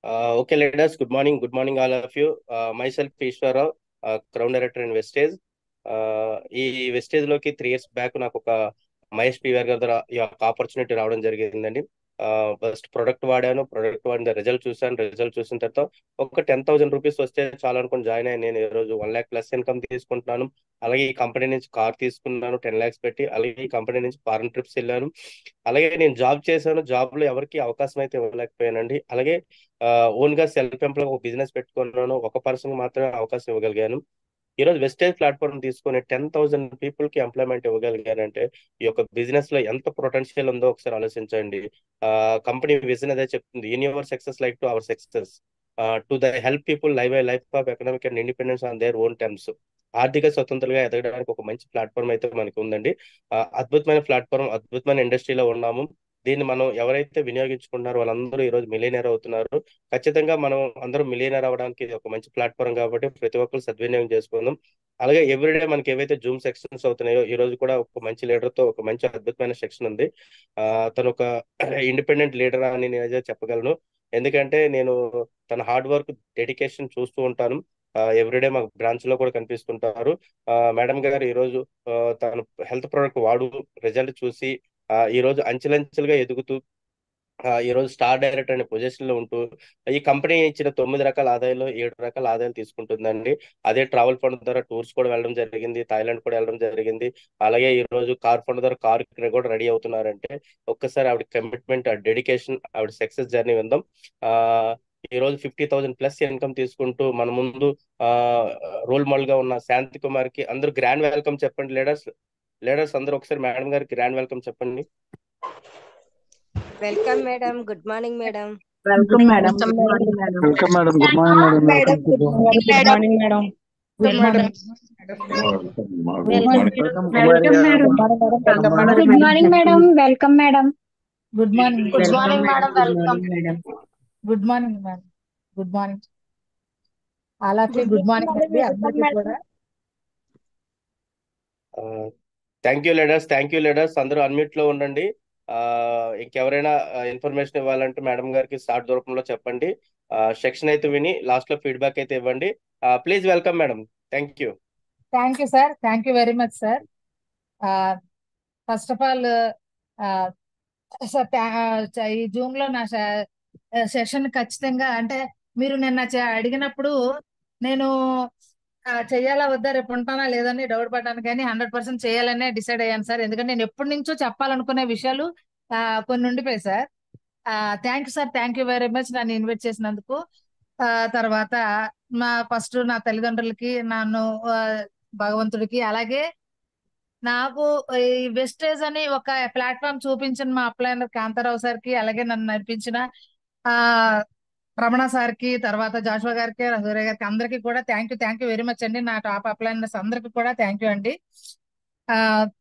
Okay, leaders. Good morning. Good morning, all of you. Myself, Ishwarrao, crown director in Vestige. ఈ Vestige లోకి 3 years back నాకు ఒక Mahesh PVR గారి ద్వారా ఈ యొక్క ఆపర్చునిటీ రావడం జరిగిందండి. ఫస్ట్ ప్రొడక్ట్ వాడాను, ప్రొడక్ట్ వాడిన రిజల్ట్ చూసాను. రిజల్ట్ చూసిన తర్వాత ఒక 10,000 రూపీస్ వస్తే చాలా అనుకుని జాయిన్ అయ్యాను. నేను ఈ రోజు 1 lakh+ ఇన్కమ్ తీసుకుంటున్నాను. అలాగే ఈ కంపెనీ నుంచి కార్ తీసుకున్నాను 10 lakhs పెట్టి. అలాగే ఈ కంపెనీ నుంచి ఫారెన్ ట్రిప్స్ వెళ్ళాను. అలాగే నేను జాబ్ చేశాను. జాబ్ లో ఎవరికి అవకాశం అయితే ఇవ్వలేకపోయానండి. అలాగే ఓన్ గా సెల్ఫ్ ఎంప్లాయ్ ఒక బిజినెస్ పెట్టుకున్నాను. ఒక పర్సన్ మాత్రమే అవకాశం ఇవ్వగలిగాను. ఈ రోజు వెస్టేజ్ ప్లాట్ఫామ్ తీసుకొని 10,000 పీపుల్ కి ఎంప్లాయ్మెంట్ ఇవ్వగలిగానంటే ఈ యొక్క బిజినెస్ లో ఎంత పొటెన్షియల్ ఉందో ఒకసారి ఆలోచించండి. కంపెనీ విజన్ అదే చెప్తుంది, in your success like to our success, to the help people live a life of economic and independence on their own terms. ఆర్థిక స్వతంత్రంగా ఎదగడానికి ఒక మంచి ప్లాట్ఫామ్ అయితే మనకి ఉందండి. అద్భుతమైన ప్లాట్ఫామ్, అద్భుతమైన ఇండస్ట్రీలో ఉన్నాము. దీన్ని మనం ఎవరైతే వినియోగించుకుంటున్నారో వాళ్ళందరూ ఈ రోజు మిలియనర్ అవుతున్నారు. ఖచ్చితంగా మనం అందరూ మిలియనర్ అవ్వడానికి ఇది ఒక మంచి ప్లాట్ఫామ్ కాబట్టి ప్రతి ఒక్కరు సద్వినియోగం చేసుకుందాం. అలాగే ఎవ్రీడే మనకి ఏవైతే జూమ్ సెక్షన్స్ అవుతున్నాయో ఈ రోజు కూడా ఒక మంచి లీడర్ తో ఒక మంచి అద్భుతమైన సెక్షన్ ఉంది. తను ఒక ఇండిపెండెంట్ లీడర్ అని నేను చెప్పగలను. ఎందుకంటే నేను తన హార్డ్ వర్క్, డెడికేషన్ చూస్తూ ఉంటాను. ఎవ్రీడే మా బ్రాంచ్ లో కూడా కనిపిస్తుంటారు. మేడం గారు ఈ రోజు తను హెల్త్ ప్రోడక్ట్ వాడు రిజల్ట్ చూసి ఈ రోజు అంచెలంచెలుగా ఎదుగుతూ ఈ రోజు స్టార్ డైరెక్టర్ అనే పొజిషన్ లో ఉంటూ ఈ కంపెనీ ఇచ్చిన 9 రకాల ఆదాయాలు 7 రకాల ఆదాయాలు తీసుకుంటుందండి. అదే ట్రావెల్ ఫండ్ ద్వారా టూర్స్ కూడా వెళ్ళడం జరిగింది, థాయిలాండ్ కూడా వెళ్ళడం జరిగింది. అలాగే ఈ రోజు కార్ ఫండ్ ద్వారా కార్ కూడా రెడీ అవుతున్నారంటే ఒక్కసారి ఆవిడ కమిట్మెంట్, ఆ డెడికేషన్, ఆవిడ సక్సెస్ జర్నీ విందాం. ఆ ఈ రోజు 50,000+ ఇన్కమ్ తీసుకుంటూ మన ముందు ఆ రోల్ మోడల్ గా ఉన్న శాంతి కుమార్ కి అందరూ గ్రాండ్ వెల్కమ్ చెప్పండి. లీడర్స్ లీడర్స్ అందరూ ఒకసారి మేడం గారికి గ్రాండ్ వెల్కమ్ చెప్పండి. Welcome madam. Good morning madam. Welcome madam. Welcome good madam. Morning madam. Welcome madam. Good morning madam. Madam welcome to good morning madam. Good morning good morning. Welcome Kumari welcome గారు. Madam. Welcome madam. Welcome good morning madam. Madam. Welcome madam. Good morning good welcome morning madam. Madam. Good welcome. Morning madam. Good morning ma'am. Good morning all of you. Good good morning morning అండి welcome అందరికీ madam. కూడా. Thank you leaders, thank you leaders. అందరూ unmute లో ఉండండి. ఆ ఇంకెవరైనా information ఇవ్వాలంటే madam గారికి స్టార్ట్ రూపంలో చెప్పండి. సెక్షన్ అయితే విని లాస్ట్ లో ఫీడ్బ్యాక్ అయితే ఇవ్వండి. Please welcome madam. Thank you. Thank you sir. Thank you very much sir. First of all ఈ జూమ్ లో నా సెషన్ ఖచ్చితంగా అంటే మీరు నిన్న అడిగినప్పుడు నేను చెయ్యాలా వద్దా, రేపు ఉంటానా లేదని డౌట్ పడ్డాను, కానీ 100% చేయాలనే డిసైడ్ అయ్యాను సార్. ఎందుకంటే నేను ఎప్పటి నుంచో చెప్పాలనుకునే విషయాలు కొన్ని ఉండిపోయాయి sir. Thank you sir. Thank you very much నన్ను ఇన్వైట్ చేసినందుకు. తర్వాత ఫస్ట్ నా తల్లిదండ్రులకి, నన్ను భగవంతుడికి, అలాగే నాకు ఈ వెస్టేజ్ అని ఒక ప్లాట్ఫామ్ చూపించిన మా అప్లైనర్ కాంతారావు సార్కి, అలాగే నన్ను నడిపించిన ఆ రమణ సార్కి, తర్వాత జాషువా గారికి, సూర్య గారికి, అందరికీ కూడా థ్యాంక్ యూ వెరీ మచ్ అండి. నా టాప్ అప్లైనర్స్ అందరికీ కూడా థ్యాంక్ యూ అండి. ఆ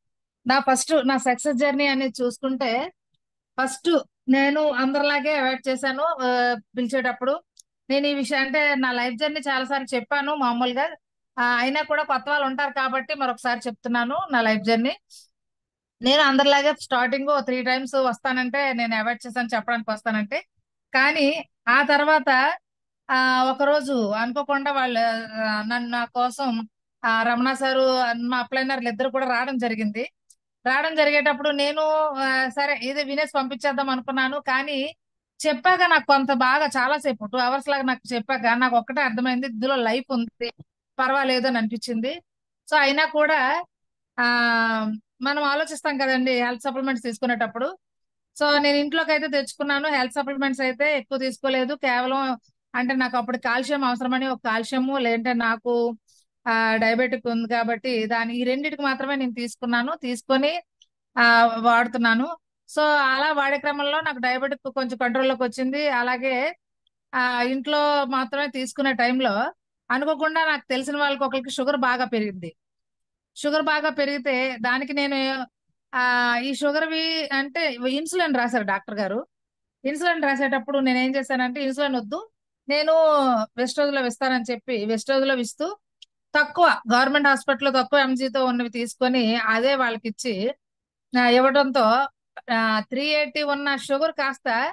నా సక్సెస్ జర్నీ అనేది చూసుకుంటే, ఫస్ట్ నేను అందరిలాగే అవాయిడ్ చేశాను. పిలిచేటప్పుడు నేను ఈ విషయం అంటే నా లైఫ్ జర్నీ చాలా సార్లు చెప్పాను మామూలుగా. అయినా కూడా కొత్త వాళ్ళు ఉంటారు కాబట్టి మరొకసారి చెప్తున్నాను నా లైఫ్ జర్నీ. నేను అందరిలాగే స్టార్టింగ్ 3 times వస్తానంటే నేను అవాయిడ్ చేశాను చెప్పడానికి వస్తానంటే. కానీ ఆ తర్వాత ఒక రోజు అనుకోకుండా వాళ్ళు నా కోసం రమణ సారు, మా అప్లైనర్లు ఇద్దరు కూడా రావడం జరిగింది. రావడం జరిగేటప్పుడు నేను సరే ఇది వినేసి పంపించేద్దాం అనుకున్నాను. కానీ చెప్పాక నాకు కొంత బాగా చాలాసేపు 2 hours లాగా నాకు చెప్పాక నాకు ఒక్కటే అర్థమైంది, ఇందులో లైఫ్ ఉంది, పర్వాలేదు అని అనిపించింది. సో అయినా కూడా ఆ మనం ఆలోచిస్తాం కదండి హెల్త్ సప్లిమెంట్స్ తీసుకునేటప్పుడు. సో నేను ఇంట్లోకి అయితే తెచ్చుకున్నాను. హెల్త్ సప్లిమెంట్స్ అయితే ఎక్కువ తీసుకోలేదు. కేవలం అంటే నాకు అప్పుడు కాల్షియం అవసరమని ఒక కాల్షియము, లేదంటే నాకు డయాబెటిక్ ఉంది కాబట్టి ఈ రెండింటికి మాత్రమే నేను తీసుకొని వాడుతున్నాను. సో అలా వాడే క్రమంలో నాకు డయాబెటిక్ కొంచెం కంట్రోల్లోకి వచ్చింది. అలాగే ఇంట్లో మాత్రమే తీసుకునే టైంలో అనుకోకుండా నాకు తెలిసిన వాళ్ళకి ఒకరికి షుగర్ బాగా పెరిగింది. షుగర్ బాగా పెరిగితే దానికి నేను ఈ షుగర్వి అంటే ఇన్సులిన్ రాశారు డాక్టర్ గారు. ఇన్సులిన్ రాసేటప్పుడు నేను ఏం చేశానంటే, ఇన్సులిన్ వద్దు, నేను వెస్టోజ్లో ఇస్తానని చెప్పి వెస్టోజ్లో ఇస్తూ తక్కువ గవర్నమెంట్ హాస్పిటల్లో తక్కువ ఎంజీతో ఉన్నవి తీసుకొని అదే వాళ్ళకి ఇచ్చి ఇవ్వడంతో 380 ఉన్న షుగర్ కాస్త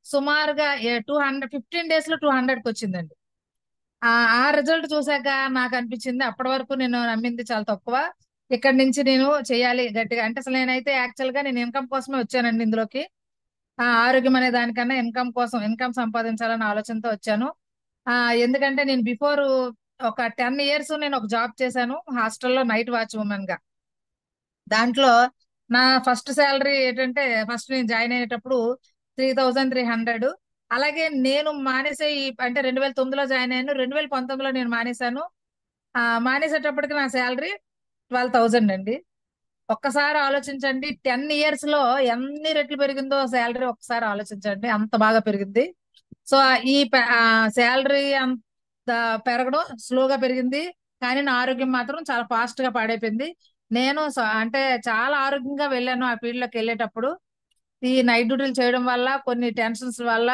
సుమారుగా 15 days లో 200కి వచ్చిందండి. ఆ ఆ రిజల్ట్ చూసాక నాకు అనిపించింది అప్పటి వరకు నేను నమ్మింది చాలా తక్కువ. ఇక్కడ నుంచి నేను చేయాలి గట్టిగా. అంటే అసలు నేనైతే యాక్చువల్ గా నేను ఇన్కమ్ కోసమే వచ్చానండి ఇందులోకి. ఆరోగ్యం అనే దానికన్నా ఇన్కమ్ కోసం, ఇన్కమ్ సంపాదించాలన్న ఆలోచనతో వచ్చాను. ఎందుకంటే నేను బిఫోర్ ఒక 10 years నేను ఒక జాబ్ చేశాను హాస్టల్లో నైట్ వాచ్ ఉమెన్ గా. దాంట్లో నా ఫస్ట్ శాలరీ ఏంటంటే ఫస్ట్ నేను జాయిన్ అయ్యేటప్పుడు 3300. అలాగే నేను మానేసే అంటే 2009లో జాయిన్ అయ్యాను, 2019లో నేను మానేశాను. మానేసేటప్పటికి నా శాలరీ 12,000 అండి. ఒక్కసారి ఆలోచించండి, 10 years లో ఎన్ని రెట్లు పెరిగిందో శాలరీ ఒక్కసారి ఆలోచించండి, అంత బాగా పెరిగింది. సో ఈ శాలరీ అంత పెరగడం స్లోగా పెరిగింది, కానీ నా ఆరోగ్యం మాత్రం చాలా ఫాస్ట్ గా పాడైపోయింది. నేను అంటే చాలా ఆరోగ్యంగా వెళ్ళాను ఆ ఫీల్డ్ లోకి వెళ్ళేటప్పుడు. ఈ నైట్ డ్యూటీలు చేయడం వల్ల కొన్ని టెన్షన్స్ వల్ల,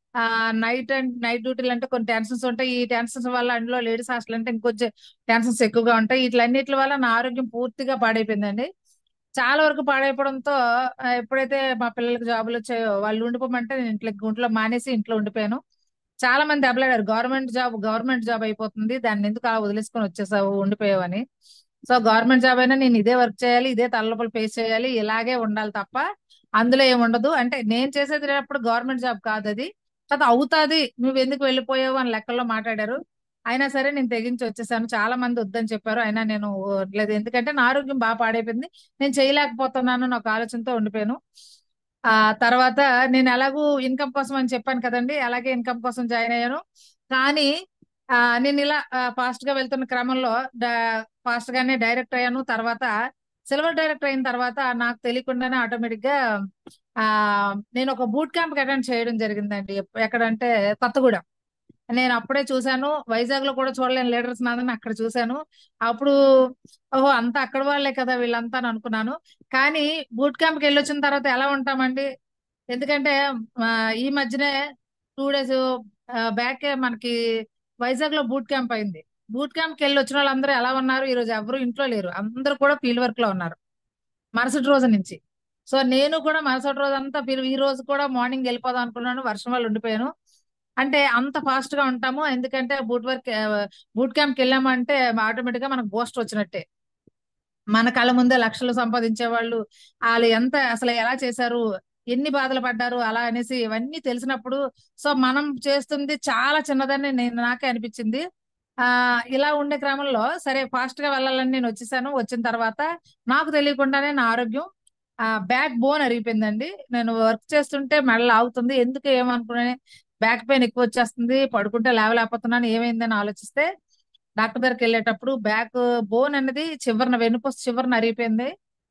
నైట్ డ్యూటీలు అంటే కొన్ని టెన్షన్స్ ఉంటాయి. ఈ టెన్షన్స్ వల్ల, అందులో లేడీస్ హాస్టల్ అంటే ఇంకొంచెం టెన్షన్స్ ఎక్కువగా ఉంటాయి. వీటిలన్నిటి వల్ల నా ఆరోగ్యం పూర్తిగా పాడైపోయిందండి. చాలా వరకు పాడైపోవడంతో ఎప్పుడైతే మా పిల్లలకి జాబులు వచ్చాయో వాళ్ళు ఉండిపోమంటే నేను ఇంట్లో మానేసి ఇంట్లో ఉండిపోయాను. చాలా మంది అబ్లాడారు, గవర్నమెంట్ జాబ్ అయిపోతుంది, దాన్ని ఎందుకు అలా వదిలేసుకొని వచ్చేసావు ఉండిపోయావు అని. సో గవర్నమెంట్ జాబ్ అయినా నేను ఇదే వర్క్ చేయాలి, ఇదే తలనొప్పులు ఫేస్ చేయాలి, ఇలాగే ఉండాలి తప్ప అందులో ఏముండదు. అంటే నేను చేసేది అప్పుడు గవర్నమెంట్ జాబ్ కాదు అది, అది అవుతాది, నువ్వు ఎందుకు వెళ్ళిపోయావు అని లెక్కల్లో మాట్లాడారు. అయినా సరే నేను తెగించి వచ్చేసాను. చాలా మంది వద్దని చెప్పారు, అయినా నేను లేదు, ఎందుకంటే నా ఆరోగ్యం బాగా పాడైపోయింది, నేను చేయలేకపోతున్నాను అని ఒక ఆలోచనతో ఉండిపోయాను. ఆ తర్వాత నేను ఎలాగూ ఇన్కమ్ కోసం అని చెప్పాను కదండి, అలాగే ఇన్కమ్ కోసం జాయిన్ అయ్యాను. కానీ నేను ఇలా ఫాస్ట్ గా వెళ్తున్న క్రమంలో ఫాస్ట్ గానే డైరెక్ట్ అయ్యాను. తర్వాత సిల్వర్ డైరెక్టర్ అయిన తర్వాత నాకు తెలియకుండానే ఆటోమేటిక్ గా ఆ నేను ఒక బూట్ క్యాంప్ అటెండ్ చేయడం జరిగిందండి. ఎక్కడంటే కొత్తగూడెం. నేను అప్పుడే చూశాను, వైజాగ్ లో కూడా చూడలేని లీడర్స్ నాదని అక్కడ చూశాను. అప్పుడు ఓహో అంతా అక్కడ వాళ్ళే కదా వీళ్ళంతా అని అనుకున్నాను. కానీ బూట్ క్యాంప్ కి వెళ్ళొచ్చిన తర్వాత ఎలా ఉంటామండి, ఎందుకంటే ఈ మధ్యనే 2 days బ్యాక్ మనకి వైజాగ్ లో బూట్ క్యాంప్ అయింది. బూట్ క్యాంప్ కి వెళ్ళి వచ్చిన వాళ్ళందరూ ఎలా ఉన్నారు, ఈ రోజు ఎవరు ఇంట్లో లేరు, అందరూ కూడా ఫీల్డ్ వర్క్ లో ఉన్నారు మరుసటి రోజు నుంచి. సో నేను కూడా మరుసటి రోజు అంతా ఈ రోజు కూడా మార్నింగ్ వెళ్ళిపోదాం అనుకున్నాను, వర్షం వల్ల ఉండిపోయాను. అంటే అంత ఫాస్ట్ గా ఉంటాము, ఎందుకంటే బూట్ క్యాంప్ కి వెళ్ళామంటే ఆటోమేటిక్ గా మనకు బూస్ట్ వచ్చినట్టే. మన కళ్ళ ముందే లక్షలు సంపాదించే వాళ్ళు, వాళ్ళు ఎంత అసలు ఎలా చేశారు, ఎన్ని బాధలు పడ్డారు అలా అనేసి ఇవన్నీ తెలిసినప్పుడు, సో మనం చేస్తుంది చాలా చిన్నదని నాకే అనిపించింది. ఇలా ఉండే క్రమంలో సరే ఫాస్ట్ గా వెళ్ళాలని నేను వచ్చేసాను. వచ్చిన తర్వాత నాకు తెలియకుండానే నా ఆరోగ్యం బ్యాక్ బోన్ అరిగిపోయిందండి. నేను వర్క్ చేస్తుంటే మెడ లాగుతుంది, ఎందుకు ఏమనుకునే బ్యాక్ పెయిన్ ఎక్కువ వచ్చేస్తుంది, పడుకుంటే లేవలేకపోతున్నాను, ఏమైందని ఆలోచిస్తే డాక్టర్ దగ్గరికి వెళ్ళేటప్పుడు బ్యాక్ బోన్ అనేది వెన్నుపూస చివరన అరిగిపోయింది.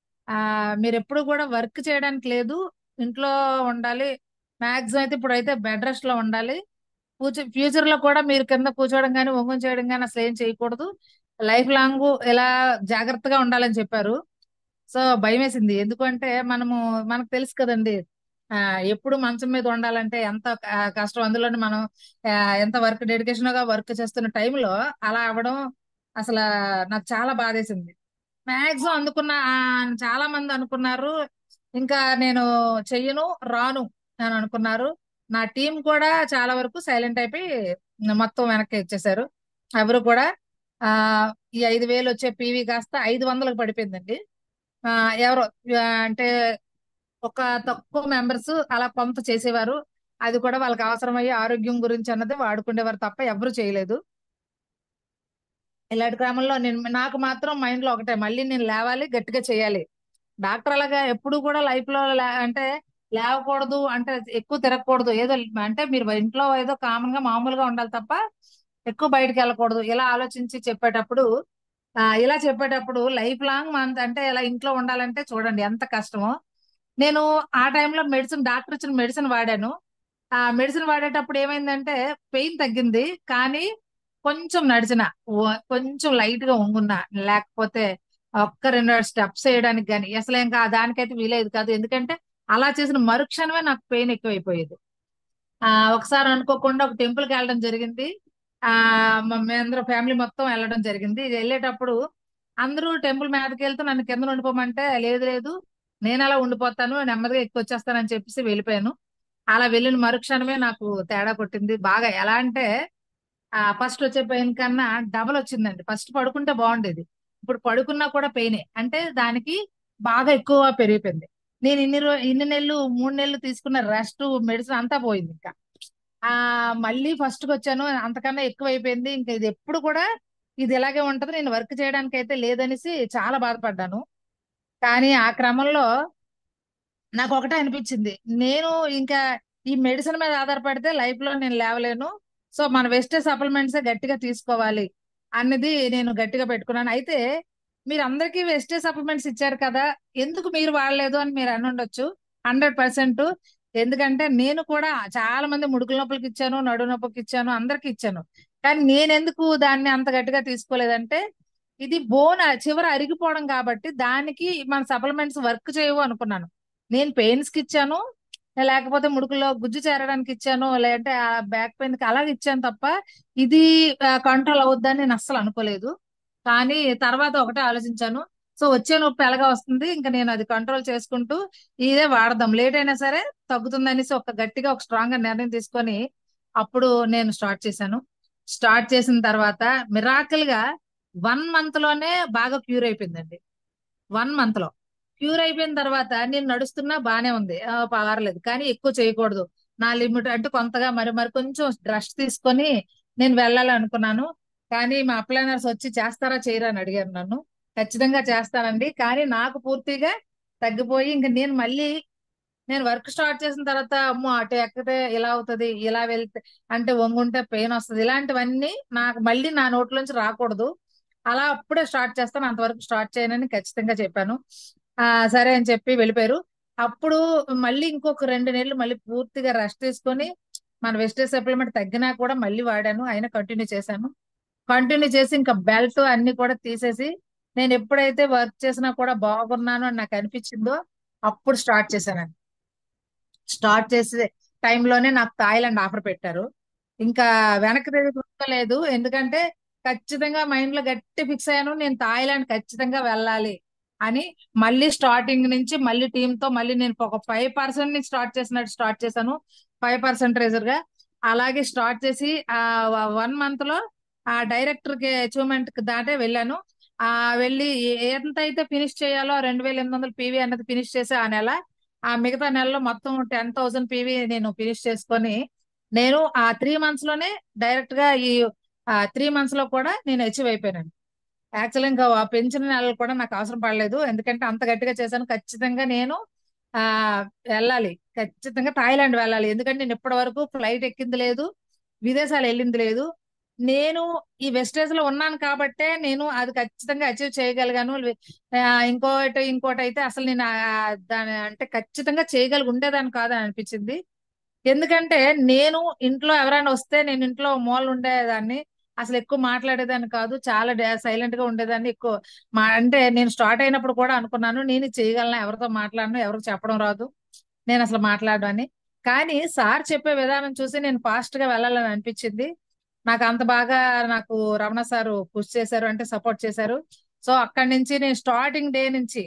మీరు ఎప్పుడు కూడా వర్క్ చేయడానికి లేదు, ఇంట్లో ఉండాలి, మాక్సిమం అయితే ఇప్పుడు అయితే బెడ్ రెస్ట్ లో ఉండాలి, ఫ్యూచర్ లో కూడా మీరు కింద కూర్చోవడం కానీ వంగం చేయడం కానీ అసలు ఏం చేయకూడదు, లైఫ్ లాంగ్ ఇలా జాగ్రత్తగా ఉండాలని చెప్పారు. సో భయం వేసింది, ఎందుకంటే మనకు తెలుసు కదండి, ఎప్పుడు మంచం మీద ఉండాలంటే ఎంత కష్టం, అందులోని మనం ఎంత డెడికేషన్ గా వర్క్ చేస్తున్న టైంలో అలా అవ్వడం అసలు నాకు చాలా బాధేసింది. మాక్సిమం చాలా మంది అనుకున్నారు ఇంకా నేను చెయ్యను రాను అని అనుకున్నారు. నా టీం కూడా చాలా వరకు సైలెంట్ అయిపోయి మొత్తం వెనక్కి ఇచ్చేశారు. ఎవరు కూడా ఆ ఈ 5,000 వచ్చే పీవీ కాస్త 500కి పడిపోయిందండి. ఎవరో అంటే ఒక తక్కువ మెంబర్స్ అలా కొంత చేసేవారు, అది కూడా వాళ్ళకి అవసరమయ్యే ఆరోగ్యం గురించి అన్నది వాడుకునేవారు తప్ప ఎవరు చేయలేదు. ఇలాంటి క్రమంలో నాకు మాత్రం మైండ్ లో ఒకటే, మళ్ళీ నేను లేవాలి, గట్టిగా చేయాలి. డాక్టర్ అలాగా ఎప్పుడు కూడా లైఫ్ లో అంటే లేవకూడదు అంటే ఎక్కువ తిరగకూడదు, ఏదో అంటే మీరు ఇంట్లో ఏదో కామన్ గా మామూలుగా ఉండాలి తప్ప ఎక్కువ బయటకు వెళ్ళకూడదు, ఇలా ఆలోచించి ఇలా చెప్పేటప్పుడు లైఫ్ లాంగ్ అంటే ఇలా ఇంట్లో ఉండాలంటే చూడండి ఎంత కష్టమో. నేను ఆ టైంలో డాక్టర్ ఇచ్చిన మెడిసిన్ వాడాను. ఆ మెడిసిన్ వాడేటప్పుడు ఏమైందంటే పెయిన్ తగ్గింది, కానీ కొంచెం కొంచెం లైట్ గా వంగున్నా, లేకపోతే ఒక్క 2 స్టెప్స్ వేయడానికి కానీ అసలు ఇంకా దానికైతే వీలేదు కాదు, ఎందుకంటే అలా చేసిన మరుక్షణమే నాకు పెయిన్ ఎక్కువైపోయేది. ఒకసారి అనుకోకుండా ఒక టెంపుల్ కి వెళ్ళడం జరిగింది. మేమందరూ ఫ్యామిలీ మొత్తం వెళ్ళడం జరిగింది. వెళ్ళేటప్పుడు అందరూ టెంపుల్ మీదకి వెళ్తూ నన్ను కింద ఉండిపోమంటే లేదు లేదు నేను అలా ఉండిపోతాను, నెమ్మదిగా ఎక్కువ వచ్చేస్తానని చెప్పేసి వెళ్ళిపోయాను. అలా వెళ్ళిన మరుక్షణమే నాకు తేడా కొట్టింది బాగా. ఎలా అంటే ఫస్ట్ వచ్చే పెయిన్ కన్నా డబల్ వచ్చిందండి. ఫస్ట్ పడుకుంటే బాగుండేది, ఇప్పుడు పడుకున్నా కూడా పెయినే. అంటే దానికి బాగా ఎక్కువ పెరిగిపోయింది. నేను ఇన్ని నెలలు 3 నెలలు తీసుకున్న రెస్ట్ మెడిసిన్ అంతా పోయింది ఇంకా. ఆ మళ్ళీ ఫస్ట్ కి వచ్చాను, అంతకన్నా ఎక్కువ అయిపోయింది. ఇంకా ఇది ఎప్పుడు కూడా ఇది ఇలాగే ఉంటది, నేను వర్క్ చేయడానికి అయితే లేదనేసి చాలా బాధపడ్డాను. కానీ ఆ క్రమంలో నాకు ఒకటే అనిపించింది, నేను ఇంకా ఈ మెడిసిన్ మీద ఆధారపడితే లైఫ్ లో నేను లేవలేను. సో మన వెస్టేజ్ సప్లిమెంట్స్ గట్టిగా తీసుకోవాలి అన్నది నేను గట్టిగా పెట్టుకున్నాను. అయితే మీరు అందరికీ వెస్టేజ్ సప్లిమెంట్స్ ఇచ్చారు కదా, ఎందుకు మీరు వాడలేదు అని మీరు అని ఉండొచ్చు. 100%. ఎందుకంటే నేను కూడా చాలా మంది ముడుకుల నొప్పులకి ఇచ్చాను, నడు నొప్పికి ఇచ్చాను, అందరికి ఇచ్చాను. కానీ నేను ఎందుకు దాన్ని అంత గట్టిగా తీసుకోలేదంటే, ఇది బోన్ చివర అరిగిపోవడం కాబట్టి దానికి మన సప్లిమెంట్స్ వర్క్ చేయవు అనుకున్నాను. నేను పెయిన్స్ కి ఇచ్చాను, లేకపోతే ముడుకులో గుజ్జు చేరడానికి ఇచ్చాను, లేదంటే ఆ బ్యాక్ పెయిన్ కి అలాగే ఇచ్చాను తప్ప ఇది కంట్రోల్ అవుద్దని నేను అస్సలు అనుకోలేదు. కానీ తర్వాత ఒకటే ఆలోచించాను, సో వచ్చే నొప్పి ఎలాగా వస్తుంది, ఇంకా నేను అది కంట్రోల్ చేసుకుంటూ ఇదే వాడదాం, లేట్ అయినా సరే తగ్గుతుందనేసి ఒక గట్టిగా ఒక స్ట్రాంగ్ గా నిర్ణయం తీసుకొని అప్పుడు నేను స్టార్ట్ చేశాను. స్టార్ట్ చేసిన తర్వాత మిరాకిల్ గా 1 మంత్ లోనే బాగా క్యూర్ అయిపోయిందండి. 1 మంత్ లో క్యూర్ అయిపోయిన తర్వాత నేను నడుస్తున్నా బానే ఉంది, పర్వాలేదు. కానీ ఎక్కువ చేయకూడదు, నా లిమిట్ అంటే కొంతగా మరి మరి కొంచెం రెస్ట్ తీసుకొని నేను వెళ్ళాలి అనుకున్నాను. కానీ మా అప్లైనర్స్ వచ్చి చేస్తారా చేయరా అని అడిగారు నన్ను. ఖచ్చితంగా చేస్తానండి, కానీ నాకు పూర్తిగా తగ్గిపోయి ఇంక నేను మళ్ళీ నేను వర్క్ స్టార్ట్ చేసిన తర్వాత అమ్మో అటు ఎక్కితే ఇలా అవుతుంది, ఇలా వెళ్తే అంటే వంగుంటే పెయిన్ వస్తుంది, ఇలాంటివన్నీ నాకు మళ్ళీ నా నోట్లోంచి రాకూడదు. అలా అప్పుడే స్టార్ట్ చేస్తాను, అంతవరకు స్టార్ట్ చేయనని ఖచ్చితంగా చెప్పాను. సరే అని చెప్పి వెళ్ళిపోయారు. అప్పుడు మళ్ళీ ఇంకొక 2 నెలలు మళ్ళీ పూర్తిగా రెస్ట్ తీసుకొని మన వెస్టేజ్ సప్లిమెంట్ తగ్గినా కూడా మళ్ళీ వాడాను, అయినా కంటిన్యూ చేశాను. కంటిన్యూ చేసి ఇంకా బెల్ట్ అన్ని కూడా తీసేసి నేను ఎప్పుడైతే వర్క్ చేసినా కూడా బాగున్నాను అని నాకు అనిపించిందో అప్పుడు స్టార్ట్ చేశానండి. స్టార్ట్ చేసే టైంలోనే నాకు థాయిలాండ్ ఆఫర్ పెట్టారు. ఇంకా వెనక్కి తిరిగి లేదు, ఎందుకంటే ఖచ్చితంగా మైండ్ లో గట్టి ఫిక్స్ అయ్యాను, నేను థాయిలాండ్ ఖచ్చితంగా వెళ్ళాలి అని. మళ్ళీ స్టార్టింగ్ నుంచి మళ్ళీ టీమ్ తో మళ్ళీ నేను ఒక 5% నుంచి స్టార్ట్ చేసినట్టు స్టార్ట్ చేశాను, 5% గా. అలాగే స్టార్ట్ చేసి 1 మంత్ లో ఆ డైరెక్టర్ కి అచీవ్మెంట్ కి దాటే వెళ్ళాను. వెళ్ళి ఎంత అయితే ఫినిష్ చేయాలో 2800 పీవీ అన్నది ఫినిష్ చేసి ఆ నెల, ఆ మిగతా నెలలో మొత్తం 10,000 పీవీ నేను ఫినిష్ చేసుకొని నేను ఆ 3 మంత్స్ లోనే డైరెక్ట్ గా ఈ 3 మంత్స్ లో కూడా నేను అచీవ్ అయిపోయాను. యాక్చువల్ ఇంకా ఆ పెంచిన నెలలు కూడా నాకు అవసరం పడలేదు, ఎందుకంటే అంత గట్టిగా చేశాను. ఖచ్చితంగా నేను ఆ వెళ్ళాలి, ఖచ్చితంగా థాయిలాండ్ వెళ్ళాలి, ఎందుకంటే నేను ఇప్పటి వరకు ఫ్లైట్ ఎక్కింది లేదు, విదేశాలు వెళ్ళింది లేదు. నేను ఈ వెస్టేజ్ లో ఉన్నాను కాబట్టే నేను అది ఖచ్చితంగా అచీవ్ చేయగలిగాను. ఇంకోటి అయితే అసలు నేను దాని అంటే ఖచ్చితంగా చేయగలిగి ఉండేదాన్ని కాదని అనిపించింది. ఎందుకంటే నేను ఇంట్లో ఎవరైనా వస్తే నేను ఇంట్లో మూల ఉండేదాన్ని, అసలు ఎక్కువ మాట్లాడేదాన్ని కాదు, చాలా సైలెంట్ గా ఉండేదాన్ని. ఎక్కువ అంటే నేను స్టార్ట్ అయినప్పుడు కూడా అనుకున్నాను, నేను ఇది చేయగలను, ఎవరితో మాట్లాడను, ఎవరికి చెప్పడం రాదు, నేను అసలు మాట్లాడను అని. కానీ సార్ చెప్పే విధానం చూసి నేను ఫాస్ట్ గా వెళ్ళాలని అనిపించింది. నాకు అంత బాగా నాకు రమణ సారు పుష్ చేశారు, అంటే సపోర్ట్ చేశారు. సో అక్కడి నుంచి నేను స్టార్టింగ్ డే నుంచి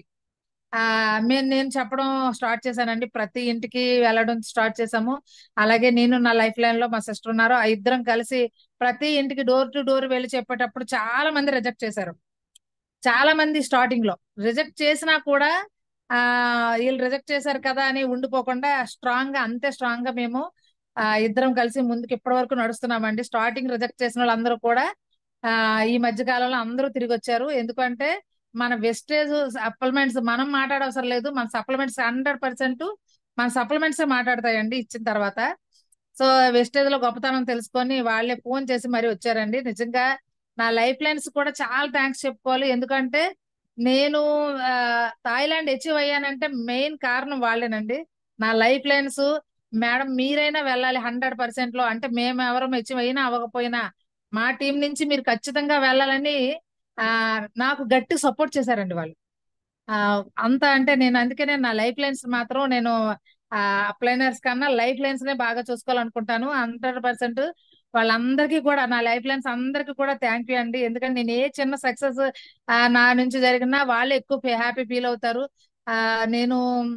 నేను చెప్పడం స్టార్ట్ చేశానండి, ప్రతి ఇంటికి వెళ్ళడం స్టార్ట్ చేశాము. అలాగే నేను నా లైఫ్ లైన్ లో మా సిస్టర్ ఉన్నారు, ఆ ఇద్దరం కలిసి ప్రతి ఇంటికి డోర్ టు డోర్ వెళ్ళి చెప్పేటప్పుడు చాలా మంది రిజెక్ట్ చేశారు. చాలా మంది స్టార్టింగ్ లో రిజెక్ట్ చేసినా కూడా ఆ వీళ్ళు రిజెక్ట్ చేశారు కదా అని ఉండిపోకుండా స్ట్రాంగ్ గా, అంతే స్ట్రాంగ్ గా మేము ఇద్దరం కలిసి ముందుకు ఇప్పటి వరకు నడుస్తున్నామండి. స్టార్టింగ్ రిజెక్ట్ చేసిన వాళ్ళందరూ కూడా ఈ మధ్య కాలంలో అందరూ తిరిగి వచ్చారు. ఎందుకంటే మన వెస్టేజ్ సప్లిమెంట్స్ మనం మాట్లాడవసరం లేదు, మన సప్లిమెంట్స్ 100% మన సప్లిమెంట్స్ మాట్లాడతాయండి ఇచ్చిన తర్వాత. సో వెస్టేజ్ లో గొప్పతనం తెలుసుకొని వాళ్ళే ఫోన్ చేసి మరీ వచ్చారండి. నిజంగా నా లైఫ్ లైన్స్ కూడా చాలా థ్యాంక్స్ చెప్పుకోవాలి, ఎందుకంటే నేను థాయిలాండ్ అచీవ్ అయ్యానంటే మెయిన్ కారణం వాళ్ళేనండి. నా లైఫ్ లైన్స్ మేడం మీరైనా వెళ్ళాలి 100% లో, అంటే మేము ఎవరం అచీవ్ అయినా అవ్వకపోయినా మా టీం నుంచి మీరు ఖచ్చితంగా వెళ్ళాలని ఆ నాకు గట్టి సపోర్ట్ చేశారండి వాళ్ళు. ఆ అంత అంటే నేను అందుకనే నా లైఫ్ లైన్స్ మాత్రం నేను అప్లైనర్స్ కన్నా లైఫ్ లైన్స్ నే బాగా చూసుకోవాలనుకుంటాను. 100% వాళ్ళందరికీ కూడా, నా లైఫ్ లైన్స్ అందరికీ కూడా థ్యాంక్ యూ అండి. ఎందుకంటే నేను ఏ చిన్న సక్సెస్ నా నుంచి జరిగినా వాళ్ళు ఎక్కువ హ్యాపీ ఫీల్ అవుతారు. నేను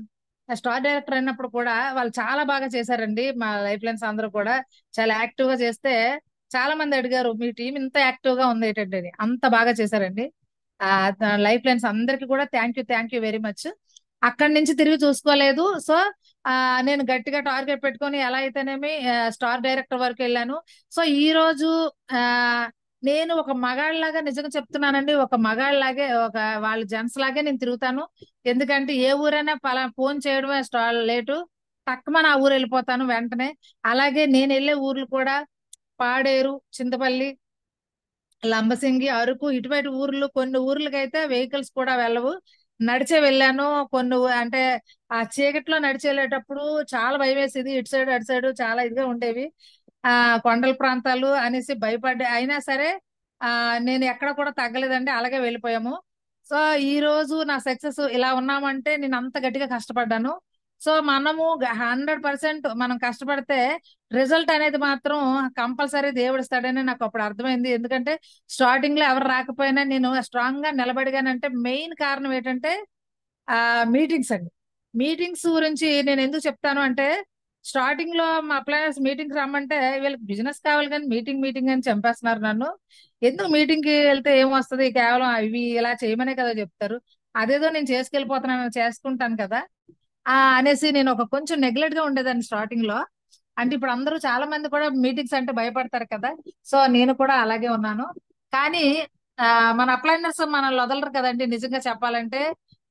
స్టార్ డైరెక్టర్ అయినప్పుడు కూడా వాళ్ళు చాలా బాగా చేశారండి. మా లైఫ్ లైన్స్ అందరూ కూడా చాలా యాక్టివ్ గా చేస్తే చాలా మంది అడిగారు మీ టీం ఇంత యాక్టివ్ గా ఉంది ఏంటంటే అని. అంత బాగా చేశారండి. ఆ లైఫ్ లైన్స్ అందరికి కూడా థ్యాంక్ యూ వెరీ మచ్. అక్కడి నుంచి తిరిగి చూసుకోలేదు. సో నేను గట్టిగా టార్గెట్ పెట్టుకొని ఎలా అయితేనేమి స్టార్ డైరెక్టర్ వరకు వెళ్ళాను. సో ఈ రోజు ఆ నేను ఒక మగాళ్ళలాగా నిజంగా చెప్తున్నానండి, ఒక మగాళ్ళలాగే ఒక వాళ్ళ జెంట్స్ లాగే నేను తిరుగుతాను. ఎందుకంటే ఏ ఊరైనా ఫోన్ చేయడమే లేటు, తక్కువ ఆ ఊరు వెళ్ళిపోతాను వెంటనే. అలాగే నేను వెళ్ళే ఊర్లు కూడా పాడేరు, చింతపల్లి, లంబసింగి, అరకు ఇటువంటి ఊర్లు, కొన్ని ఊర్లకైతే వెహికల్స్ కూడా వెళ్ళవు. నడిచే వెళ్ళాను. అంటే ఆ చీకట్లో నడిచి వెళ్ళేటప్పుడు చాలా భయం వేసేది. ఇటు సైడ్ అటు సైడ్ చాలా ఇదిగా ఉండేవి. కొండల ప్రాంతాలు అనేసి భయపడ్డా. అయినా సరే నేను ఎక్కడ కూడా తగ్గలేదండి, అలాగే వెళ్ళిపోయాము. సో ఈ రోజు నా సక్సెస్ ఇలా ఉన్నామంటే నేను అంత గట్టిగా కష్టపడ్డాను. సో మనము 100% మనం కష్టపడితే రిజల్ట్ అనేది మాత్రం కంపల్సరీ దేవుడు ఇస్తాడని నాకు అప్పుడు అర్థమైంది. ఎందుకంటే స్టార్టింగ్ లో ఎవరు రాకపోయినా నేను స్ట్రాంగ్ గా నిలబడిగానంటే మెయిన్ కారణం ఏంటంటే మీటింగ్స్ అండి. మీటింగ్స్ గురించి నేను ఎందుకు చెప్తాను అంటే, స్టార్టింగ్ లో మా అప్లయన్స్ మీటింగ్ రమ్మంటే వీళ్ళకి బిజినెస్ కావాలి కానీ మీటింగ్ అని చంపేస్తున్నారు నన్ను. ఎందుకు మీటింగ్ కి వెళ్తే ఏమొస్తుంది, కేవలం ఇవి ఇలా చేయమనే కదా చెప్తారు, అదేదో నేను చేసుకుంటాను కదా అనేసి నేను ఒక కొంచెం నెగ్లెక్ట్ గా ఉండేదాన్ని స్టార్టింగ్ లో. అంటే ఇప్పుడు అందరూ చాలా మంది కూడా మీటింగ్స్ అంటే భయపడతారు కదా, సో నేను కూడా అలాగే ఉన్నాను. కానీ ఆ, మన అప్లైనర్స్ మనల్ని వదలరు కదండి నిజంగా చెప్పాలంటే.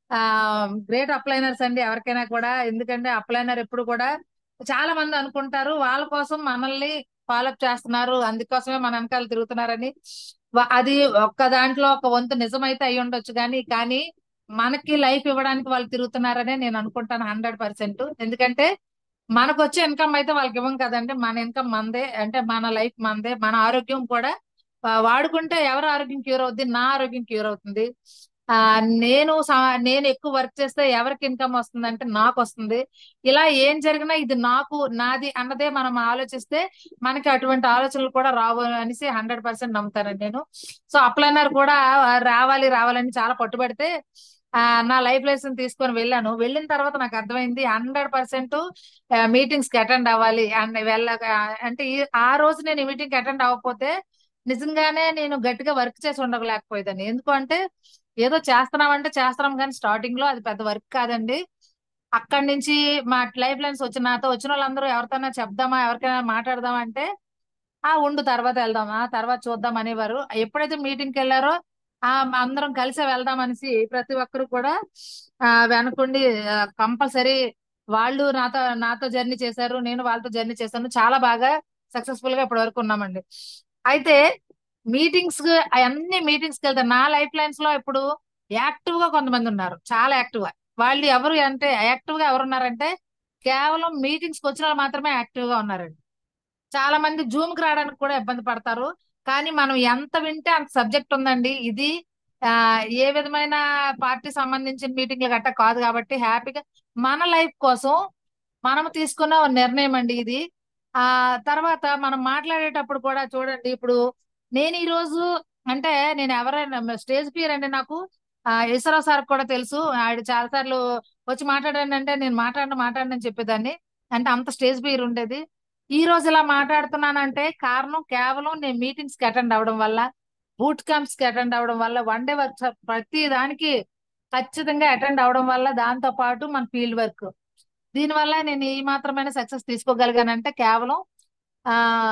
గ్రేట్ అప్లైనర్స్ అండి ఎవరికైనా కూడా. ఎందుకంటే అప్లైనర్ ఎప్పుడు కూడా చాలా మంది అనుకుంటారు వాళ్ళ కోసం మనల్ని ఫాలోఅప్ చేస్తున్నారు, అందుకోసమే మన వెనకాల తిరుగుతున్నారని. అది ఒక్క దాంట్లో ఒక వంతు నిజమైతే అయి ఉండొచ్చు, కానీ మనకి లైఫ్ ఇవ్వడానికి వాళ్ళు తిరుగుతున్నారనే నేను అనుకుంటాను 100%. ఎందుకంటే మనకు వచ్చే ఇన్కమ్ అయితే వాళ్ళకి ఇవ్వం కదండి, మన ఇన్కమ్ మనదే, అంటే మన లైఫ్ మనదే. మన ఆరోగ్యం కూడా వాడుకుంటే ఎవరి ఆరోగ్యం క్యూర్ అవుతుంది, నా ఆరోగ్యం క్యూర్ అవుతుంది. ఆ నేను ఎక్కువ వర్క్ చేస్తే ఎవరికి ఇన్కమ్ వస్తుంది అంటే నాకు వస్తుంది. ఇలా ఏం జరిగినా ఇది నాది అన్నదే మనం ఆలోచిస్తే మనకి అటువంటి ఆలోచనలు కూడా రావు అనేసి 100% నమ్ముతానండి నేను. సో అప్లైనర్ కూడా రావాలని చాలా పట్టుబడితే నా లైఫ్ లెసన్ తీసుకొని వెళ్ళిన తర్వాత నాకు అర్థమైంది 100% మీటింగ్స్ కి అటెండ్ అవ్వాలి అండ్ అంటే ఆ రోజు నేను మీటింగ్ కి అటెండ్ అవ్వకపోతే నిజంగానే నేను గట్టిగా వర్క్ చేసి ఉండలేకపోయేదాన్ని. ఎందుకు అంటే ఏదో చేస్తున్నాం కానీ స్టార్టింగ్ లో అది పెద్ద వర్క్ కాదండి. అక్కడి నుంచి మా లైఫ్ లైన్స్ నాతో వచ్చిన వాళ్ళందరూ ఎవరితోనా చెప్దామా, ఎవరికైనా మాట్లాడదామా అంటే ఉండు తర్వాత వెళ్దామా, తర్వాత చూద్దాం అనేవారు. ఎప్పుడైతే మీటింగ్ కి వెళ్ళారో అందరం కలిసే వెళ్దాం అనేసి ప్రతి ఒక్కరు కూడా వెనకుండి కంపల్సరీ వాళ్ళు నాతో జర్నీ చేశారు, నేను వాళ్ళతో జర్నీ చేశాను. చాలా బాగా సక్సెస్ఫుల్ గా ఇప్పటి వరకు ఉన్నామండి. అయితే మీటింగ్స్ అన్ని మీటింగ్స్ కి వెళ్తారు. నా లైఫ్ లైన్స్ లో ఇప్పుడు యాక్టివ్ గా కొంతమంది ఉన్నారు, చాలా యాక్టివ్ గా. వాళ్ళు ఎవరు అంటే యాక్టివ్ గా ఎవరున్నారంటే కేవలం మీటింగ్స్ కి వచ్చిన వాళ్ళు మాత్రమే యాక్టివ్ గా ఉన్నారండి. చాలా మంది జూమ్ కి రావడానికి కూడా ఇబ్బంది పడతారు. కానీ మనం ఎంత వింటే అంత సబ్జెక్ట్ ఉందండి. ఇది ఆ ఏ విధమైన పార్టీ సంబంధించిన మీటింగ్లు గట్టా కాదు కాబట్టి హ్యాపీగా మన లైఫ్ కోసం మనం తీసుకున్న ఒక నిర్ణయం అండి ఇది. ఆ తర్వాత మనం మాట్లాడేటప్పుడు కూడా చూడండి, ఇప్పుడు నేను ఈ రోజు అంటే నేను ఎవరైనా స్టేజ్ ఫియర్ అండి నాకు. ఈశ్వరరావు సార్ కూడా తెలుసు, ఆయన చాలా సార్లు వచ్చి మాట్లాడండి అంటే నేను మాట్లాడని చెప్పేదాన్ని. అంటే అంత స్టేజ్ ఫియర్ ఉండేది. ఈ రోజు ఇలా మాట్లాడుతున్నానంటే కారణం కేవలం నేను మీటింగ్స్ కి అటెండ్ అవ్వడం వల్ల, బూట్ క్యాంప్స్ కి అటెండ్ అవ్వడం వల్ల, వన్ డే వర్క్ ప్రతి దానికి ఖచ్చితంగా అటెండ్ అవ్వడం వల్ల, దాంతో పాటు మన ఫీల్డ్ వర్క్, దీనివల్ల నేను ఈ మాత్రమైన సక్సెస్ తీసుకోగలిగానంటే కేవలం ఆ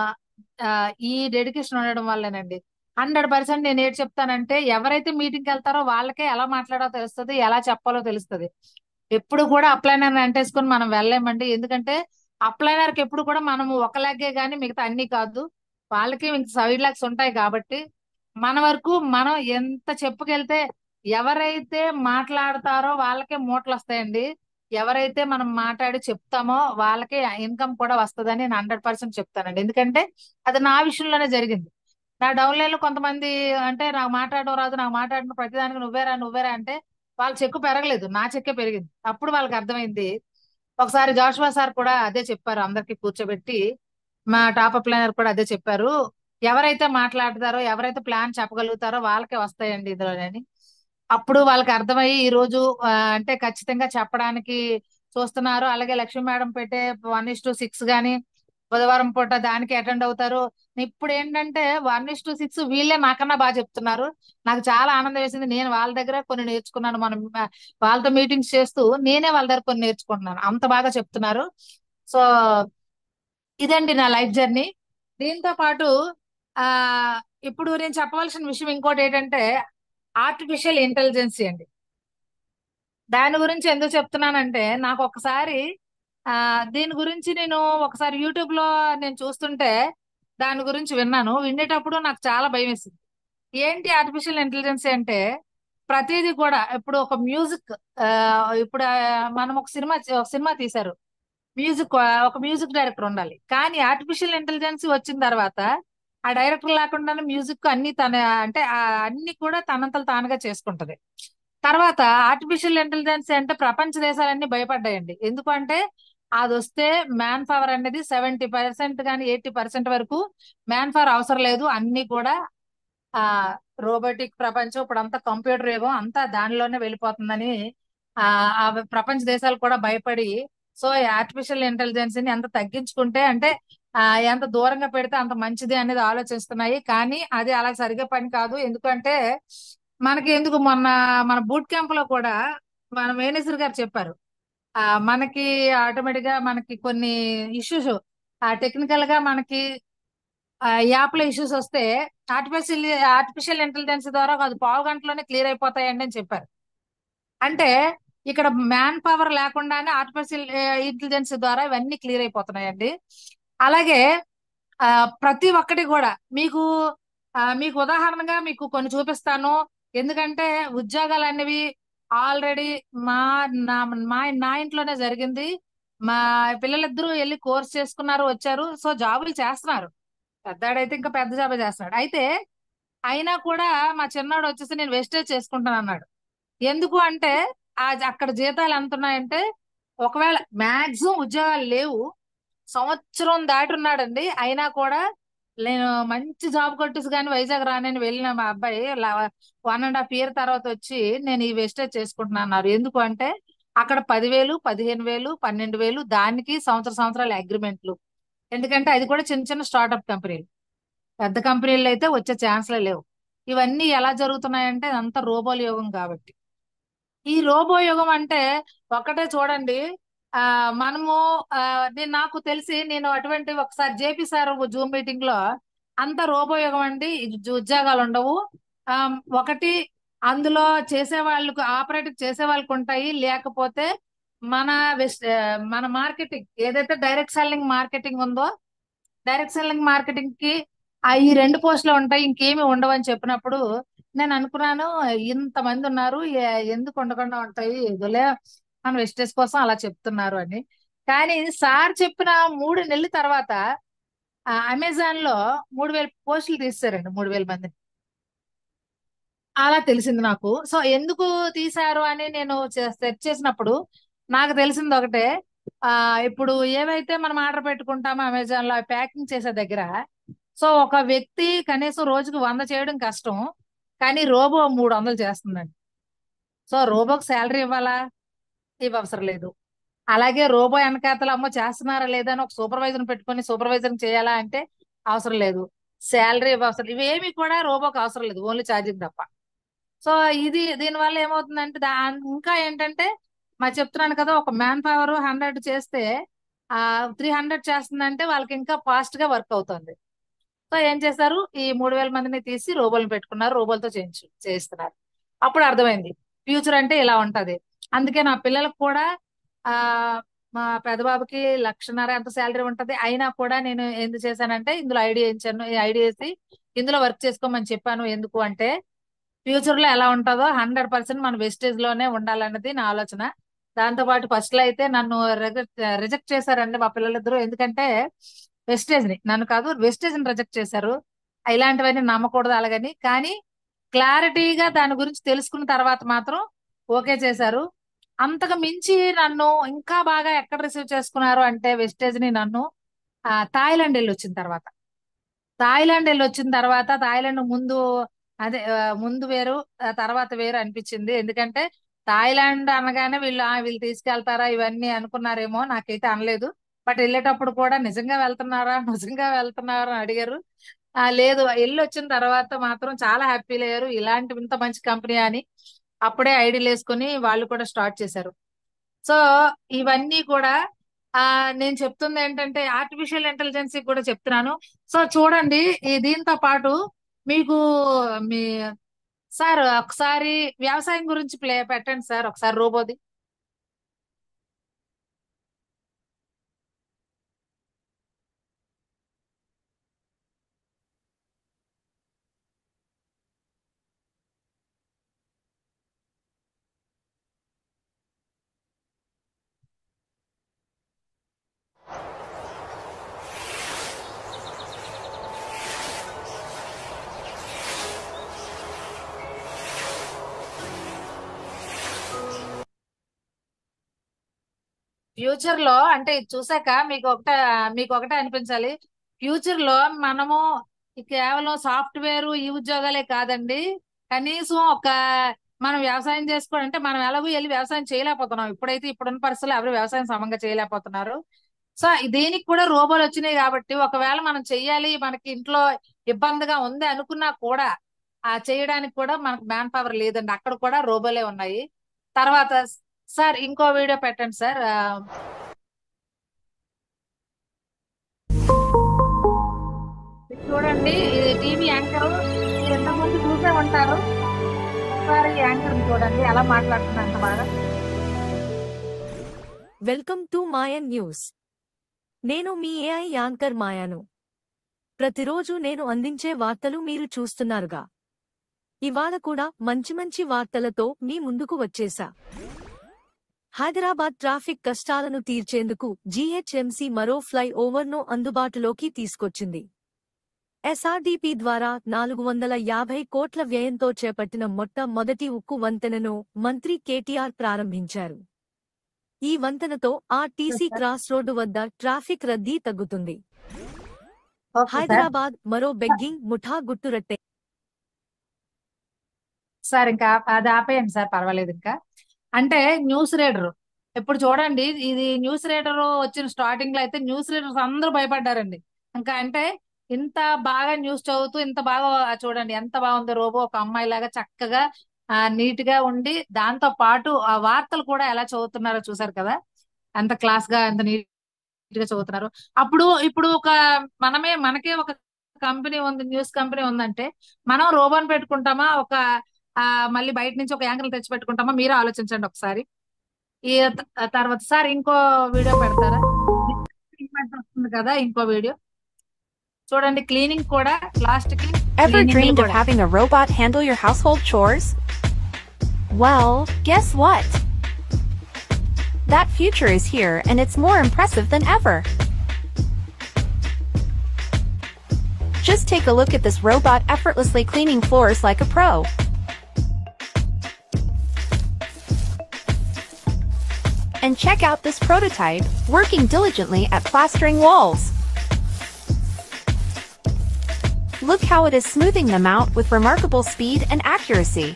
ఆ, ఈ డెడికేషన్ ఉండడం వల్లేనండి. 100% నేను ఏంటి చెప్తానంటే ఎవరైతే మీటింగ్కి వెళ్తారో వాళ్ళకే ఎలా మాట్లాడాలో తెలుస్తుంది, ఎలా చెప్పాలో తెలుస్తుంది. ఎప్పుడు కూడా అప్లైనర్ అంటేసుకొని మనం వెళ్ళలేమండి. ఎందుకంటే అప్లైనర్ కి ఎప్పుడు కూడా మనము ఒక లెగ్గే గానీ మిగతా అన్ని కాదు, వాళ్ళకి ఇంక సైడ్ లాగ్స్ ఉంటాయి. కాబట్టి మన వరకు మనం ఎంత చెప్పుకెళ్తే ఎవరైతే మాట్లాడతారో వాళ్ళకే మూటలు వస్తాయండి. ఎవరైతే మనం మాట్లాడి చెప్తామో వాళ్ళకే ఇన్కమ్ కూడా వస్తుందని నేను 100% చెప్తానండి. ఎందుకంటే అది నా విషయంలోనే జరిగింది. నా డౌన్ లైన్ లో కొంతమంది అంటే నాకు మాట్లాడడం రాదు, నాకు మాట్లాడిన ప్రతిదానికి నువ్వేరా అంటే వాళ్ళ చెక్కు పెరగలేదు, నా చెక్కే పెరిగింది. అప్పుడు వాళ్ళకి అర్థమైంది. ఒకసారి జాషువా సార్ కూడా అదే చెప్పారు అందరికి కూర్చోబెట్టి, మా టాప్ అప్లైనర్ కూడా అదే చెప్పారు, ఎవరైతే మాట్లాడతారో ఎవరైతే ప్లాన్ చెప్పగలుగుతారో వాళ్ళకే వస్తాయండి ఇందులోని. అప్పుడు వాళ్ళకి అర్థమయ్యి ఈ రోజు అంటే ఖచ్చితంగా చెప్పడానికి చూస్తున్నారు. అలాగే లక్ష్మీ మేడం పెట్టే 1:6 గాని బుధవారం పూట దానికి అటెండ్ అవుతారు. ఇప్పుడు ఏంటంటే 1:6 వీళ్ళే నాకన్నా బాగా చెప్తున్నారు. నాకు చాలా ఆనందం వేసింది. నేను వాళ్ళ దగ్గర కొన్ని నేర్చుకున్నాను. మనం వాళ్ళతో మీటింగ్స్ చేస్తూ నేనే వాళ్ళ దగ్గర కొన్ని నేర్చుకుంటున్నాను. అంత బాగా చెప్తున్నారు. సో ఇదండి నా లైఫ్ జర్నీ. దీంతో పాటు ఆ ఇప్పుడు నేను చెప్పవలసిన విషయం ఇంకోటి ఏంటంటే ఆర్టిఫిషియల్ ఇంటెలిజెన్సీ అండి. దాని గురించి ఎందుకు చెప్తున్నానంటే నాకు ఒకసారి దీని గురించి నేను ఒకసారి యూట్యూబ్ లో నేను చూస్తుంటే దాని గురించి విన్నాను. వినేటప్పుడు నాకు చాలా భయం వేసింది. ఏంటి ఆర్టిఫిషియల్ ఇంటెలిజెన్స్ అంటే ప్రతిదీ కూడా ఇప్పుడు ఒక మ్యూజిక్ ఇప్పుడు మనం ఒక సినిమా తీశారు. ఒక మ్యూజిక్ డైరెక్టర్ ఉండాలి. కానీ ఆర్టిఫిషియల్ ఇంటెలిజెన్స్ వచ్చిన తర్వాత ఆ డైరెక్టర్ లేకుండానే మ్యూజిక్ అన్ని తన అంటే అన్ని కూడా తనంతలు తానుగా చేసుకుంటది. తర్వాత ఆర్టిఫిషియల్ ఇంటెలిజెన్స్ అంటే ప్రపంచ దేశాలన్నీ భయపడ్డాయండి. ఎందుకంటే అది వస్తే మ్యాన్ పవర్ అనేది 70% కానీ 80% వరకు మ్యాన్ పవర్ అవసరం లేదు. అన్ని కూడా ఆ రోబోటిక్ ప్రపంచం ఇప్పుడు అంతా కంప్యూటర్ యుగం అంతా దానిలోనే వెళ్ళిపోతుందని ఆ ఆ ప్రపంచ దేశాలు కూడా భయపడి సో ఈ ఆర్టిఫిషియల్ ఇంటెలిజెన్స్ ని ఎంత తగ్గించుకుంటే అంటే ఆ ఎంత దూరంగా పెడితే అంత మంచిది అనేది ఆలోచిస్తున్నాయి. కానీ అది అలా సరిగా పని కాదు. ఎందుకంటే మనకి ఎందుకు మన బూట్ క్యాంప్ లో కూడా మన మేనేజర్ గారు చెప్పారు. మనకి ఆటోమేటిక్ గా మనకి కొన్ని ఇష్యూస్ టెక్నికల్ గా మనకి యాప్ లో ఇష్యూస్ వస్తే ఆర్టిఫిషియల్ ఆర్టిఫిషియల్ ఇంటెలిజెన్స్ ద్వారా అది పావు గంటలోనే క్లియర్ అయిపోతాయండి అని చెప్పారు. అంటే ఇక్కడ మ్యాన్ పవర్ లేకుండానే ఆర్టిఫిషియల్ ఇంటెలిజెన్స్ ద్వారా ఇవన్నీ క్లియర్ అయిపోతున్నాయండి. అలాగే ఆ, ప్రతి ఒక్కటి కూడా మీకు ఉదాహరణగా మీకు కొన్ని చూపిస్తాను. ఎందుకంటే ఉద్యోగాలు అనేవి ఆల్రెడీ మా నా మా నా ఇంట్లోనే జరిగింది. మా పిల్లలిద్దరూ వెళ్ళి కోర్స్ చేసుకున్నారు, వచ్చారు. సో జాబులు చేస్తున్నారు. పెద్దాడైతే ఇంకా పెద్ద జాబే చేస్తున్నాడు. అయితే అయినా కూడా మా చిన్నాడు వచ్చేసి నేను వెస్టేజ్ చేసుకుంటాను అన్నాడు. ఎందుకు అంటే అక్కడ జీతాలు ఎంత ఉన్నాయంటే ఒకవేళ మాక్సిమం ఉద్యోగాలు లేవు. సంవత్సరం దాటి ఉన్నాడండి. అయినా కూడా నేను మంచి జాబ్ కొట్టేసి కానీ వైజాగ్ రానని వెళ్ళిన మా అబ్బాయి 1.5 year తర్వాత వచ్చి నేను ఈ వెస్టేజ్ చేసుకుంటున్నాను అన్నారు. ఎందుకు అంటే అక్కడ 10,000 15,000 12,000 దానికి సంవత్సరాల అగ్రిమెంట్లు. ఎందుకంటే అది కూడా చిన్న చిన్న స్టార్ట్అప్ కంపెనీలు. పెద్ద కంపెనీలు అయితే వచ్చే ఛాన్స్లే లేవు. ఇవన్నీ ఎలా జరుగుతున్నాయంటే అంతా రోబోల యుగం కాబట్టి. ఈ రోబో యుగం అంటే ఒకటే చూడండి. ఆ మనము నాకు తెలిసి నేను అటువంటి ఒకసారి జేపీ సార్ జూమ్ మీటింగ్ లో అంత రోబో యుగం అండి. ఉద్యోగాలు ఉండవు. ఆ ఒకటి అందులో చేసే వాళ్ళకు ఆపరేట్ చేసే వాళ్ళకు ఉంటాయి. లేకపోతే మన మన మార్కెటింగ్ ఏదైతే డైరెక్ట్ సెల్లింగ్ మార్కెటింగ్ ఉందో డైరెక్ట్ సెల్లింగ్ మార్కెటింగ్ కి ఈ 2 పోస్టులు ఉంటాయి, ఇంకేమి ఉండవు అని చెప్పినప్పుడు నేను అనుకున్నాను ఇంతమంది ఉన్నారు ఎందుకు ఉండకుండా ఉంటాయి, ఏదోలే మన వెస్టేజ్ కోసం అలా చెప్తున్నారు అని. కానీ సార్ చెప్పిన 3 నెలల తర్వాత అమెజాన్ లో 3,000 పోస్టులు తీస్తారండి, 3,000 మందిని. అలా తెలిసింది నాకు. సో ఎందుకు తీశారు అని నేను సెర్చ్ చేసినప్పుడు నాకు తెలిసింది ఒకటే. ఇప్పుడు ఏవైతే మనం ఆర్డర్ పెట్టుకుంటామో అమెజాన్ లో ప్యాకింగ్ చేసే దగ్గర సో ఒక వ్యక్తి కనీసం రోజుకి 100 చేయడం కష్టం. కానీ రోబో 300 చేస్తుందండి. సో రోబోకి శాలరీ ఇవ్వాలా? ఇవ్వవసరం లేదు. అలాగే రోబో వెనకాతల అమ్మో చేస్తున్నారా లేదా అని ఒక సూపర్వైజర్ పెట్టుకొని సూపర్వైజర్ చేయాలా అంటే అవసరం లేదు. శాలరీ ఇవ్వవసరం, ఇవేమి కూడా రోబోకి అవసరం లేదు, ఓన్లీ ఛార్జింగ్ తప్ప. సో దీనివల్ల ఏమవుతుందంటే ఇంకా ఏంటంటే చెప్తున్నాను కదా, ఒక మ్యాన్ పవర్ 100 చేస్తే 300 చేస్తుందంటే వాళ్ళకి ఇంకా ఫాస్ట్ గా వర్క్ అవుతుంది. సో ఏం చేశారు, ఈ 3,000 మందిని తీసి రోబోలను పెట్టుకున్నారు, రోబోలతో చేయిస్తున్నారు. అప్పుడు అర్థమైంది ఫ్యూచర్ అంటే ఇలా ఉంటది. అందుకే నా పిల్లలకు కూడా ఆ మా పెద్ద బాబుకి 1,50,000 ఎంత శాలరీ ఉంటది. అయినా కూడా నేను ఎందుకు చేశానంటే ఇందులో ఐడియా ఇచ్చాను, ఐడియా వేసి ఇందులో వర్క్ చేసుకోమని చెప్పాను. ఎందుకు అంటే ఫ్యూచర్ లో ఎలా ఉంటుందో 100% మన వెస్టేజ్ లోనే ఉండాలన్నది నా ఆలోచన. దాంతో పాటు ఫస్ట్ లో అయితే నన్ను రిజెక్ట్ చేశారండి మా పిల్లలిద్దరూ. ఎందుకంటే వెస్టేజ్ ని, నన్ను కాదు వెస్టేజ్ ని రిజెక్ట్ చేశారు. ఇలాంటివన్నీ నమ్మకూడదు అలాగని. కానీ క్లారిటీగా దాని గురించి తెలుసుకున్న తర్వాత మాత్రం ఓకే చేశారు. అంతకు మించి నన్ను ఇంకా బాగా ఎక్కడ రిసీవ్ చేసుకున్నారు అంటే వెస్టేజ్ ని నన్ను థాయిలాండ్ వెళ్ళి వచ్చిన తర్వాత థాయిలాండ్ ముందు అదే ముందు వేరు తర్వాత వేరు అనిపించింది. ఎందుకంటే థాయిలాండ్ అనగానే వీళ్ళు తీసుకెళ్తారా ఇవన్నీ అనుకున్నారేమో, నాకైతే అనలేదు. బట్ వెళ్ళేటప్పుడు కూడా నిజంగా వెళ్తున్నారా నిజంగా వెళ్తున్నారా అని అడిగారు. లేదు, వెళ్ళి వచ్చిన తర్వాత మాత్రం చాలా హ్యాపీలు అయ్యారు, ఇలాంటి ఇంత మంచి కంపెనీ అని. అప్పుడే ఐడీలు వేసుకుని వాళ్ళు కూడా స్టార్ట్ చేశారు. సో ఇవన్నీ కూడా నేను చెప్తుంది ఏంటంటే ఆర్టిఫిషియల్ ఇంటెలిజెన్స్ కూడా చెప్తున్నాను. సో చూడండి, దీంతో పాటు మీకు మీ సార్ ఒకసారి వ్యవసాయం గురించి పెట్టండి సార్, ఒకసారి రోబోది. ఫ్యూచర్ లో అంటే ఇది చూసాక మీకు ఒకటే అనిపించాలి. ఫ్యూచర్ లో మనము కేవలం సాఫ్ట్వేర్ ఈ ఉద్యోగాలే కాదండి, కనీసం మనం వ్యవసాయం చేసుకోవాలంటే మనం ఎలాగో వెళ్ళి వ్యవసాయం చేయలేకపోతున్నాం. ఇప్పుడున్న పరిస్థితుల్లో ఎవరు వ్యవసాయం సమంగా చేయలేకపోతున్నారు. సో దీనికి కూడా రోబోలు వచ్చినాయి కాబట్టి ఒకవేళ మనం చెయ్యాలి, మనకి ఇంట్లో ఇబ్బందిగా ఉంది అనుకున్నా కూడా చేయడానికి కూడా మనకు మ్యాన్ పవర్ లేదండి, అక్కడ కూడా రోబోలే ఉన్నాయి. తర్వాత సార్ ఇంకో వీడియో పెట్టండి సార్. చూడండి, ఇది టీవీ యాంకర్, మీరు ఎంతమంది చూసే ఉంటారు. ఒకసారి యాంకర్ చూడండి ఎలా మాట్లాడుతున్నా అంత బాగా. Welcome to Mayan news. నేను మీ ఏఐ యాంకర్ మాయాను. ప్రతిరోజు నేను అందించే వార్తలు మీరు చూస్తున్నారుగా. ఇవాళ కూడా మంచి వార్తలతో మీ ముందుకు వచ్చేశా. హైదరాబాద్ ట్రాఫిక్ కష్టాలను తీర్చేందుకు జీహెచ్ఎంసీ మరో ఫ్లై ఓవర్ను అందుబాటులోకి తీసుకొచ్చింది. ఎస్ఆర్డీపీ ద్వారా 450 కోట్ల వ్యయంతో చేపట్టిన మొట్టమొదటి ఉక్కు వంతెనను మంత్రి కేటీఆర్ ప్రారంభించారు. ఈ వంతెనతో ఆర్టీసీ క్రాస్ రోడ్డు వద్ద ట్రాఫిక్ రద్దీ తగ్గుతుంది. హైదరాబాద్ మరో బెగ్గింగ్ ముఠా గుట్టురట్టే. సార్ ఇంకా అది ఆపేయండి సార్, పర్వాలేదు. ఇంకా అంటే న్యూస్ రీడర్, ఇప్పుడు చూడండి, ఇది న్యూస్ రీడర్ వచ్చిన స్టార్టింగ్ లో అయితే న్యూస్ రీడర్స్ అందరూ భయపడ్డారండి. ఇంకా అంటే ఇంత బాగా న్యూస్ చదువుతూ ఇంత బాగా చూడండి ఎంత బాగుంది రోబో, ఒక అమ్మాయి లాగా చక్కగా నీట్ గా ఉండి, దాంతో పాటు ఆ వార్తలు కూడా ఎలా చదువుతున్నారో చూసారు కదా, ఎంత క్లాస్ గా ఎంత నీట్ గా చదువుతున్నారు. ఇప్పుడు మనకే ఒక కంపెనీ ఉంది, న్యూస్ కంపెనీ ఉందంటే మనం రోబోని పెట్టుకుంటామా, మళ్ళీ బయట నుంచి ఒక యాంగిల్ తెచ్చి పెట్టుకుంటామా? మీరే ఆలోచించండి ఒకసారి. ఈ తర్వాత సార్ ఇంకో వీడియో పెడతారా? వస్తుంది కదా ఇంకో వీడియో చూడండి, క్లీనింగ్ కూడా లాస్ట్ కి. Ever dreamed of having a robot handle your household chores? Well, guess what? That future is here and it's more impressive than ever. Just take a look at this robot effortlessly cleaning floors like a pro. And check out this prototype, working diligently at plastering walls. Look how it is smoothing them out with remarkable speed and accuracy.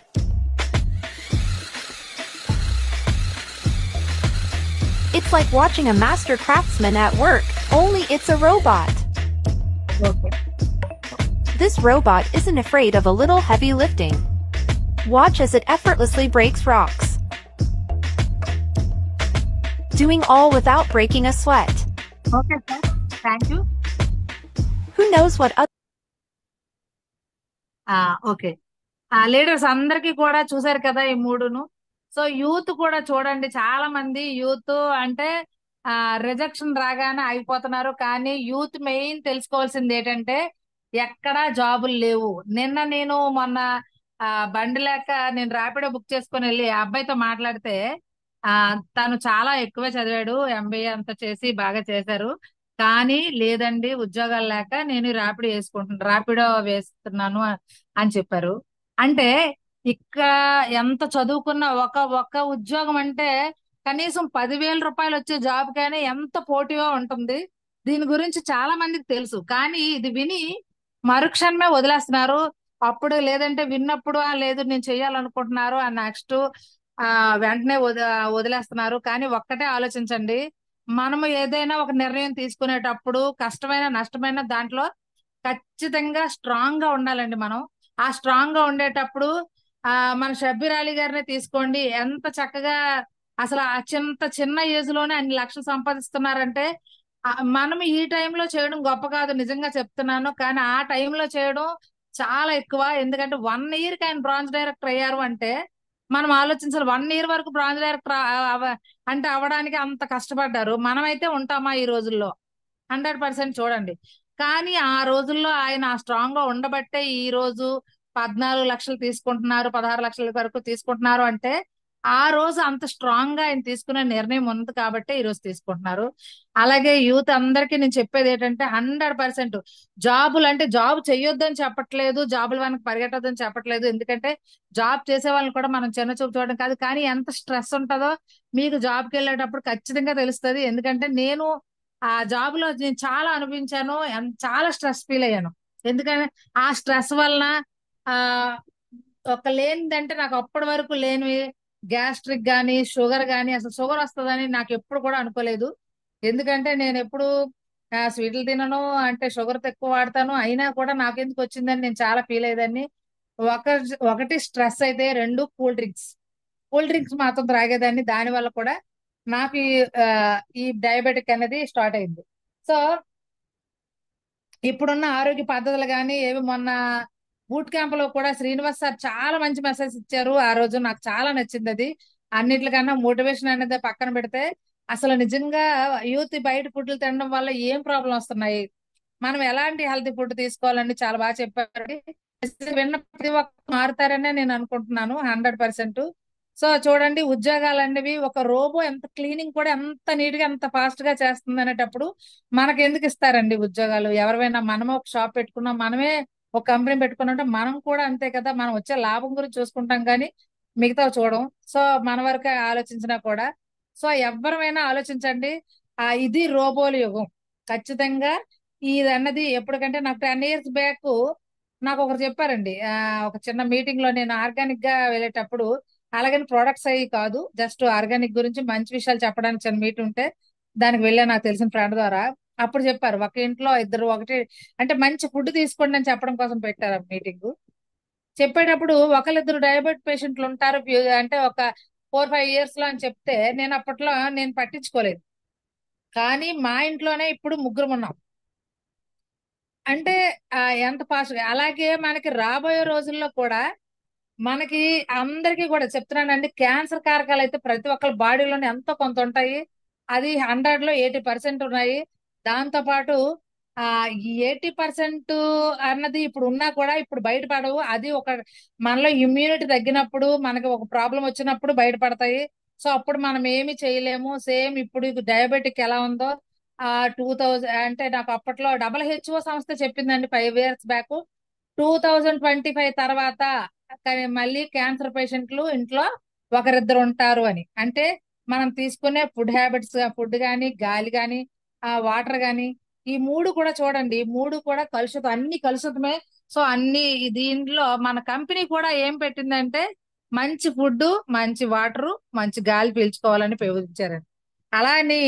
It's like watching a master craftsman at work, only it's a robot. Okay. This robot isn't afraid of a little heavy lifting. Watch as it effortlessly breaks rocks, doing all without breaking a sweat. Okay, sir. Thank you. Who knows what other okay, leaders అందరికీ కూడా చూసారు కదా ఈ మూడును. So youth కూడా చూడండి, చాలా మంది youth అంటే రిజెక్షన్ రాగానే అయిపోతున్నారు. కానీ యూత్ మెయిన్ తెలుసుకోవాల్సింది ఏంటంటే ఎక్కడా జాబులు లేవు. నేను మొన్న బండి లేక నేను ర్యాపిడో బుక్ చేసుకుని వెళ్ళి ఆ అబ్బాయితో మాట్లాడితే తను చాలా ఎక్కువే చదివాడు, ఎంబీఏ అంతా చేసి బాగా చేశారు, కానీ లేదండి ఉద్యోగాలు లేక నేను ర్యాపిడో వేస్తున్నాను అని చెప్పారు. అంటే ఇక్కడ ఎంత చదువుకున్న ఒక ఉద్యోగం అంటే కనీసం 10,000 రూపాయలు వచ్చే జాబ్ కానీ ఎంత పోటీగా ఉంటుంది. దీని గురించి చాలా మందికి తెలుసు, కానీ ఇది విని మరుక్షణమే వదిలేస్తున్నారు. అప్పుడు లేదంటే విన్నప్పుడు లేదు నేను చెయ్యాలనుకుంటున్నారు నెక్స్ట్ వెంటనే వదిలేస్తున్నారు. కానీ ఒక్కటే ఆలోచించండి, మనము ఏదైనా ఒక నిర్ణయం తీసుకునేటప్పుడు కష్టమైన నష్టమైన దాంట్లో ఖచ్చితంగా స్ట్రాంగ్ గా ఉండాలండి. మనం ఆ స్ట్రాంగ్ గా ఉండేటప్పుడు మన షబ్బీర్ అలీ గారినే తీసుకోండి, ఎంత చక్కగా అసలు ఆ చిన్న ఏజ్ లోనే అన్ని లక్షలు సంపాదిస్తున్నారంటే మనం ఈ టైంలో చేయడం గొప్ప కాదు, నిజంగా చెప్తున్నాను. కానీ ఆ టైంలో చేయడం చాలా ఎక్కువ. ఎందుకంటే 1 year కి ఆయన బ్రాంజ్ డైరెక్టర్ అయ్యారు అంటే మనం ఆలోచించాలి. 1 year వరకు బ్రాంజ్ డైరెక్టర్ అంటే అవడానికి అంత కష్టపడ్డారు. మనమైతే ఉంటామా ఈ రోజుల్లో? 100% చూడండి. కానీ ఆ రోజుల్లో ఆయన స్ట్రాంగ్ గా ఉండబట్టే ఈ రోజు 14 లక్షలు తీసుకుంటున్నారు, 16 లక్షల వరకు తీసుకుంటున్నారు. అంటే ఆ రోజు అంత స్ట్రాంగ్ గా ఆయన తీసుకునే నిర్ణయం ఉంది కాబట్టి ఈ రోజు తీసుకుంటున్నారు. అలాగే యూత్ అందరికీ నేను చెప్పేది ఏంటంటే 100% జాబులు అంటే జాబ్ చెయ్యొద్దని చెప్పట్లేదు, జాబుల వెనక పరిగెట్టొద్దని చెప్పట్లేదు. ఎందుకంటే జాబ్ చేసే వాళ్ళని కూడా మనం చిన్న చూపు చూడడం కాదు, కానీ ఎంత స్ట్రెస్ ఉంటుందో మీకు జాబ్కి వెళ్ళేటప్పుడు ఖచ్చితంగా తెలుస్తుంది. ఎందుకంటే నేను ఆ జాబ్ లో నేను చాలా అనుభవించాను, చాలా స్ట్రెస్ ఫీల్ అయ్యాను. ఎందుకంటే ఆ స్ట్రెస్ వలన ఆ ఒక లేనిదంటే నాకు అప్పటి వరకు లేనివి గ్యాస్ట్రిక్ గానీ షుగర్ గానీ, అసలు షుగర్ వస్తుందని నాకు ఎప్పుడు కూడా అనుకోలేదు. ఎందుకంటే నేను ఎప్పుడు స్వీట్లు తినను, అంటే షుగర్ ఎక్కువ వాడతాను, అయినా కూడా నాకెందుకు వచ్చిందని నేను చాలా ఫీల్ అయ్యేదాన్ని. ఒక ఒకటి స్ట్రెస్ అయితే, 2 కూల్ డ్రింక్స్ మాత్రం త్రాగేదాన్ని. దాని వల్ల కూడా నాకు ఈ డయాబెటిక్ అనేది స్టార్ట్ అయింది. సో ఇప్పుడున్న ఆరోగ్య పద్ధతులు కానీ ఏవి, మొన్న బూట్ క్యాంప్ లో కూడా శ్రీనివాస్ సార్ చాలా మంచి మెసేజ్ ఇచ్చారు. ఆ రోజు నాకు చాలా నచ్చింది అది. అన్నిటికన్నా మోటివేషన్ అనేది పక్కన పెడితే అసలు నిజంగా యూత్ బయట ఫుడ్లు తినడం వల్ల ఏం ప్రాబ్లం వస్తున్నాయి, మనం ఎలాంటి హెల్తీ ఫుడ్ తీసుకోవాలని చాలా బాగా చెప్పారు. విన్న ప్రతి ఒక్క మారుతారనే నేను అనుకుంటున్నాను 100%. సో చూడండి, ఉద్యోగాలు అనేవి ఒక రోబో ఎంత క్లీనింగ్ కూడా ఎంత నీట్ గా ఎంత ఫాస్ట్ గా చేస్తుంది అనేటప్పుడు మనకి ఎందుకు ఇస్తారండి ఉద్యోగాలు? ఎవరైనా మనమే ఒక షాప్ పెట్టుకున్నాం, మనమే ఒక కంపెనీ పెట్టుకున్నట్టు మనం కూడా అంతే కదా, మనం వచ్చే లాభం గురించి చూసుకుంటాం కానీ మిగతా చూడం. సో మన వరకే ఆలోచించినా కూడా, సో ఎవరైనా ఆలోచించండి. ఇది రోబోల యుగం ఖచ్చితంగా. ఇది అన్నది ఎప్పటికంటే నాకు 10 years బ్యాక్ నాకు ఒకరు చెప్పారండి. ఒక చిన్న మీటింగ్ లో నేను ఆర్గానిక్ గా వెళ్ళేటప్పుడు, అలాగని ప్రొడక్ట్స్ అవి కాదు, జస్ట్ ఆర్గానిక్ గురించి మంచి విషయాలు చెప్పడానికి చిన్న మీట్ ఉంటే దానికి వెళ్ళా, నాకు తెలిసిన ఫ్రెండ్ ద్వారా. అప్పుడు చెప్పారు, ఒక ఇంట్లో ఇద్దరు ఒకటి అంటే మంచి ఫుడ్ తీసుకోండి అని చెప్పడం కోసం పెట్టారు ఆ మీటింగ్. చెప్పేటప్పుడు ఒకళ్ళిద్దరు డయాబెటిక్ పేషెంట్లు ఉంటారు అంటే ఒక 4-5 years లో అని చెప్తే నేను అప్పట్లో నేను పట్టించుకోలేదు. కానీ మా ఇంట్లోనే ఇప్పుడు 3 ఉన్నాం అంటే ఎంత ఫాస్ట్ గా. అలాగే మనకి రాబోయే రోజుల్లో కూడా మనకి అందరికీ కూడా చెప్తున్నానండి, క్యాన్సర్ కారకాలు అయితే ప్రతి ఒక్కరి బాడీలోనే ఎంతో కొంత ఉంటాయి. అది 100 లో 80% ఉన్నాయి. దాంతో పాటు ఈ 80% అన్నది ఇప్పుడు ఉన్నా కూడా ఇప్పుడు బయటపడవు. అది ఒక మనలో ఇమ్యూనిటీ తగ్గినప్పుడు, మనకి ఒక ప్రాబ్లం వచ్చినప్పుడు బయటపడతాయి. సో అప్పుడు మనం ఏమి చేయలేము. సేమ్ ఇప్పుడు డయాబెటిక్ ఎలా ఉందో 2000 అంటే నాకు అప్పట్లో WHO సంస్థ చెప్పిందండి 5 years బ్యాక్, 2025 తర్వాత కానీ మళ్ళీ క్యాన్సర్ పేషెంట్లు ఇంట్లో ఒకరిద్దరు ఉంటారు అని. అంటే మనం తీసుకునే ఫుడ్ హ్యాబిట్స్, ఫుడ్ కానీ, గాలి కానీ, వాటర్ కానీ, ఈ 3 కూడా చూడండి, ఈ 3 కూడా కలుషితం, అన్ని కలుషితమే. సో అన్ని దీంట్లో మన కంపెనీ కూడా ఏం పెట్టిందంటే మంచి ఫుడ్, మంచి వాటర్, మంచి గాలి పీల్చుకోవాలని ఉపయోగించారండి. అలా అని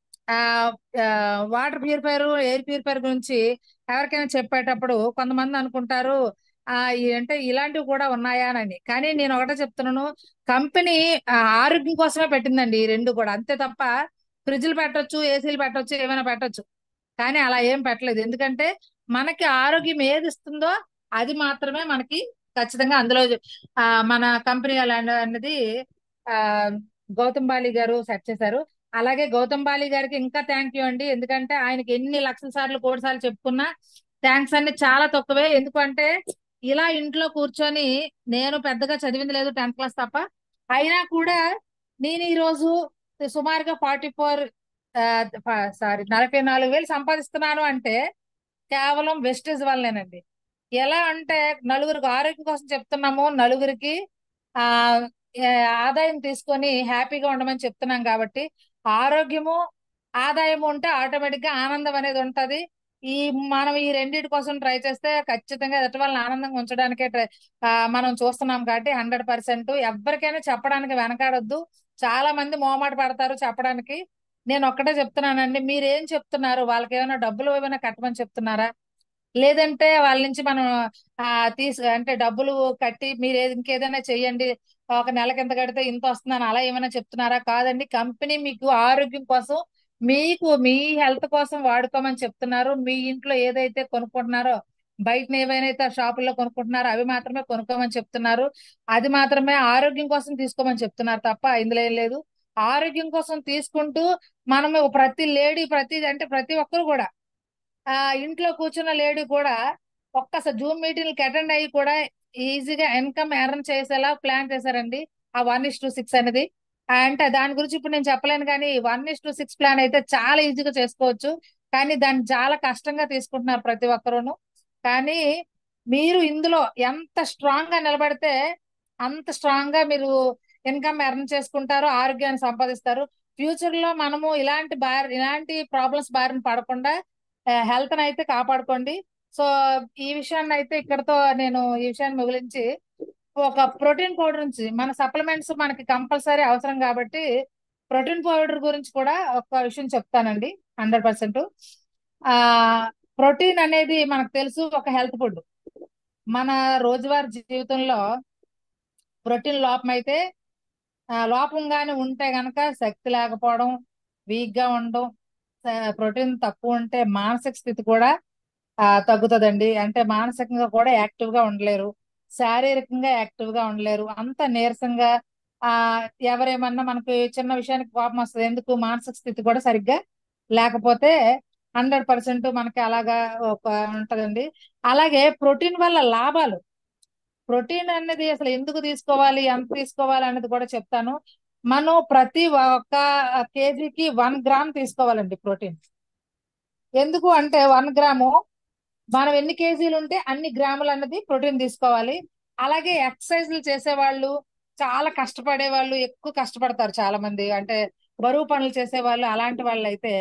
వాటర్ ప్యూరిఫైర్, ఎయిర్ ప్యూరిఫైర్ గురించి ఎవరికైనా చెప్పేటప్పుడు కొంతమంది అనుకుంటారు అంటే ఇలాంటివి కూడా ఉన్నాయా అని. కానీ నేను ఒకటే చెప్తున్నాను, కంపెనీ ఆరోగ్యం కోసమే పెట్టిందండి ఈ 2 కూడా, అంతే తప్ప ఫ్రిడ్జ్లు పెట్టొచ్చు, ఏసీలు పెట్టొచ్చు, ఏమైనా పెట్టొచ్చు, కానీ అలా ఏం పెట్టలేదు. ఎందుకంటే మనకి ఆరోగ్యం ఏది ఇస్తుందో అది మాత్రమే మనకి ఖచ్చితంగా అందులో మన కంపెనీ అనేది గౌతమ్ బాలి గారు సెట్ చేశారు. అలాగే గౌతమ్ బాలి గారికి ఇంకా థ్యాంక్ యూ అండి. ఎందుకంటే ఆయనకి ఎన్ని లక్షల సార్లు, కోటి సార్లు చెప్పుకున్నా థ్యాంక్స్ అన్ని చాలా తక్కువే. ఎందుకంటే ఇలా ఇంట్లో కూర్చొని, నేను పెద్దగా చదివింది లేదు, 10th క్లాస్ తప్ప, అయినా కూడా నేను ఈ రోజు సుమారుగా 44,000 సంపాదిస్తున్నాను అంటే కేవలం వెస్టేజ్ వల్లనేనండి. ఎలా అంటే నలుగురికి ఆరోగ్యం కోసం చెప్తున్నాము, నలుగురికి ఆ ఆదాయం తీసుకొని హ్యాపీగా ఉండమని చెప్తున్నాం కాబట్టి ఆరోగ్యము, ఆదాయము ఉంటే ఆటోమేటిక్ గా ఆనందం అనేది ఉంటది. ఈ మనం ఈ రెండింటి కోసం ట్రై చేస్తే ఖచ్చితంగా ఎదుటి వాళ్ళని ఆనందంగా ఉంచడానికే మనం చూస్తున్నాం కాబట్టి 100% ఎవరికైనా చెప్పడానికి వెనకాడొద్దు. చాలా మంది మొహమాట పడతారు చెప్పడానికి. నేను ఒక్కటే చెప్తున్నానండి, మీరేం చెప్తున్నారు? వాళ్ళకి ఏమైనా డబ్బులు ఏమైనా కట్టమని చెప్తున్నారా? లేదంటే వాళ్ళ నుంచి మనం అంటే డబ్బులు కట్టి మీరు ఇంకేదైనా చెయ్యండి, ఒక నెలకి ఎంత కడితే ఇంత వస్తుందని అలా ఏమైనా చెప్తున్నారా? కాదండి, కంపెనీ మీకు ఆరోగ్యం కోసం, మీకు మీ హెల్త్ కోసం వాడుకోమని చెప్తున్నారు. మీ ఇంట్లో ఏదైతే కొనుక్కుంటున్నారో, బయట ఏవైతే షాపుల్లో కొనుక్కుంటున్నారో అవి మాత్రమే కొనుక్కోమని చెప్తున్నారు. అది మాత్రమే ఆరోగ్యం కోసం తీసుకోమని చెప్తున్నారు తప్ప ఇందులో ఏం లేదు. ఆరోగ్యం కోసం తీసుకుంటూ మనము ప్రతి ఒక్కరు కూడా ఇంట్లో కూర్చున్న లేడీ కూడా ఒక్కసారి జూమ్ మీటింగ్కి అటెండ్ అయ్యి కూడా ఈజీగా ఇన్కమ్ ఎర్న్ చేసేలా ప్లాన్ చేశారండి ఆ 1:6 అనేది. అంటే దాని గురించి ఇప్పుడు నేను చెప్పలేను, కానీ 1:6 ప్లాన్ అయితే చాలా ఈజీగా చేసుకోవచ్చు. కానీ దాన్ని చాలా కష్టంగా తీసుకుంటున్నారు ప్రతి ఒక్కరూను. కానీ మీరు ఇందులో ఎంత స్ట్రాంగ్ గా నిలబడితే అంత స్ట్రాంగ్ గా మీరు ఇన్కమ్ ఎర్న్ చేసుకుంటారు, ఆరోగ్యాన్ని సంపాదిస్తారు. ఫ్యూచర్ లో మనము ఇలాంటి ప్రాబ్లమ్స్ బారిన పడకుండా హెల్త్ అయితే కాపాడుకోండి. సో ఈ విషయాన్ని అయితే ఇక్కడతో నేను ఈ విషయాన్ని ముగించి, ఒక ప్రోటీన్ పౌడర్ నుంచి మన సప్లిమెంట్స్ మనకి కంపల్సరీ అవసరం కాబట్టి ప్రోటీన్ పౌడర్ గురించి కూడా ఒక విషయం చెప్తానండి. 100% ఆ ప్రోటీన్ అనేది మనకు తెలుసు ఒక హెల్త్ ఫుడ్. మన రోజువారీ జీవితంలో ప్రోటీన్ లోపంగానే ఉంటే గనక శక్తి లేకపోవడం, వీక్ గా ఉండడం, ప్రోటీన్ తక్కువ ఉంటే మానసిక స్థితి కూడా తగ్గుతుందండి. అంటే మానసికంగా కూడా యాక్టివ్ గా ఉండలేరు, శారీరకంగా యాక్టివ్ గా ఉండలేరు, అంత నీరసంగా ఎవరేమన్నా మనకి చిన్న విషయానికి కోపం వస్తుంది. ఎందుకు? మానసిక స్థితి కూడా సరిగ్గా లేకపోతే 100% మనకి అలాగా ఒక ఉంటదండి. అలాగే ప్రోటీన్ వల్ల లాభాలు, ప్రోటీన్ అనేది అసలు ఎందుకు తీసుకోవాలి, ఎంత తీసుకోవాలి అనేది కూడా చెప్తాను. మనం ప్రతి ఒక్క కేజీకి 1 గ్రామ్ తీసుకోవాలండి ప్రోటీన్. ఎందుకు అంటే 1 గ్రాము మనం ఎన్ని కేజీలు ఉంటే అన్ని గ్రాములు అన్నది ప్రోటీన్ తీసుకోవాలి. అలాగే ఎక్సర్సైజ్లు చేసేవాళ్ళు, చాలా కష్టపడే వాళ్ళు, ఎక్కువ కష్టపడతారు చాలా మంది, అంటే బరువు పనులు చేసేవాళ్ళు, అలాంటి వాళ్ళు అయితే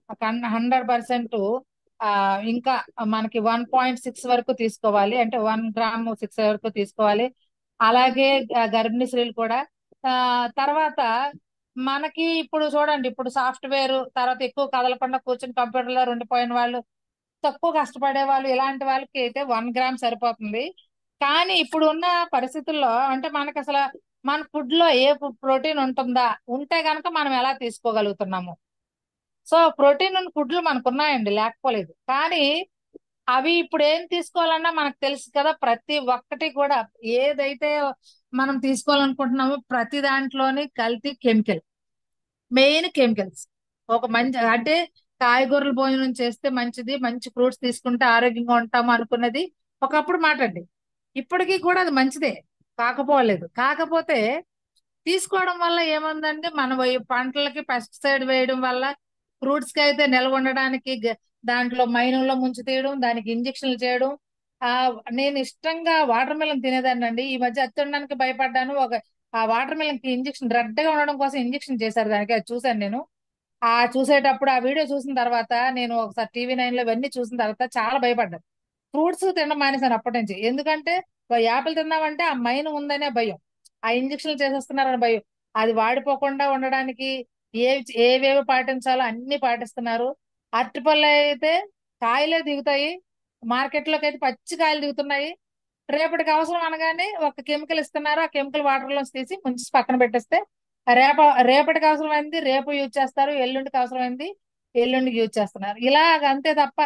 100% ఇంకా మనకి 1.6 వరకు తీసుకోవాలి. అంటే 1 గ్రామ్ 6 వరకు తీసుకోవాలి. అలాగే గర్భిణీ స్త్రీలు కూడా. తర్వాత మనకి ఇప్పుడు చూడండి, ఇప్పుడు సాఫ్ట్వేర్ తర్వాత ఎక్కువ కదలకుండా కూర్చొని కంప్యూటర్ లో ఉండిపోయిన వాళ్ళు, తక్కువ కష్టపడే వాళ్ళు, ఇలాంటి వాళ్ళకి అయితే 1 గ్రామ్ సరిపోతుంది. కానీ ఇప్పుడు ఉన్న పరిస్థితుల్లో అంటే మనకి అసలు మన ఫుడ్ లో ఏ ప్రోటీన్ ఉంటుందా, ఉంటే గనక మనం ఎలా తీసుకోగలుగుతున్నాము? సో ప్రోటీన్ ఉన్న ఫుడ్లు మనకు ఉన్నాయండి, లేకపోలేదు. కానీ అవి ఇప్పుడు ఏం తీసుకోవాలన్నా మనకు తెలుసు కదా, ప్రతి ఒక్కటి కూడా ఏదైతే మనం తీసుకోవాలనుకుంటున్నామో ప్రతి దాంట్లోని కల్తీ కెమికల్, మెయిన్ కెమికల్స్. ఒక మంచి అంటే కాయగూరల భోజనం చేస్తే మంచిది, మంచి ఫ్రూట్స్ తీసుకుంటే ఆరోగ్యంగా ఉంటాము అనుకున్నది ఒకప్పుడు మాట అండి. ఇప్పటికీ కూడా అది మంచిదే, కాకపోలేదు. కాకపోతే తీసుకోవడం వల్ల ఏముందంటే మన పంటలకి పెస్టిసైడ్ వేయడం వల్ల, ఫ్రూట్స్ కి అయితే నిల్వ ఉండడానికి దాంట్లో మైనంలో ముంచి తీయడం, దానికి ఇంజక్షన్లు చేయడం. ఆ నేను ఇష్టంగా వాటర్ మిలన్ తినేదాన్ని అండి. ఈ మధ్య అది తినడానికి భయపడ్డాను. ఆ వాటర్ మిలన్ కి ఇంజక్షన్, రెడ్ గా ఉండడం కోసం ఇంజక్షన్ చేశారు దానికి, అది చూశాను నేను. చూసేటప్పుడు ఆ వీడియో చూసిన తర్వాత, నేను ఒకసారి TV9 లో ఇవన్నీ చూసిన తర్వాత చాలా భయపడ్డాను. ఫ్రూట్స్ తినడం మానేశాను అప్పటి నుంచి. ఎందుకంటే యాపిల్ తిన్నామంటే ఆ మైన్ ఉందనే భయం, ఆ ఇంజక్షన్లు చేసేస్తున్నారని భయం. అది వాడిపోకుండా ఉండడానికి ఏవేవి పాటించాలో అన్ని పాటిస్తున్నారు. అరటిపళ్ళు అయితే కాయలే దిగుతాయి, మార్కెట్ లోకి అయితే పచ్చి కాయలు దిగుతున్నాయి. రేపటికి అవసరం అనగానే ఒక కెమికల్ ఇస్తున్నారు, ఆ కెమికల్ వాటర్ లో తీసి ముంచి పక్కన పెట్టేస్తే రేపటికి అవసరమైంది రేపు యూజ్ చేస్తారు, ఎల్లుండికి అవసరమైంది ఎల్లుండికి యూజ్ చేస్తున్నారు. ఇలాగ అంతే తప్ప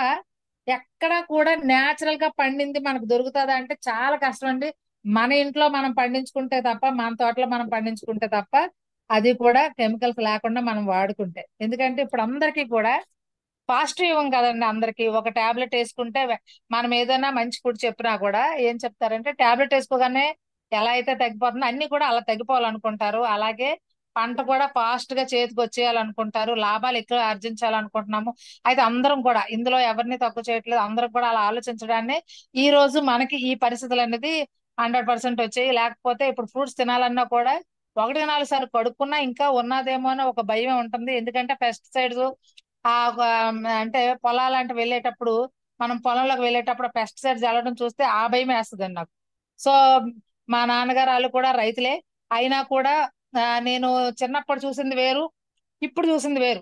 ఎక్కడ కూడా నేచురల్ గా పండింది మనకు దొరుకుతుందా అంటే చాలా కష్టం అండి. మన ఇంట్లో మనం పండించుకుంటే తప్ప, మన తోటలో మనం పండించుకుంటే తప్ప, అది కూడా కెమికల్స్ లేకుండా మనం వాడుకుంటే. ఎందుకంటే ఇప్పుడు అందరికీ కూడా పాజిటివ్ ఇవ్వం కదండి. అందరికి ఒక టాబ్లెట్ వేసుకుంటే మనం ఏదైనా మంచి ఫుడ్ చెప్పినా కూడా ఏం చెప్తారంటే, టాబ్లెట్ వేసుకోగానే ఎలా అయితే తగ్గిపోతుందో అన్ని కూడా అలా తగ్గిపోవాలనుకుంటారు. అలాగే పంట కూడా ఫాస్ట్ గా చేతికి వచ్చేయాలనుకుంటారు, లాభాలు ఎక్కువ ఆర్జించాలనుకుంటున్నాము. అయితే అందరం కూడా ఇందులో ఎవరిని తక్కువ చేయట్లేదు, అందరం కూడా అలా ఆలోచించడాన్ని ఈ రోజు మనకి ఈ పరిస్థితులు అనేది 100% వచ్చాయి. లేకపోతే ఇప్పుడు ఫ్రూట్స్ తినాలన్నా కూడా 1-4 సార్లు కడుక్కున్నా ఇంకా ఉన్నదేమో అని ఒక భయం ఉంటుంది. ఎందుకంటే పెస్టిసైడ్స్ అంటే పొలాలంటే వెళ్ళేటప్పుడు, మనం పొలంలోకి వెళ్ళేటప్పుడు పెస్టిసైడ్స్ చల్లడం చూస్తే ఆ భయం వేస్తుందండి నాకు. సో మా నాన్నగారు వాళ్ళు కూడా రైతులే అయినా కూడా నేను చిన్నప్పుడు చూసింది వేరు, ఇప్పుడు చూసింది వేరు.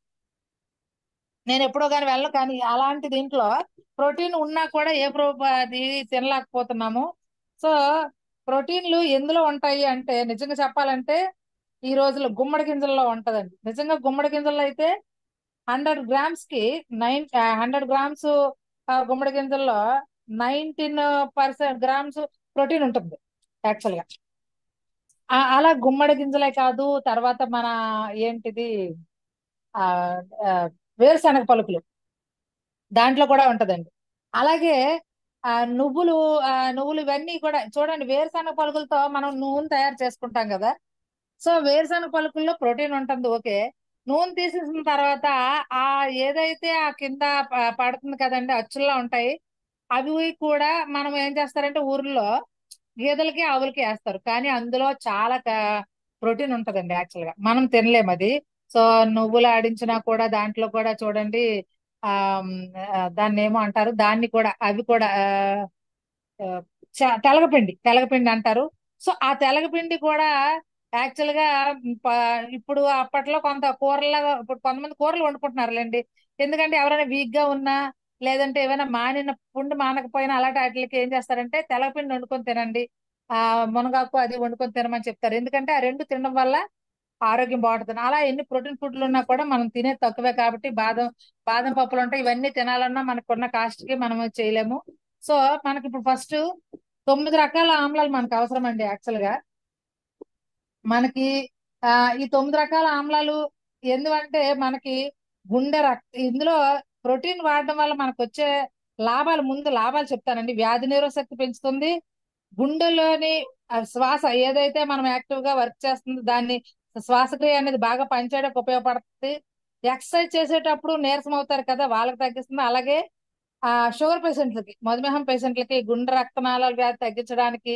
నేను ఎప్పుడో కానీ వెళ్ళను, కానీ అలాంటి దీంట్లో ప్రోటీన్ ఉన్నా కూడా అది తినలేకపోతున్నాము. సో ప్రోటీన్లు ఎందులో ఉంటాయి అంటే నిజంగా చెప్పాలంటే ఈ రోజుల్లో గుమ్మడి గింజల్లో ఉంటదండి. నిజంగా గుమ్మడి గింజల్లో అయితే 100 గ్రామ్స్ కి 100 గ్రామ్స్ గుమ్మడి గింజల్లో 19% గ్రామ్స్ ప్రోటీన్ ఉంటుంది యాక్చువల్ గా. అలా గుమ్మడి గింజలే కాదు, తర్వాత మన ఏంటిది ఆ ఆ, వేరుశనగ పలుకులు దాంట్లో కూడా ఉంటదండి. అలాగే ఆ నువ్వులు నువ్వులు ఇవన్నీ కూడా చూడండి, వేరుశనగ పలుకులతో మనం నూనె తయారు చేసుకుంటాం కదా. సో వేరుశనగ పలుకుల్లో ప్రోటీన్ ఉంటుంది, ఓకే. నూనె తీసేసిన తర్వాత ఆ ఏదైతే ఆ కింద పడుతుంది కదండి, అచ్చుల్లో ఉంటాయి. అవి కూడా మనం ఏం చేస్తారంటే ఊర్లో గేదెలకి ఆవులకి వేస్తారు, కానీ అందులో చాలా ప్రోటీన్ ఉంటదండి యాక్చువల్ గా. మనం తినలేం అది. సో నువ్వులు ఆడించినా కూడా దాంట్లో కూడా చూడండి ఆ దాన్ని ఏమో అంటారు, దాన్ని కూడా అవి కూడా ఆ, తెలగపిండి తెలగపిండి అంటారు. సో ఆ తెలగపిండి కూడా యాక్చువల్ గా ఇప్పుడు అప్పట్లో కొంత కూరలాగా, ఇప్పుడు కొంతమంది కూరలు వండుకుంటున్నారులేండి. ఎందుకంటే ఎవరైనా వీక్ గా ఉన్నా, లేదంటే ఏమైనా మానిన పుండు మానకపోయినా అలాంటి వాటికి ఏం చేస్తారంటే తెలగపిండి వండుకొని తినండి, మునగాకు అది వండుకొని తినమని చెప్తారు. ఎందుకంటే ఆ రెండు తినడం వల్ల ఆరోగ్యం బాగుంటుంది. అలా ఎన్ని ప్రోటీన్ ఫుడ్లు ఉన్నా కూడా మనం తినే తక్కువే కాబట్టి బాదం బాదం పప్పులు ఉంటాయి, ఇవన్నీ తినాలన్నా మనకున్న కాస్ట్ కి మనం చేయలేము. సో మనకి ఇప్పుడు ఫస్ట్ 9 రకాల ఆమ్లాలు మనకు అవసరం అండి యాక్చువల్ గా. మనకి ఈ 9 రకాల ఆమ్లాలు ఎందుకంటే మనకి ఇందులో ప్రోటీన్ వాడడం వల్ల మనకు వచ్చే ముందు లాభాలు చెప్తానండి. వ్యాధి నిరోధక శక్తి పెంచుతుంది, గుండెలోని శ్వాస ఏదైతే మనం యాక్టివ్ గా వర్క్ చేస్తుందో దాన్ని శ్వాసక్రియ అనేది బాగా పనిచేయడానికి ఉపయోగపడుతుంది. ఎక్సర్సైజ్ చేసేటప్పుడు నీరసం అవుతారు కదా, వాళ్ళకి తగ్గిస్తుంది. అలాగే షుగర్ పేషెంట్లకి, మధుమేహం పేషెంట్లకి, గుండె రక్తనాళాల వ్యాధి తగ్గించడానికి,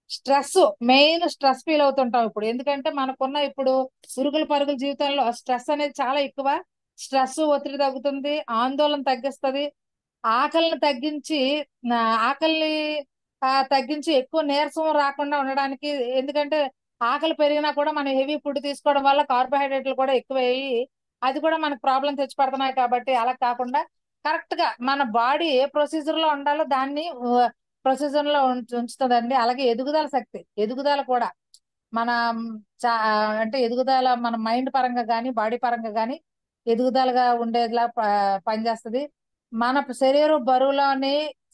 స్ట్రెస్ ఫీల్ అవుతుంటాం ఇప్పుడు. ఎందుకంటే మనకున్న ఇప్పుడు సురుగుల పరుగుల జీవితంలో స్ట్రెస్ అనేది చాలా ఎక్కువ. స్ట్రెస్ ఒత్తిడి తగ్గుతుంది, ఆందోళన తగ్గిస్తుంది, ఆకలిని తగ్గించి ఆ, ఆకలిని తగ్గించి ఎక్కువ నీరసం రాకుండా ఉండడానికి. ఎందుకంటే ఆకలి పెరిగినా కూడా మనం హెవీ ఫుడ్ తీసుకోవడం వల్ల కార్బోహైడ్రేట్లు కూడా ఎక్కువ అయ్యి అది కూడా మనకు ప్రాబ్లం తెచ్చి పెడుతున్నాయి. కాబట్టి అలా కాకుండా కరెక్ట్ గా మన బాడీ ఏ ప్రొసీజర్ లో ఉండాలో దాన్ని ప్రొసీజర్ లో ఉంచుతుందండి. అలాగే ఎదుగుదల కూడా మన అంటే ఎదుగుదల మన మైండ్ పరంగా కానీ బాడీ పరంగా కానీ ఎదుగుదలగా ఉండేలా పనిచేస్తుంది. మన శరీర బరువులోని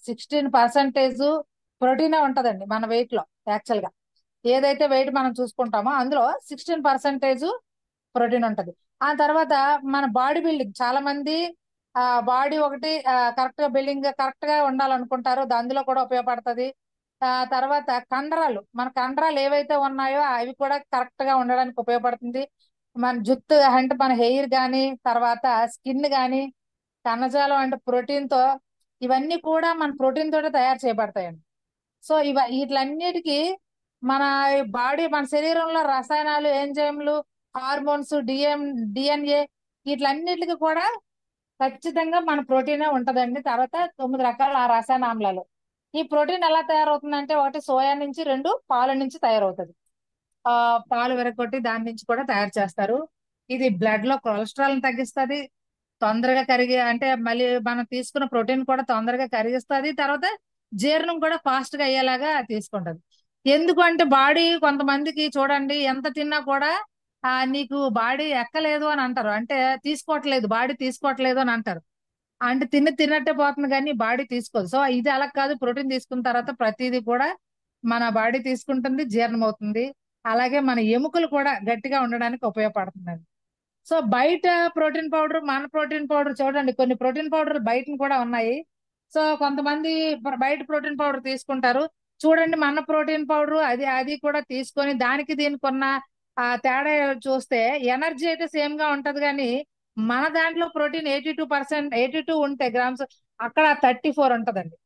16% ప్రోటీనే ఉంటదండి మన వెయిట్ లో. యాక్చువల్ గా ఏదైతే వెయిట్ మనం చూసుకుంటామో అందులో 16% ప్రోటీన్ ఉంటది. ఆ తర్వాత మన బాడీ బిల్డింగ్, చాలా మంది బాడీ ఒకటి కరెక్ట్ గా బిల్డింగ్ కరెక్ట్ గా ఉండాలనుకుంటారు, అందులో కూడా ఉపయోగపడుతుంది. తర్వాత మన కండరాలు ఏవైతే ఉన్నాయో అవి కూడా కరెక్ట్ గా ఉండడానికి ఉపయోగపడుతుంది. మన జుత్తు అంటే మన హెయిర్ గాని, తర్వాత స్కిన్ గాని, కణజాలం అంటే ప్రోటీన్ తో, ఇవన్నీ కూడా మన ప్రోటీన్ తోటే తయారు చేయబడతాయండి. సో వీటిలన్నిటికీ మన మన శరీరంలో రసాయనాలు, ఎంజైమ్లు, హార్మోన్స్, డిఎన్ఏ, వీటిలన్నిటికీ కూడా ఖచ్చితంగా మన ప్రోటీనే ఉంటదండి. తర్వాత 9 రకాల రసాయన ఆమ్లాలు. ఈ ప్రోటీన్ ఎలా తయారవుతుందంటే ఒకటి సోయా నుంచి, రెండు పాల నుంచి తయారవుతుంది. పాలు విరగొట్టి దాని నుంచి కూడా తయారు చేస్తారు. ఇది బ్లడ్ లో కొలెస్ట్రాల్ తగ్గిస్తుంది, తొందరగా అంటే మళ్ళీ మనం తీసుకున్న ప్రోటీన్ కూడా తొందరగా కరిగిస్తుంది. తర్వాత జీర్ణం కూడా ఫాస్ట్ గా అయ్యేలాగా తీసుకుంటది. ఎందుకంటే బాడీ కొంతమందికి చూడండి ఎంత తిన్నా కూడా నీకు బాడీ ఎక్కలేదు అని అంటారు, అంటే బాడీ తీసుకోవట్లేదు అని అంటారు. అంటే తిన్నట్టే పోతుంది కానీ బాడీ తీసుకోదు. సో ఇది అలా కాదు, ప్రోటీన్ తీసుకున్న తర్వాత ప్రతిదీ కూడా మన బాడీ తీసుకుంటుంది, జీర్ణం అవుతుంది. అలాగే మన ఎముకలు కూడా గట్టిగా ఉండడానికి ఉపయోగపడుతుంది. సో బయట ప్రోటీన్ పౌడర్, మన ప్రోటీన్ పౌడర్ చూడండి, కొన్ని ప్రోటీన్ పౌడర్ బయట కూడా ఉన్నాయి. సో కొంతమంది బయట ప్రోటీన్ పౌడర్ తీసుకుంటారు. చూడండి మన ప్రోటీన్ పౌడర్ అది కూడా తీసుకొని దానికి దీనికి ఉన్న తేడా చూస్తే ఎనర్జీ అయితే సేమ్ గా ఉంటది, కానీ మన దాంట్లో ప్రోటీన్ 82 ఉంటే గ్రామ్స్, అక్కడ 34 ఉంటదండి.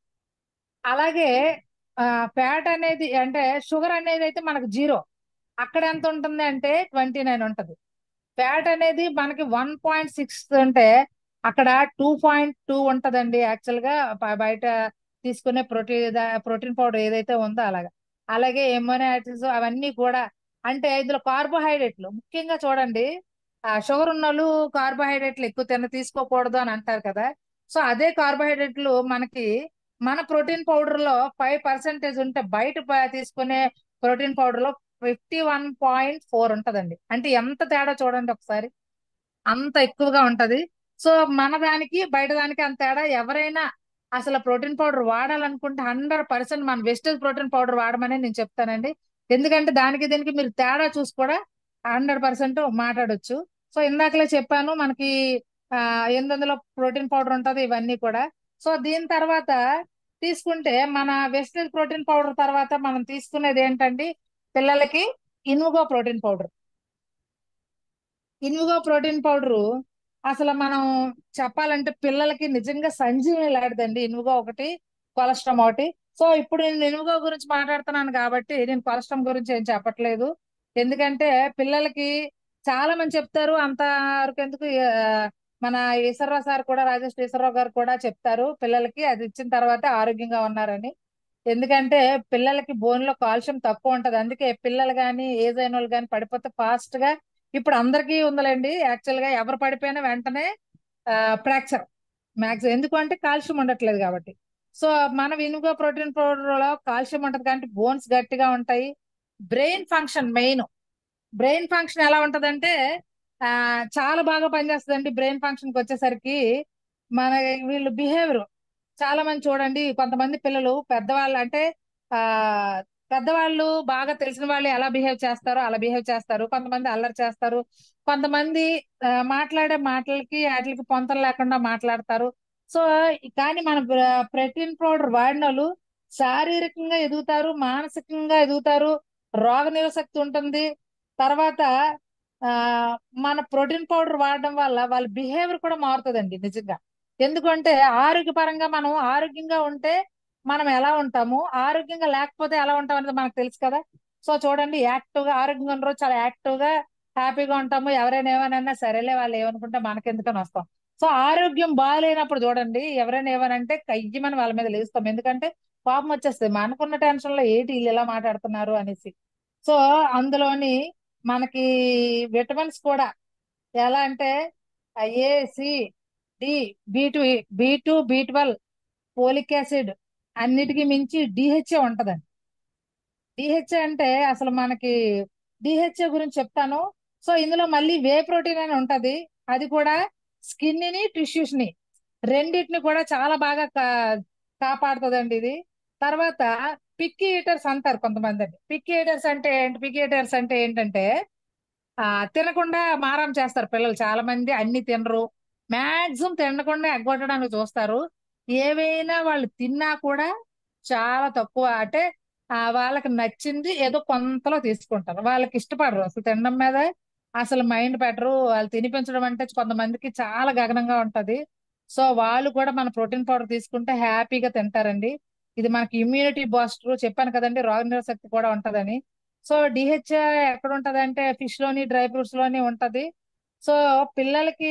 అలాగే ఫ్యాట్ అనేది అంటే షుగర్ అనేది అయితే మనకు 0, అక్కడ ఎంత ఉంటుంది అంటే 29 ఉంటది. ఫ్యాట్ అనేది మనకి 1.6 ఉంటే అక్కడ 2.2 ఉంటదండి యాక్చువల్ గా బయట తీసుకునే ప్రోటీన్ పౌడర్ ఏదైతే ఉందో అలాగా. అలాగే ఎమోనో యాసిడ్స్ అవన్నీ కూడా, అంటే ఇందులో కార్బోహైడ్రేట్లు ముఖ్యంగా చూడండి. షుగర్ ఉన్న వాళ్ళు కార్బోహైడ్రేట్లు ఎక్కువ తీసుకోకూడదు అని అంటారు కదా. సో అదే కార్బోహైడ్రేట్లు మనకి మన ప్రోటీన్ పౌడర్ లో 5% ఉంటే బయట తీసుకునే ప్రోటీన్ పౌడర్ లో 51.4 ఉంటదండి. అంటే ఎంత తేడా చూడండి ఒకసారి, అంత ఎక్కువగా ఉంటది. సో మన దానికి బయట దానికి అంత తేడా. ఎవరైనా అసలు ప్రోటీన్ పౌడర్ వాడాలనుకుంటే 100% మన వెజిటేబుల్ ప్రోటీన్ పౌడర్ వాడమని నేను చెప్తానండి. ఎందుకంటే దానికి దీనికి మీరు తేడా చూసి కూడా 100% మాట్లాడొచ్చు. సో ఇందాకలే చెప్పాను మనకి 800 ప్రోటీన్ పౌడర్ ఉంటది ఇవన్నీ కూడా. సో దీని తర్వాత తీసుకుంటే మన వెజిటేబుల్ ప్రోటీన్ పౌడర్ తర్వాత మనం తీసుకునేది ఏంటండి, పిల్లలకి ఇనుగో ప్రోటీన్ పౌడర్. ఇనుగో ప్రోటీన్ పౌడరు అసలు మనం చెప్పాలంటే పిల్లలకి నిజంగా సంజీవని లాంటిదండి ఇనుగో ఒకటి, కొలెస్ట్రామ్ ఒకటి. సో ఇప్పుడు నేను ఇనుగో గురించి మాట్లాడుతున్నాను కాబట్టి నేను కొలెస్ట్రామ్ గురించి ఏం చెప్పట్లేదు. ఎందుకంటే పిల్లలకి చాలా మంది చెప్తారు, అంతవరకు ఎందుకు మన ఈశ్వరరావు సార్ కూడా, రాజేష్ ఈశ్వరరావు గారు కూడా చెప్తారు పిల్లలకి అది ఇచ్చిన తర్వాతే ఆరోగ్యంగా ఉన్నారని. ఎందుకంటే పిల్లలకి బోన్ లో కాల్షియం తక్కువ ఉంటది. అందుకే పిల్లలు కానీ ఏజ్ అయిన వాళ్ళు కానీ పడిపోతే ఫాస్ట్ గా, ఇప్పుడు అందరికీ ఉందిలేండి యాక్చువల్ గా, ఎవరు పడిపోయినా వెంటనే ఫ్రాక్చర్ మ్యాక్సిమం, ఎందుకంటే కాల్షియం ఉండట్లేదు కాబట్టి. సో మన వినుగో ప్రోటీన్ పౌడర్ లో కాల్షియం ఉంటది కాబట్టి బోన్స్ గట్టిగా ఉంటాయి. Brain function main, brain function ఎలా ఉంటదంటే చాలా బాగా పనిచేస్తుందండి. బ్రెయిన్ ఫంక్షన్ కి వచ్చేసరికి మన వీళ్ళు బిహేవియర్ చాలా మంది చూడండి, కొంతమంది పిల్లలు పెద్దవాళ్ళు అంటే ఆ పెద్దవాళ్ళు బాగా తెలిసిన వాళ్ళు ఎలా బిహేవ్ చేస్తారో అలా బిహేవ్ చేస్తారు. కొంతమంది అల్లరి చేస్తారు, కొంతమంది మాట్లాడే మాటలకి వాటికి పొంతన లేకుండా మాట్లాడతారు. సో కానీ మన ప్రోటీన్ పౌడర్ వాడిన వాళ్ళు శారీరకంగా ఎదుగుతారు, మానసికంగా ఎదుగుతారు, రోగ నిరోధశక్తి ఉంటుంది. తర్వాత ఆ మన ప్రోటీన్ పౌడర్ వాడడం వల్ల వాళ్ళ బిహేవియర్ కూడా మారుతుందండి నిజంగా. ఎందుకంటే ఆరోగ్యపరంగా మనం ఆరోగ్యంగా ఉంటే మనం ఎలా ఉంటాము, ఆరోగ్యంగా లేకపోతే ఎలా ఉంటాం అనేది మనకు తెలుసు కదా. సో చూడండి, యాక్టివ్ గా ఆరోగ్యంగా ఉన్న రోజు చాలా యాక్టివ్ గా హ్యాపీగా ఉంటాము. ఎవరైనా ఏమన్నా సరేలే వాళ్ళు ఏమనుకుంటే మనకెందుకని వస్తాం. సో ఆరోగ్యం బాగాలేనప్పుడు చూడండి, ఎవరైనా ఏమనంటే కయ్యమని వాళ్ళ మీద లేస్తాం. ఎందుకంటే కోపం వచ్చేస్తుంది, మనకున్న టెన్షన్ లో ఏంటి వీళ్ళు ఎలా మాట్లాడుతున్నారు అనేసి. సో అందులోని మనకి విటమిన్స్ కూడా ఎలా అంటే ఏ, సి, డి, బి2, బి12, ఫోలిక్ యాసిడ్, అన్నిటికీ మించి డిహెచ్ఏ ఉంటదండి. డిహెచ్ఏ అంటే అసలు మనకి డిహెచ్ఏ గురించి చెప్తాను. సో ఇందులో మళ్ళీ వే ప్రోటీన్ అని ఉంటది, అది కూడా స్కిన్ ని టిష్యూస్ ని రెండింటిని కూడా చాలా బాగా కాపాడుతుందండి ఇది. తర్వాత పిక్కీ ఈటర్స్ అంటారు కొంతమంది అండి. పిక్కీ ఈటర్స్ అంటే ఏంటి, పిక్కీ ఈటర్స్ అంటే ఏంటంటే తినకుండా మారం చేస్తారు పిల్లలు. చాలా మంది అన్ని తినరు, మాక్సిమం తినకుండా ఎగ్గొట్టడానికి చూస్తారు. ఏవైనా వాళ్ళు తిన్నా కూడా చాలా తక్కువ, అంటే వాళ్ళకి నచ్చింది ఏదో కొంతలో తీసుకుంటారు. వాళ్ళకి ఇష్టపడరు అసలు తినడం మీద, అసలు మైండ్ పెట్టరు. వాళ్ళు తినిపించడం అంటే కొంతమందికి చాలా గగనంగా ఉంటది. సో వాళ్ళు కూడా మన ప్రోటీన్ పౌడర్ తీసుకుంటే హ్యాపీగా తింటారండి. ఇది మనకి ఇమ్యూనిటీ బూస్టర్, చెప్పాను కదండి రోగనిరోధక శక్తి కూడా ఉంటదని. సో డిహెచ్ఏ ఎక్కడ ఉంటది అంటే ఫిష్ లోని, డ్రై ఫ్రూట్స్ లోని ఉంటది. సో పిల్లలకి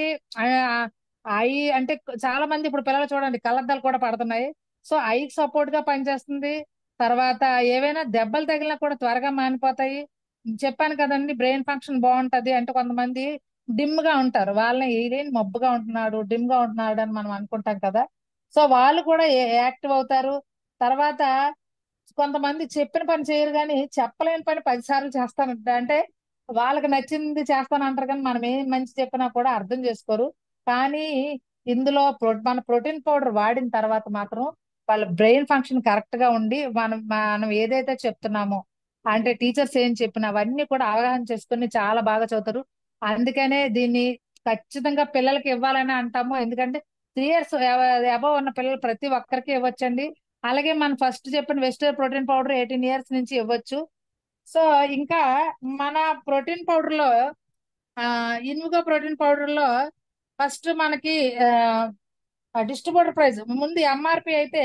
ఐ అంటే చాలా మంది ఇప్పుడు పిల్లలు చూడండి కళ్ళద్దాలు కూడా పడుతున్నాయి. సో ఐకి సపోర్ట్ గా పనిచేస్తుంది. తర్వాత ఏవైనా దెబ్బలు తగిలినా కూడా త్వరగా మానిపోతాయి. చెప్పాను కదండి బ్రెయిన్ ఫంక్షన్ బాగుంటది. అంటే కొంతమంది డిమ్ గా ఉంటారు, వాళ్ళని ఏదేని మబ్బుగా ఉంటున్నాడు, డిమ్ గా ఉంటున్నాడు అని మనం అనుకుంటాం కదా. సో వాళ్ళు కూడా యాక్టివ్ అవుతారు. తర్వాత కొంతమంది చెప్పిన పని చేయరు, కానీ చెప్పలేని పని 10 సార్లు చేస్తానంట. అంటే వాళ్ళకి నచ్చింది చేస్తానంటారు, కానీ మనం ఏం మంచి చెప్పినా కూడా అర్థం చేసుకోరు. కానీ ఇందులో మన ప్రోటీన్ పౌడర్ వాడిన తర్వాత మాత్రం వాళ్ళ బ్రెయిన్ ఫంక్షన్ కరెక్ట్ గా ఉండి మనం మనం ఏదైతే చెప్తున్నామో, అంటే టీచర్స్ ఏం చెప్పినా అవన్నీ కూడా అవగాహన చేసుకుని చాలా బాగా చదువుతారు. అందుకనే దీన్ని ఖచ్చితంగా పిల్లలకి ఇవ్వాలని అంటాము. ఎందుకంటే 3 years అబవ్ ఉన్న పిల్లలు ప్రతి ఒక్కరికి ఇవ్వచ్చండి. అలాగే మనం ఫస్ట్ చెప్పిన వెజిటేబుల్ ప్రోటీన్ పౌడర్ 18 years నుంచి ఇవ్వచ్చు. సో ఇంకా మన ప్రోటీన్ పౌడర్ లో ఇనుముగా ప్రోటీన్ పౌడర్ లో ఫస్ట్ మనకి డిస్ట్రిబ్యూటర్ ప్రైస్ ముందు ఎంఆర్పి అయితే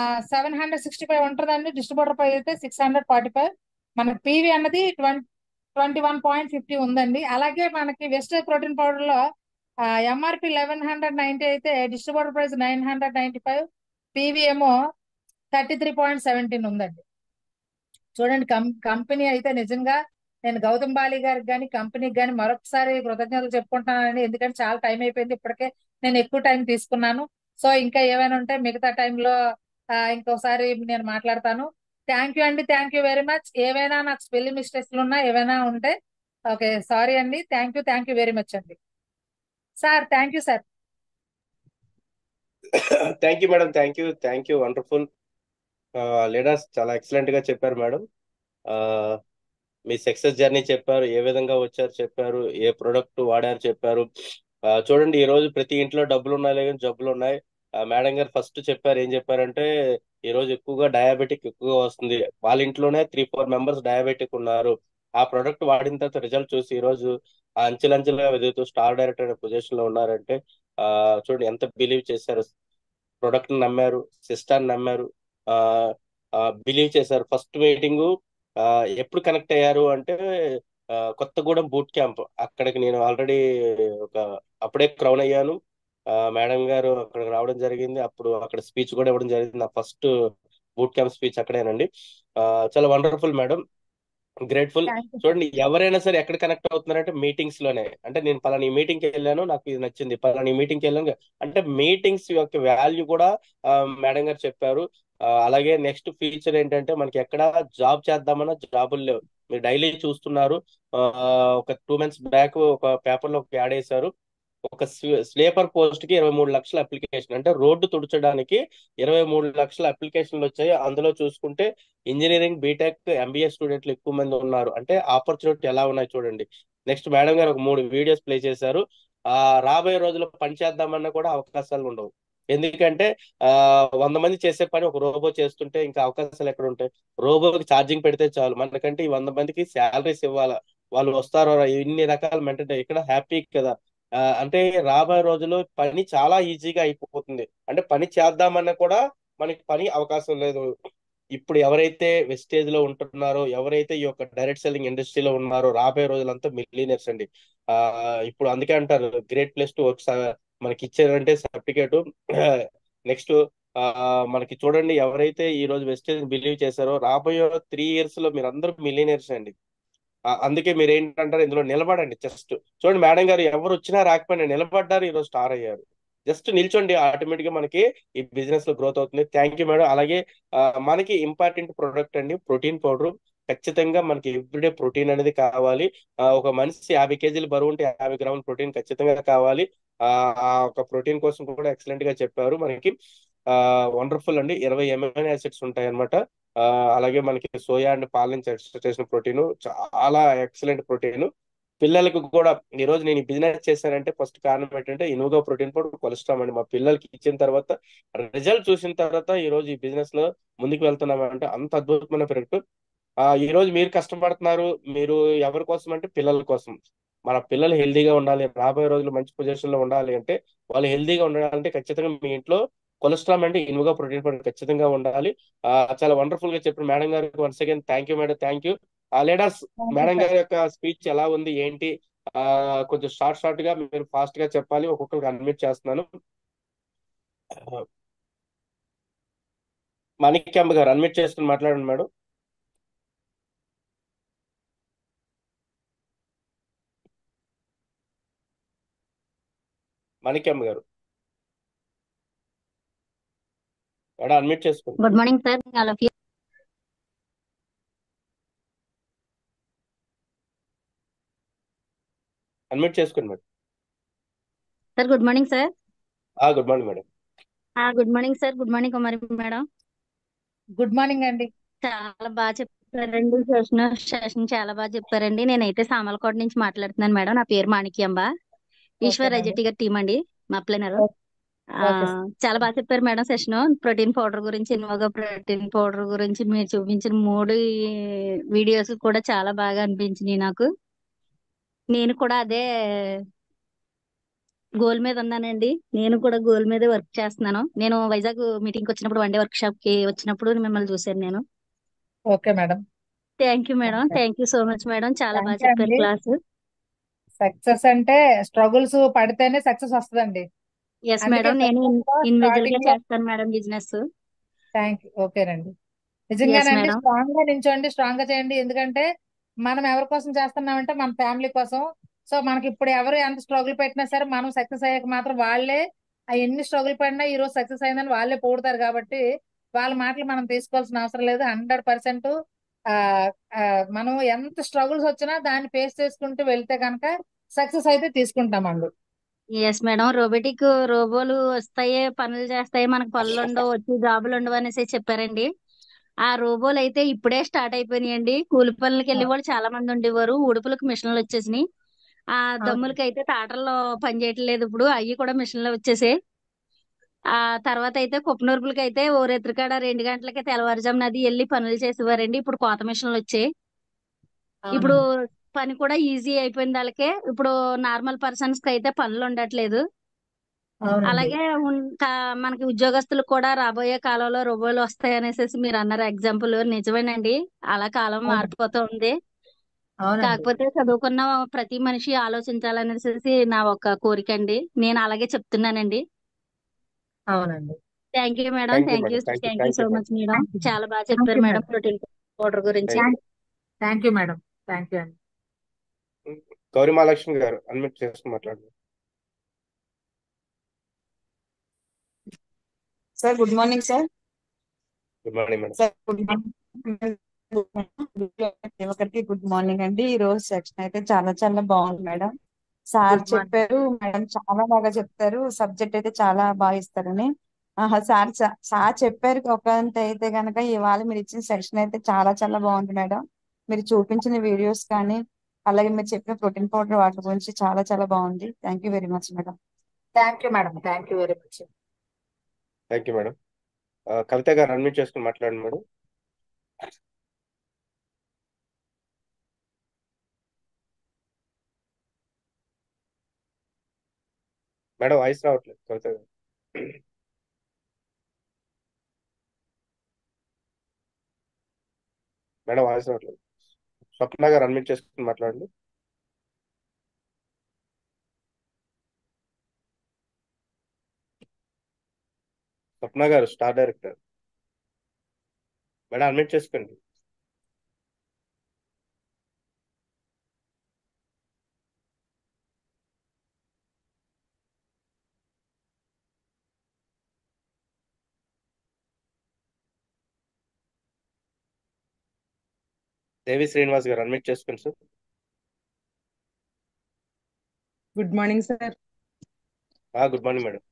765 ఉంటుందండి, డిస్ట్రిబ్యూటర్ ప్రైస్ అయితే 645. మనకి పివి అన్నది 21.50 ఉందండి. అలాగే మనకి వెస్టేజ్ ప్రోటీన్ పౌడర్ లో ఎంఆర్పి 1190 అయితే డిస్ట్రిబ్యూటర్ ప్రైస్ 995, పీవీ ఏమో 33.17 ఉందండి. చూడండి, కంపెనీ అయితే నిజంగా నేను గౌతమ్ బాలి గారికి కానీ కంపెనీకి కానీ మరొకసారి కృతజ్ఞతలు చెప్పుకుంటున్నానండి. ఎందుకంటే చాలా టైం అయిపోయింది, ఇప్పటికే నేను ఎక్కువ టైం తీసుకున్నాను. సో ఇంకా ఏమైనా ఉంటే మిగతా టైంలో ఇంకోసారి నేను మాట్లాడతాను. థ్యాంక్ యూ అండి, థ్యాంక్ యూ వెరీ మచ్. ఏవైనా నాకు స్పెల్లింగ్ మిస్టేక్స్ ఉన్నా ఏవైనా ఉంటే ఓకే, సారీ అండి. థ్యాంక్ యూ వెరీ మచ్ అండి. Sir thank you sir. Thank you madam, thank you wonderful leaders, చాలా ఎక్సలెంట్ గా చెప్పారు మేడం. మీ సక్సెస్ జర్నీ చెప్పారు, ఏ విధంగా వచ్చారు చెప్పారు, ఏ ప్రొడక్ట్ వాడారు చెప్పారు. చూడండి, ఈ రోజు ప్రతి ఇంట్లో డబ్బులు ఉన్నాయి లేదని జబ్బులు ఉన్నాయి. మేడం గారు ఫస్ట్ చెప్పారు, ఏం చెప్పారంటే ఈ రోజు ఎక్కువగా డయాబెటిక్ ఎక్కువగా వస్తుంది. వాళ్ళ ఇంట్లోనే 3-4 మెంబర్స్ డయాబెటిక్ ఉన్నారు. ఆ ప్రొడక్ట్ వాడిన తర్వాత రిజల్ట్ చూసి ఈ రోజు అంచెలంచెలుగా ఎదుగుతూ స్టార్ డైరెక్టర్ అనే పొజిషన్ లో ఉన్నారంటే చూడండి ఎంత బిలీవ్ చేశారు. ప్రొడక్ట్ నమ్మారు, సిస్టాన్ని నమ్మారు, బిలీవ్ చేశారు. ఫస్ట్ మీటింగ్ ఎప్పుడు కనెక్ట్ అయ్యారు అంటే కొత్తగూడెం బూట్ క్యాంప్, అక్కడికి నేను ఆల్రెడీ ఒక అప్పుడే క్రౌన్ అయ్యాను. మేడం గారు అక్కడికి రావడం జరిగింది. అప్పుడు అక్కడ స్పీచ్ కూడా ఇవ్వడం జరిగింది. నా ఫస్ట్ బూట్ క్యాంప్ స్పీచ్ అక్కడేనండి. చాలా wonderful madam, grateful. Thank you. చూడండి, ఎవరైనా సరే ఎక్కడ కనెక్ట్ అవుతున్నారంటే మీటింగ్స్ లోనే. అంటే నేను పలానా మీటింగ్ కి వెళ్ళాను, నాకు ఇది నచ్చింది, పలానా మీటింగ్ కి వెళ్ళాను. అంటే మీటింగ్స్ యొక్క వాల్యూ కూడా మేడం గారు చెప్పారు. అలాగే నెక్స్ట్ ఫీచర్ ఏంటంటే మనకి ఎక్కడ జాబ్ చేద్దామన్నా జాబులు లేవు. మీరు డైలీ చూస్తున్నారు. ఒక 2 months బ్యాక్ ఒక పేపర్ లో ఒక యాడ్ వేశారు. ఒక స్లీపర్ పోస్ట్ కి 23 లక్షల అప్లికేషన్, అంటే రోడ్డు తుడచడానికి 23 లక్షల అప్లికేషన్లు వచ్చాయి. అందులో చూసుకుంటే ఇంజనీరింగ్, బీటెక్, ఎంబీఏ స్టూడెంట్లు ఎక్కువ మంది ఉన్నారు. అంటే ఆపర్చునిటీ ఎలా ఉన్నాయి చూడండి. నెక్స్ట్ మేడం గారు ఒక 3 వీడియోస్ ప్లే చేశారు. రాబోయే రోజుల్లో పని చేద్దామన్నా కూడా అవకాశాలు ఉండవు. ఎందుకంటే 100 మంది చేసే పని ఒక రోబో చేస్తుంటే ఇంకా అవకాశాలు ఎక్కడ ఉంటాయి? రోబోకి ఛార్జింగ్ పెడితే చాలు, మనకంటే ఈ 100 మందికి శాలరీస్ ఇవ్వాలా, వాళ్ళు వస్తారో ఇన్ని రకాల మెంటల్ ఇక్కడ హ్యాపీ కదా. అంటే రాబోయే రోజుల్లో పని చాలా ఈజీగా అయిపోతుంది. అంటే పని చేద్దామన్నా కూడా మనకి పని అవకాశం లేదు. ఇప్పుడు ఎవరైతే వెస్టేజ్ లో ఉంటున్నారో, ఎవరైతే ఈ యొక్క డైరెక్ట్ సెల్లింగ్ ఇండస్ట్రీలో ఉన్నారో రాబోయే రోజులంతా మిలియనర్స్ అండి. ఇప్పుడు అందుకే అంటారు గ్రేట్ ప్లేస్ టు వర్క్ మనకి ఇచ్చారంటే సర్టిఫికేట్. నెక్స్ట్ మనకి చూడండి, ఎవరైతే ఈ రోజు వెస్టేజ్ బిలీవ్ చేశారో రాబోయే 3 years లో మీరు అందరూ మిలియనర్స్ అండి. అందుకే మీరు ఏంటంటారు, ఇందులో నిలబడండి. జస్ట్ చూడండి, మేడం గారు ఎవరు వచ్చినా రాకపోయినా నిలబడ్డారు, ఈరోజు స్టార్ అయ్యారు. జస్ట్ నిల్చోండి, ఆటోమేటిక్ గా మనకి ఈ బిజినెస్ లో గ్రోత్ అవుతుంది. Thank you madam. అలాగే మనకి ఇంపార్టెంట్ ప్రొడక్ట్ అండి ప్రోటీన్ పౌడర్. ఖచ్చితంగా మనకి ఎవ్రీడే ప్రోటీన్ అనేది కావాలి. ఒక మనిషి 50 kg బరువు ఉంటే 50 grams ప్రోటీన్ ఖచ్చితంగా కావాలి. ఆ ఒక ప్రోటీన్ కోసం కూడా ఎక్సలెంట్ గా చెప్పారు మనకి. వండర్ఫుల్ అండి. 20 అమైనో యాసిడ్స్ ఉంటాయి అనమాట. అలాగే మనకి సోయా అండ్ పాల నుంచి ఎక్స్ట్రా చేసిన ప్రోటీన్, చాలా ఎక్సలెంట్ ప్రోటీన్. పిల్లలకు కూడా ఈ రోజు నేను బిజినెస్ చేశానంటే ఫస్ట్ కారణం ఏంటంటే ఇనుగా ప్రోటీన్ పౌడర్, కొలెస్ట్రాల్ అండి. మా పిల్లలకి ఇచ్చిన తర్వాత రిజల్ట్ చూసిన తర్వాత ఈ రోజు ఈ బిజినెస్ లో ముందుకు వెళ్తున్నామంటే అంత అద్భుతమైన ప్రొడక్ట్. ఈ రోజు మీరు కష్టపడుతున్నారు, మీరు ఎవరి కోసం అంటే పిల్లల కోసం. మన పిల్లలు హెల్దీగా ఉండాలి, రాబోయే రోజులు మంచి పొజిషన్ లో ఉండాలి అంటే, వాళ్ళు హెల్దీగా ఉండాలంటే ఖచ్చితంగా మీ ఇంట్లో కొలెస్ట్రాల్ అంటే ఇనుగా ప్రోటీన్ పౌడర్ ఖచ్చితంగా ఉండాలి. చాలా వండర్ఫుల్ గా చెప్పిన మేడం గారికి once again thank you madam, thank you. Leaders, madam గారి యొక్క స్పీచ్ ఎలా ఉంది ఏంటి కొంచెం షార్ట్ గా మీరు ఫాస్ట్ గా చెప్పాలి. ఒక్కొక్కరికి అడ్మిట్ చేస్తున్నాను. మాణిక్యాంబ గారు అడ్మిట్ చేసుకుని మాట్లాడండి మేడం. మాణిక్యాంబ గారు మేడం అడ్మిట్ చేసుకోండి. Good morning sir, all of you. Admit చేసుకోండి madam. Sir good morning sir. Good morning madam. Good morning sir. Good morning Kumari madam. Good morning అండి. చాలా బాగా చెప్పారండి. సెషన్ చాలా బాగా చెప్పారండి. నేనైతే సామలకోట నుంచి మాట్లాడుతున్నాను మేడం. నా పేరు మాణిక్యాంబ. ఈశ్వర్ ఐజెటి గారి టీం అండి, మా ప్లేనర్. చాలా బాగా చెప్పారు మేడం సెషన్. ప్రోటీన్ పౌడర్ గురించి, ఇన్వోగా ప్రోటీన్ పౌడర్ గురించి మీరు చూపించిన 3 వీడియోస్ కూడా చాలా బాగా అనిపించినాయి నాకు. నేను కూడా అదే గోల్ మీద ఉన్నానండి. నేను కూడా గోల్ మీద వర్క్ చేస్తున్నాను. నేను వైజాగ్ మీటింగ్ వచ్చినప్పుడు, 1 day వర్క్ షాప్ కి వచ్చినప్పుడు మిమ్మల్ని చూశాను నేను. Okay madam. Thank you madam, thank you so much madam, చాలా బాగా థ్యాంక్ యూ చెప్పారు అండి. క్లాస్. సక్సెస్ అంటే స్ట్రగుల్స్ పడితేనే సక్సెస్ వస్తుందండి. ఎస్ అందుకే మేడం, నేను సక్సెస్ లో ఇన్విజిబుల్ గా స్టార్టింగ్ లో చేస్తాను మేడం బిజినెస్. Thank you. ఓకేనండి. ఎస్ నిజంగానండి, మేడం. స్ట్రాంగ్ గా నించోండి, స్ట్రాంగ్ గా చేయండి. ఎందుకంటే మనం ఎవరి కోసం చేస్తున్నామంటే మన ఫ్యామిలీ కోసం. సో మనకి ఇప్పుడు ఎవరు ఎంత స్ట్రగుల్ పెట్టినా సరే మనం సక్సెస్ అయ్యాక మాత్రం వాళ్ళే ఎన్ని స్ట్రగుల్ పడినా ఈ రోజు సక్సెస్ అయిందని వాళ్ళే పొగుడుతారు. కాబట్టి వాళ్ళ మాటలు మనం తీసుకోవాల్సిన అవసరం లేదు. 100% మనం ఎంత స్ట్రగుల్స్ వచ్చినా దాన్ని ఫేస్ చేసుకుంటూ వెళ్తే కనుక సక్సెస్ అయితే తీసుకుంటామండి. ఎస్ మేడం, రోబోలు వస్తాయి, పనులు చేస్తాయి, మనకు పనులు ఉండవు, వచ్చి జాబులు ఉండవు అనేసి చెప్పారండి. ఆ రోబోలు అయితే ఇప్పుడే స్టార్ట్ అయిపోయినాయండి. కూలి పనులకి వెళ్ళే వాళ్ళు చాలా మంది ఉండేవారు, ఉడుపులకు మిషన్లు వచ్చేసినాయి. ఆ అవును. దమ్ములకి అయితే తాటల్లో పని చేయట్లేదు, ఇప్పుడు అవి కూడా మిషన్లు వచ్చేసాయి. ఆ తర్వాత అయితే కుప్పనూర్పులకి అయితే ఓ రెత్రికాడ 2 గంటలకి తెల్లవారుజామున అది వెళ్ళి పనులు చేసేవారండి. ఇప్పుడు కోత మిషన్లు వచ్చాయి. ఇప్పుడు అవునండి. పని కూడా ఈజీ అయిపోయింది వాళ్ళకి. ఇప్పుడు నార్మల్ పర్సన్స్ కి అయితే పనులు ఉండట్లేదు. అవునండి. అలాగే మనకి ఉద్యోగస్తులకు కూడా రాబోయే కాలంలో రోబోలు వస్తాయి అనేసి మీరు అన్నారు, ఎగ్జాంపుల్ నిజమేనండి. అలా కాలం అవునండి. మారిపోతూ ఉంది. అవునండి. కాకపోతే చదువుకున్న ప్రతి మనిషి ఆలోచించాలనేసి నా ఒక కోరిక అండి. నేను అలాగే చెప్తున్నానండి. అవునండి. Thank you madam, thank you thank you, madam, thank you, thank you thank so you madam, much madam. Thank you. చాలా బాగా థ్యాంక్ చెప్పారు you madam madam. Protein powder గురించి. Thank you. Thank you madam. Thank you అండి. గౌరీ మహాలక్ష్మి గారు unmute చేసుకుని మాట్లాడండి. Sir good morning sir. Good morning madam. Sir good morning. ఒకరికి good morning అండి. ఈ రోజు సెక్షన్ అయితే చాలా చాలా బాగుంది మేడం. Sir good morning. చెప్పారు, మేడం చాలా బాగా చెప్తారు, సబ్జెక్ట్ అయితే చాలా బాగా ఇస్తారని. సార్ చెప్పారు ఒకంత అయితే గనక ఇవాళ మీరు ఇచ్చిన సెక్షన్ అయితే చాలా చాలా బాగుంది మేడం. మీరు చూపించిన వీడియోస్ కానీ అలాగే మీరు చెప్పిన ప్రోటీన్ పౌడర్ వాటి గురించి చాలా చాలా బాగుంది. Thank you very much madam. Thank you madam. Thank you very much. Thank you madam. Kavitha గారు అన్మ్యూట్ చేసుకుని మాట్లాడండి మేడం. మేడం వాయిస్ రావట్లేదు కవిత గారు. మేడం వాయిస్ రావట్లేదు. స్వప్న గారు అన్మ్యూట్ చేసుకుని మాట్లాడండి. స్వప్న గారు స్టార్ డైరెక్టర్. మేడం అన్మ్యూట్ చేసుకోండి. దేవి శ్రీనివాస్ గారు అన్మ్యూట్ చేసుకోండి sir. Good morning sir. Good morning madam.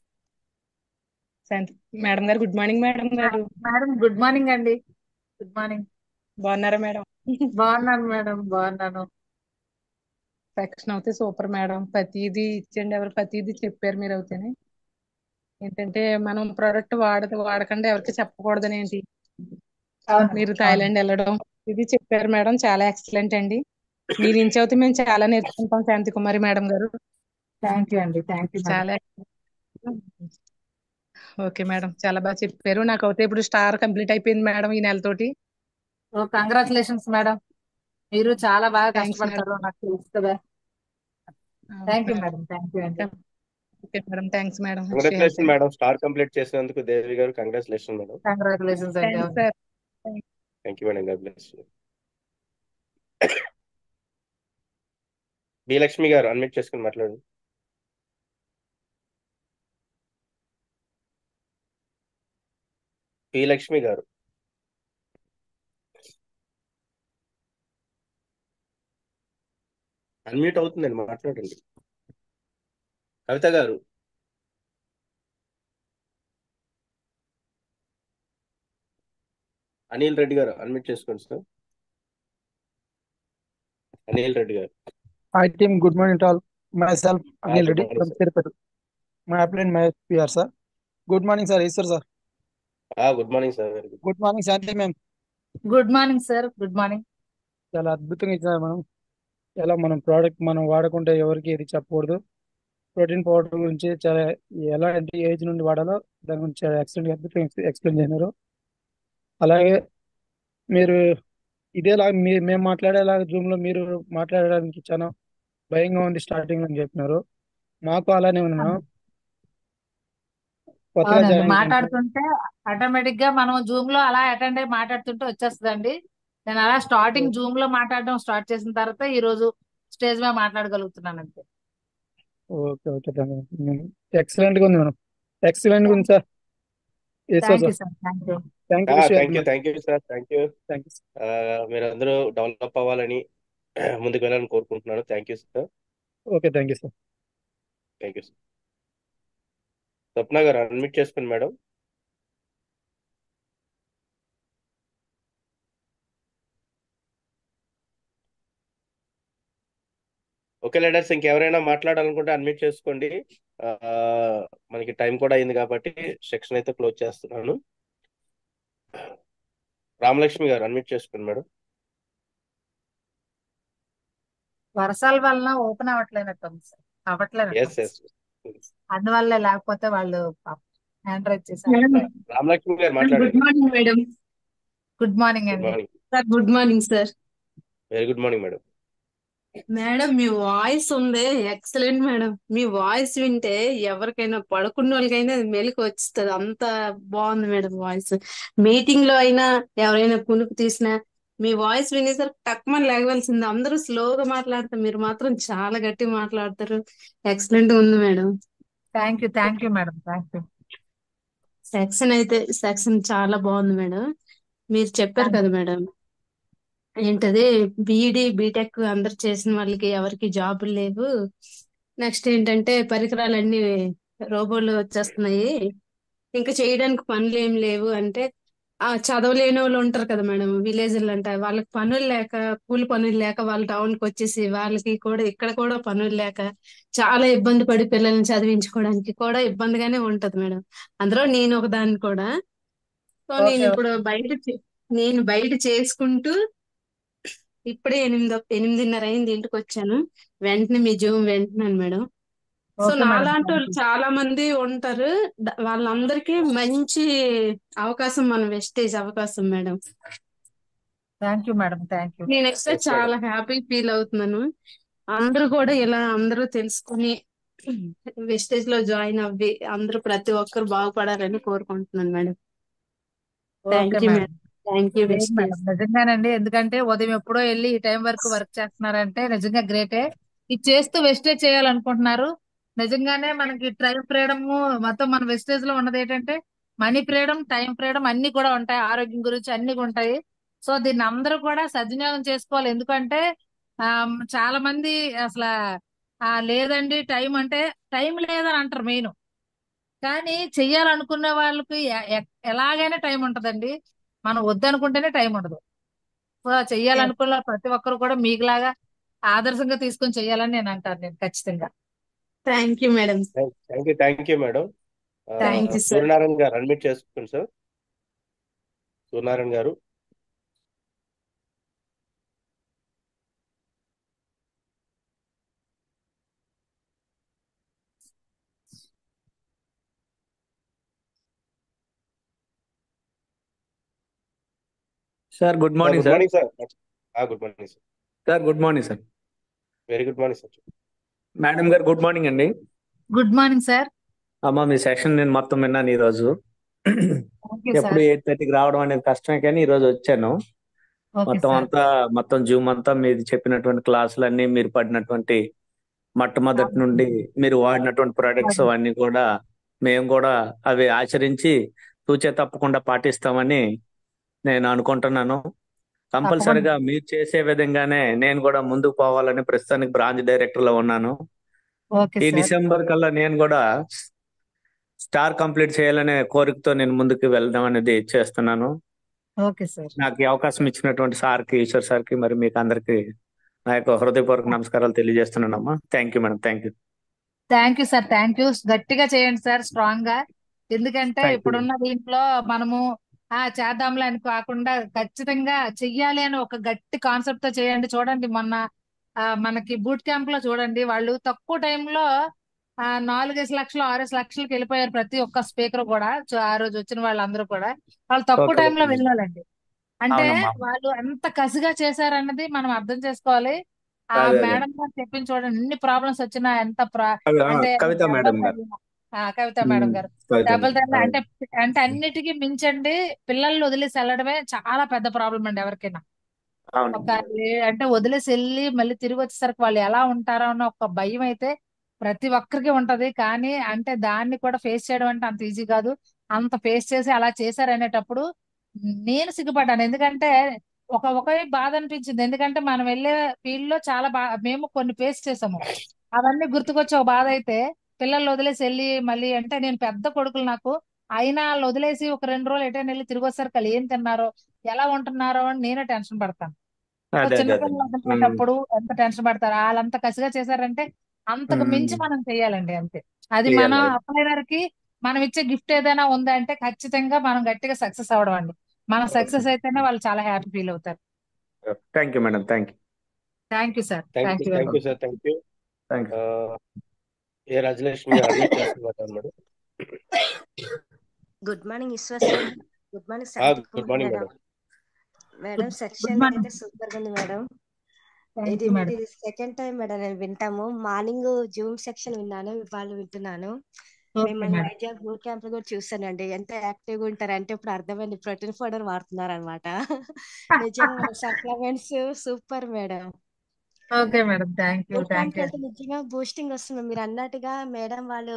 Madam గారు గుడ్ మార్నింగ్ మేడం గారు. మేడం గుడ్ మార్నింగ్ అండి. Good morning. బాగున్నారా మేడం? బాగున్నాను మేడం, బాగున్నాను. సెక్షన్ అయితే సూపర్ మేడం. ప్రతిదీ ఇచ్చండి, ఎవరు ప్రతిదీ చెప్పారు మీరు అవుతేనే. ఏంటంటే మనం ప్రోడక్ట్ వాడకుండా ఎవరికి చెప్పకూడదని ఏంటి, అవునండి. మీరు అవును. థాయిలాండ్ వెళ్ళడం ఇది చెప్పారు మేడం, చాలా ఎక్సలెంట్ అండి. మీ నుంచి అయితే మేము చాలా నేర్చుకుంటాం శాంతి కుమారి మేడం గారు. థ్యాంక్ యూ అండి. Thank you madam. చాలా ఓకే మేడం, చాలా బాగా చెప్పారు. నాకు అయితే ఇప్పుడు స్టార్ కంప్లీట్ అయిపోయింది మేడం ఈ నెలతోటి. ఓ కంగ్రాచులేషన్స్ మేడం. మీరు చాలా బాగా థ్యాంక్స్ మేడం. కష్టపడతారు నాకు తెలుసు కదా. Thank you madam. Thank you అండి. Okay madam, thanks madam. Congratulation madam, star complete చేసినందుకు దేవి గారు కంగ్రాచులేషన్ మేడం. కంగ్రాచులేషన్స్ అండి. Thanks sir. Thank you madam. God bless you. B Lakshmi గారు అన్మ్యూట్ చేసుకుని మాట్లాడండి. పి లక్ష్మి గారు అన్మ్యూట్ అవుతుందండి, మాట్లాడండి. కవిత గారు అనిల్ రెడ్డి గారు అన్మ్యూట్ చేసుకోండి సార్. అనిల్ రెడ్డి గారు. Hi team, good morning to all. Myself Anil good Reddy morning from sir. Tirupati. My applicant my PR sir. Good morning sir. Yes sir. Good morning sir. Very good. Good morning Shanti ma'am. Good morning sir. Good morning. చాలా అద్భుతంగా ఇచ్చారు మనం. ఎలా మనం product మనం వాడకుంటే ఎవరికి ఏది చెప్పకూడదు. ప్రోటీన్ పౌడర్ గురించి చాలా ఎలాంటి ఏజ్ నుండి వాడాలో దాని గురించి చాలా ఎక్సలెంట్ అద్భుతంగా ఎక్స్ప్లెయిన్ చేశారు. అలాగే మీరు ఇదేలా మేము మాట్లాడేలాగా జూమ్ లో మీరు మాట్లాడడానికి చాలా భయంగా ఉంది స్టార్టింగ్ అని చెప్పినారు. మాకు అలానే ఉంది మేడం. కొత్తగా అవునండి, జాయిన్ అయ్యాను సార్. మాట్లాడుతుంటే ఆటోమేటిక్ గా మనం జూమ్ లో అలా అటెండ్ అయ్యి మాట్లాడుతుంటే వచ్చేస్తుందండి. నేను అలా స్టార్టింగ్ జూమ్ లో మాట్లాడడం స్టార్ట్ చేసిన తర్వాత ఈ రోజు స్టేజ్ మీద మాట్లాడగలుగుతున్నాను అంతే. ఓకే ఓకే ఎక్సలెంట్ గా ఉంది మేడం. ఎక్సలెంట్ గా ఉంది sir. Yes thank you sir. Sir, thank you. Thank you wish thank you sir, thank you. Thank you. మీరందరూ డెవలప్ అవ్వాలని ముందుకు వెళ్ళాలని కోరుకుంటున్నాను. Thank you sir. Okay thank you sir. Thank you sir. Swapna గారు unmute చేసుకోండి madam. Okay leaders, ఇంకెవరైనా మాట్లాడాలనుకుంటే unmute చేసుకోండి. ఆ, మనకి టైం కూడా అయింది కాబట్టి సెక్షన్ అయితే క్లోజ్ చేస్తున్నాను. రామలక్ష్మి గారు అన్మ్యూట్ చేసుకోండి మేడం. వర్షాల వలన ఓపెన్ అవ్వట్లేనట్టుంది సార్, ఎస్ అవ్వట్లేనట్టుంది. ఎస్. అందువల్ల లేకపోతే వాళ్ళు హ్యాండ్ రైజ్ చేశారు. మేడం రామలక్ష్మి గారు గుడ్ మాట్లాడండి. Morning madam. Good morning good అండి. Morning. Sir good morning sir. Very good morning madam. Madam మీ వాయిస్ ఉంది ఎక్సలెంట్ మేడం. మీ వాయిస్ వింటే ఎవరికైనా పడుకున్న వాళ్ళకైనా మెలకు వచ్చేస్తుంది, అంత బాగుంది మేడం వాయిస్. మీటింగ్ లో అయినా ఎవరైనా కునుకు తీసినా మీ వాయిస్ వినేసరికి టక్మని లేగవలసింది. అందరూ స్లోగా మాట్లాడతారు, మీరు మాత్రం చాలా గట్టిగా మాట్లాడతారు. ఎక్సలెంట్ ఉంది madam. Thank you madam, thank you. Section చాలా బాగుంది మేడం. మీరు చెప్పారు థ్యాంక్ కదా యూ. మేడం, ఏంటది బీఈడి బీటెక్ అందరు చేసిన వాళ్ళకి ఎవరికి జాబులు లేవు. నెక్స్ట్ ఏంటంటే పరికరాలన్నీ రోబోలు వచ్చేస్తున్నాయి, ఇంకా చేయడానికి పనులు ఏం లేవు అంటే చదవలేని వాళ్ళు ఉంటారు కదా మేడం, విలేజ్లు అంటే వాళ్ళకి పనులు లేక, కూలి పనులు లేక వాళ్ళు టౌన్ కి వచ్చేసి వాళ్ళకి కూడా ఇక్కడ కూడా పనులు లేక చాలా ఇబ్బంది పడి పిల్లల్ని చదివించుకోవడానికి కూడా ఇబ్బందిగానే ఉంటది మేడం. అందులో నేను ఒక దాన్ని కూడా. సో నేను ఓకే ఇప్పుడు నేను బయట చేసుకుంటూ ఇప్పుడే 8:30 అయింది, ఇంటికి వచ్చాను. వెంటనే మీ జూమ్ వింటున్నాను మేడం. సో ఓకే మేడం, నాలాంటి థ్యాంక్ వాళ్ళు యూ. చాలా మంది ఉంటారు. వాళ్ళందరికీ మంచి అవకాశం, మన వెస్టేజ్ అవకాశం madam. Thank you madam, thank you. నేనైతే ఎస్ మేడం. చాలా హ్యాపీ ఫీల్ అవుతున్నాను. అందరూ కూడా ఇలా అందరూ తెలుసుకుని వెస్టేజ్ లో జాయిన్ అవ్వి అందరూ ప్రతి ఒక్కరు బాగుపడాలని కోరుకుంటున్నాను madam. Okay thank you madam. Madam. Thank you లేదు మేడం, వెస్టేజ్. నిజంగానండి. ఎందుకంటే ఉదయం ఎప్పుడో వెళ్ళి ఈ టైం వరకు వర్క్ చేస్తున్నారంటే నిజంగా గ్రేటే. ఇది చేస్తూ వెస్టేజ్ చేయాలనుకుంటున్నారు. నిజంగానే మనకి టైం ఫ్రీడమ్ మొత్తం మన వెస్టేజ్ లో ఉన్నది ఏంటంటే మనీ ఫ్రీడమ్, టైం ఫ్రీడమ్ అన్ని కూడా ఉంటాయి, ఆరోగ్యం గురించి అన్ని ఉంటాయి. సో దీన్ని అందరూ కూడా సద్వినియోగం చేసుకోవాలి. ఎందుకంటే చాలా మంది అసలు లేదండి టైం అంటే, టైం లేదని అంటారు మెయిన్. కానీ చెయ్యాలనుకున్న వాళ్ళకి ఎలాగైనా టైం ఉంటదండి. మనం వద్దనుకుంటేనే టైం ఉండదు. సో చెయ్యాలనుకున్న ప్రతి ఒక్కరు కూడా మీకులాగా ఆదర్శంగా తీసుకొని చెయ్యాలని నేను అంటాను, నేను ఖచ్చితంగా. Thank you madam. Thank you madam. Thank you sir. Suryanarayana గారు అన్మ్యూట్ చేసుకోండి సార్. సూర్యనారాయణ గారు. Sir good morning good sir. Morning sir. Good morning sir. Sir good morning sir. Very good morning sir. Madam గారు గుడ్ మార్నింగ్ అండి. Good morning sir. అమ్మా మీ session నేను మొత్తం విన్నాను ఈ రోజు. థ్యాంక్ యూ ఎప్పుడు సార్. 8:30కి రావడం అనేది కష్టమే, కానీ ఈ రోజు వచ్చాను. Okay sir. మొత్తం జూమ్ అంతా మీరు చెప్పినటువంటి క్లాసులన్నీ, మీరు పడినటువంటి మొట్టమొదటి నుండి మీరు వాడినటువంటి ప్రొడక్ట్స్ అవన్నీ కూడా మేము కూడా అవి ఆచరించి తూచే తప్పకుండా పాటిస్తామని నేను అనుకుంటున్నాను. కంపల్సరిగా మీరు చేసే విధంగానే నేను కూడా ముందుకు పోవాలని ప్రస్తుతానికి బ్రాంచ్ డైరెక్టర్ లో ఉన్నాను. ఓకే ఈ సార్. డిసెంబర్ కల్లా నేను కూడా స్టార్ కంప్లీట్ చేయాలనే కోరికతో నేను ముందుకు వెళ్దాం అనేది చేస్తున్నాను. Okay sir. నాకు ఈ అవకాశం ఇచ్చినటువంటి సార్కి, ఈశ్వర్ సార్కి, మరి మీకు అందరికి నా యొక్క హృదయపూర్వక నమస్కారాలు తెలియజేస్తున్నానమ్మా. Thank you madam. Thank you. Thank you sir, thank you. గట్టిగా చేయండి సార్, స్ట్రాంగ్ గా. ఎందుకంటే థ్యాంక్ యూ. ఇప్పుడున్న దీంట్లో మనము చేద్దాంలే అని కాకుండా ఖచ్చితంగా చెయ్యాలి అని ఒక గట్టి కాన్సెప్ట్ తో చేయండి. చూడండి మొన్న మనకి బూట్ క్యాంప్ లో చూడండి, వాళ్ళు తక్కువ టైంలో 4 లక్షలు 6 లక్షలకి వెళ్ళిపోయారు ప్రతి ఒక్క స్పీకర్ కూడా. ఆ రోజు వచ్చిన వాళ్ళందరూ కూడా వాళ్ళు తక్కువ ఓకే టైంలో ఓకే వెళ్ళాలండి. అంటే అవునమ్మా. వాళ్ళు ఎంత కసిగా చేశారన్నది మనం అర్థం చేసుకోవాలి. ఆ అదే అదే మేడం గారు చెప్పింది చూడండి, ఎన్ని ప్రాబ్లమ్స్ వచ్చినా అంటే కవిత దెబ్బలు మేడం గారు. తగిలిన కవిత మేడం గారు కవిత దెబ్బలు మేడం. తగిలిన అవును. అంటే అంటే అన్నిటికీ మించండి, పిల్లల్ని వదిలేసి వెళ్ళడమే చాలా పెద్ద ప్రాబ్లం అండి ఎవరికైనా. అవును. ఒక అంటే వదిలేసి వెళ్ళి మళ్ళీ తిరిగి వచ్చేసరికి వాళ్ళు ఎలా ఉంటారో అన్న ఒక భయం అయితే ప్రతి ఒక్కరికి ఉంటది. కానీ అంటే దాన్ని కూడా ఫేస్ చేయడం అంటే అంత ఈజీ కాదు. అంత ఫేస్ చేసి అలా చేశారు అనేటప్పుడు నేను సిగ్గుపడ్డాను. ఎందుకంటే ఒకే బాధ అనిపించింది. ఎందుకంటే మనం వెళ్ళే ఫీల్డ్ లో చాలా మేము కొన్ని ఫేస్ చేసాము. అవన్నీ గుర్తుకొచ్చి ఒక బాధ అయితే, పిల్లల్ని వదిలేసి వెళ్ళి మళ్ళీ అంటే నేను పెద్ద కొడుకులు నాకు, అయినా వాళ్ళు వదిలేసి ఒక 2 రోజులు ఎటైనా వెళ్ళి తిరిగి వచ్చేసరికి వాళ్ళు ఏం తిన్నారో ఎలా ఉంటున్నారో అని నేనే టెన్షన్ పడతాను. సో అదే అదే అదే. చిన్నపిల్లలు వదిలేటప్పుడు ఎంత టెన్షన్ పడతారు. వాళ్ళంత కసిగా చేశారంటే అంతకు మించి మనం చెయ్యాలండి అంతే. అది మన చేయాలి. అప్లైనర్ కి మనం ఇచ్చే గిఫ్ట్ ఏదైనా ఉందంటే ఖచ్చితంగా మనం గట్టిగా సక్సెస్ అవ్వడం అండి. మనం సక్సెస్ అయితేనే వాళ్ళు చాలా హ్యాపీ ఫీల్ అవుతారు. Thank you madam. Thank you. Thank you sir. Thank thank you you very thank you much. Sir, thank you. Thank you. A Rajalakshmi unmute చేస్తున్నారు madam. Good morning Eshwar sir. Good morning Shanti good Kumar morning madam. Madam. Madam good section morning. అయితే super గా ఉంది madam. Thank ఇది you madam. మీది second time madam నేను వింటాము. Morning Zoom section విన్నాను, ఇవాళ వింటున్నాను. ఓకే మిమ్మల్ని మేడం. వైజాగ్ బూట్ క్యాంప్ లో కూడా చూసానండి. ఎంత యాక్టివ్ గా ఉంటారు అంటే ఇప్పుడు అర్థమైంది, ప్రోటీన్ పౌడర్ వాడుతున్నారు అనమాట. నిజంగా supplements super madam. Okay madam. Thank you. Boot thank camp you. వెళ్తే నిజంగా బూస్టింగ్ వస్తుంది. మీరు అన్నట్టుగా మేడం వాళ్ళు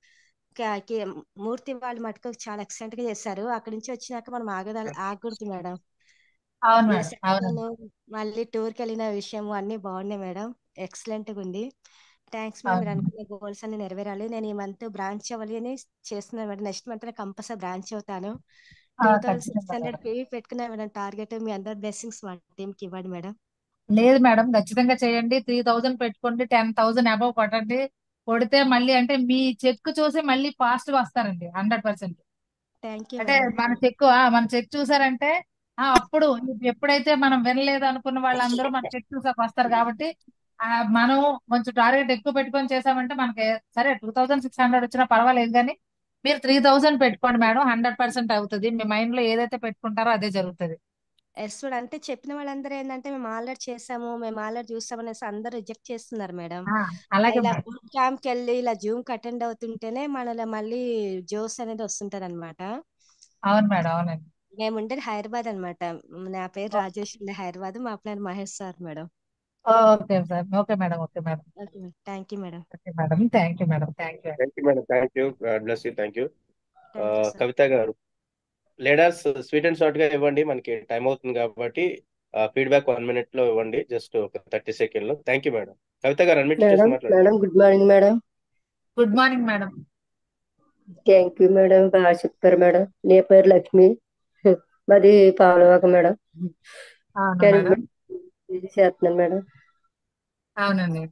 మూర్తి వాళ్ళు మటుకు చాలా ఎక్సలెంట్ గా చేశారు. అక్కడి నుంచి వచ్చినాక మనం ఆగకూడదు మేడం. అవును మీ మేడం. సెక్షన్ అవునండి. మళ్ళీ టూర్కి వెళ్ళిన విషయం అన్ని బాగున్నాయి మేడం. ఎక్సలెంట్ గా ఉంది. Thanks madam. మీరు అవును అనుకున్న గోల్స్ అన్ని నెరవేరాలి. నేను ఈ మంత్ బ్రాంచ్ అవ్వాలి అని చేస్తున్నాను madam. Next month compulsory branch అవుతాను. ఖచ్చితంగా 2600 మేడం. PV పెట్టుకున్నా మేడం టార్గెట్. మీ అందరి బ్లెస్సింగ్స్ మా టీమ్ కి ఇవ్వండి మేడం. లేదు మేడం, ఖచ్చితంగా చేయండి. 3000 పెట్టుకోండి, 10,000 అబవ్ కొట్టండి. కొడితే మళ్ళీ అంటే మీ చెక్ చూసి మళ్ళీ ఫాస్ట్ గా వస్తారండి 100%. థ్యాంక్ యూ అంటే మేడం. మన చెక్ చూసారంటే అప్పుడు ఎప్పుడైతే మనం వినలేదు అనుకున్న వాళ్ళందరూ మన చెక్ చూసాక వస్తారు. కాబట్టి మనం కొంచెం టార్గెట్ ఎక్కువ పెట్టుకొని చేసామంటే మనకి సరే 2600 వచ్చినా పర్వాలేదు, కానీ మీరు 3000 పెట్టుకోండి మేడం. 100% అవుతుంది. మీ మైండ్ లో ఏదైతే పెట్టుకుంటారో అదే జరుగుతుంది. Yes madam. అంటే చెప్పిన వాళ్ళందరూ ఏంటంటే మేము ఆల్రెడీ చేసాము, మేము ఆల్రెడీ చూసాం అనేసి అందరూ రిజెక్ట్ చేస్తున్నారు మేడం. అలాగే ఇలా మేడం. బూట్ క్యాంప్ కి వెళ్ళి ఇలా జూమ్ కి అటెండ్ అవుతుంటేనే మనలో మళ్ళీ జోస్ అనేది వస్తుంటది అనమాట. అవును మేడం. అవునండి. మేము ఉండేది హైదరాబాద్ అనమాట. నా పేరు రాజేష్, హైదరాబాద్. మా plan Mahesh sir madam. Okay sir. Okay madam. Okay madam. Okay madam. Thank you madam. Okay madam. Thank you madam. Thank you. Thank you madam. Thank you. God bless you. Thank you. Thank you sir. Kavitha గారు, leaders sweet and short గా ఇవ్వండి, మనకి time అవుతుంది కాబట్టి. Feedback 1 minute లో ఇవ్వండి, just ఒక 30 seconds లో. Thank you madam. కవిత గారు అన్మ్యూట్ చేసి మేడం మాట్లాడండి. Madam good morning madam. Good morning madam. Thank you madam, బాగా చెప్పారు మేడం. నీ పేరు లక్ష్మి, మాది పాలవాక మేడం. అవును కానీ మేడం. ఇది చేస్తున్నాను మేడం. అవునండి.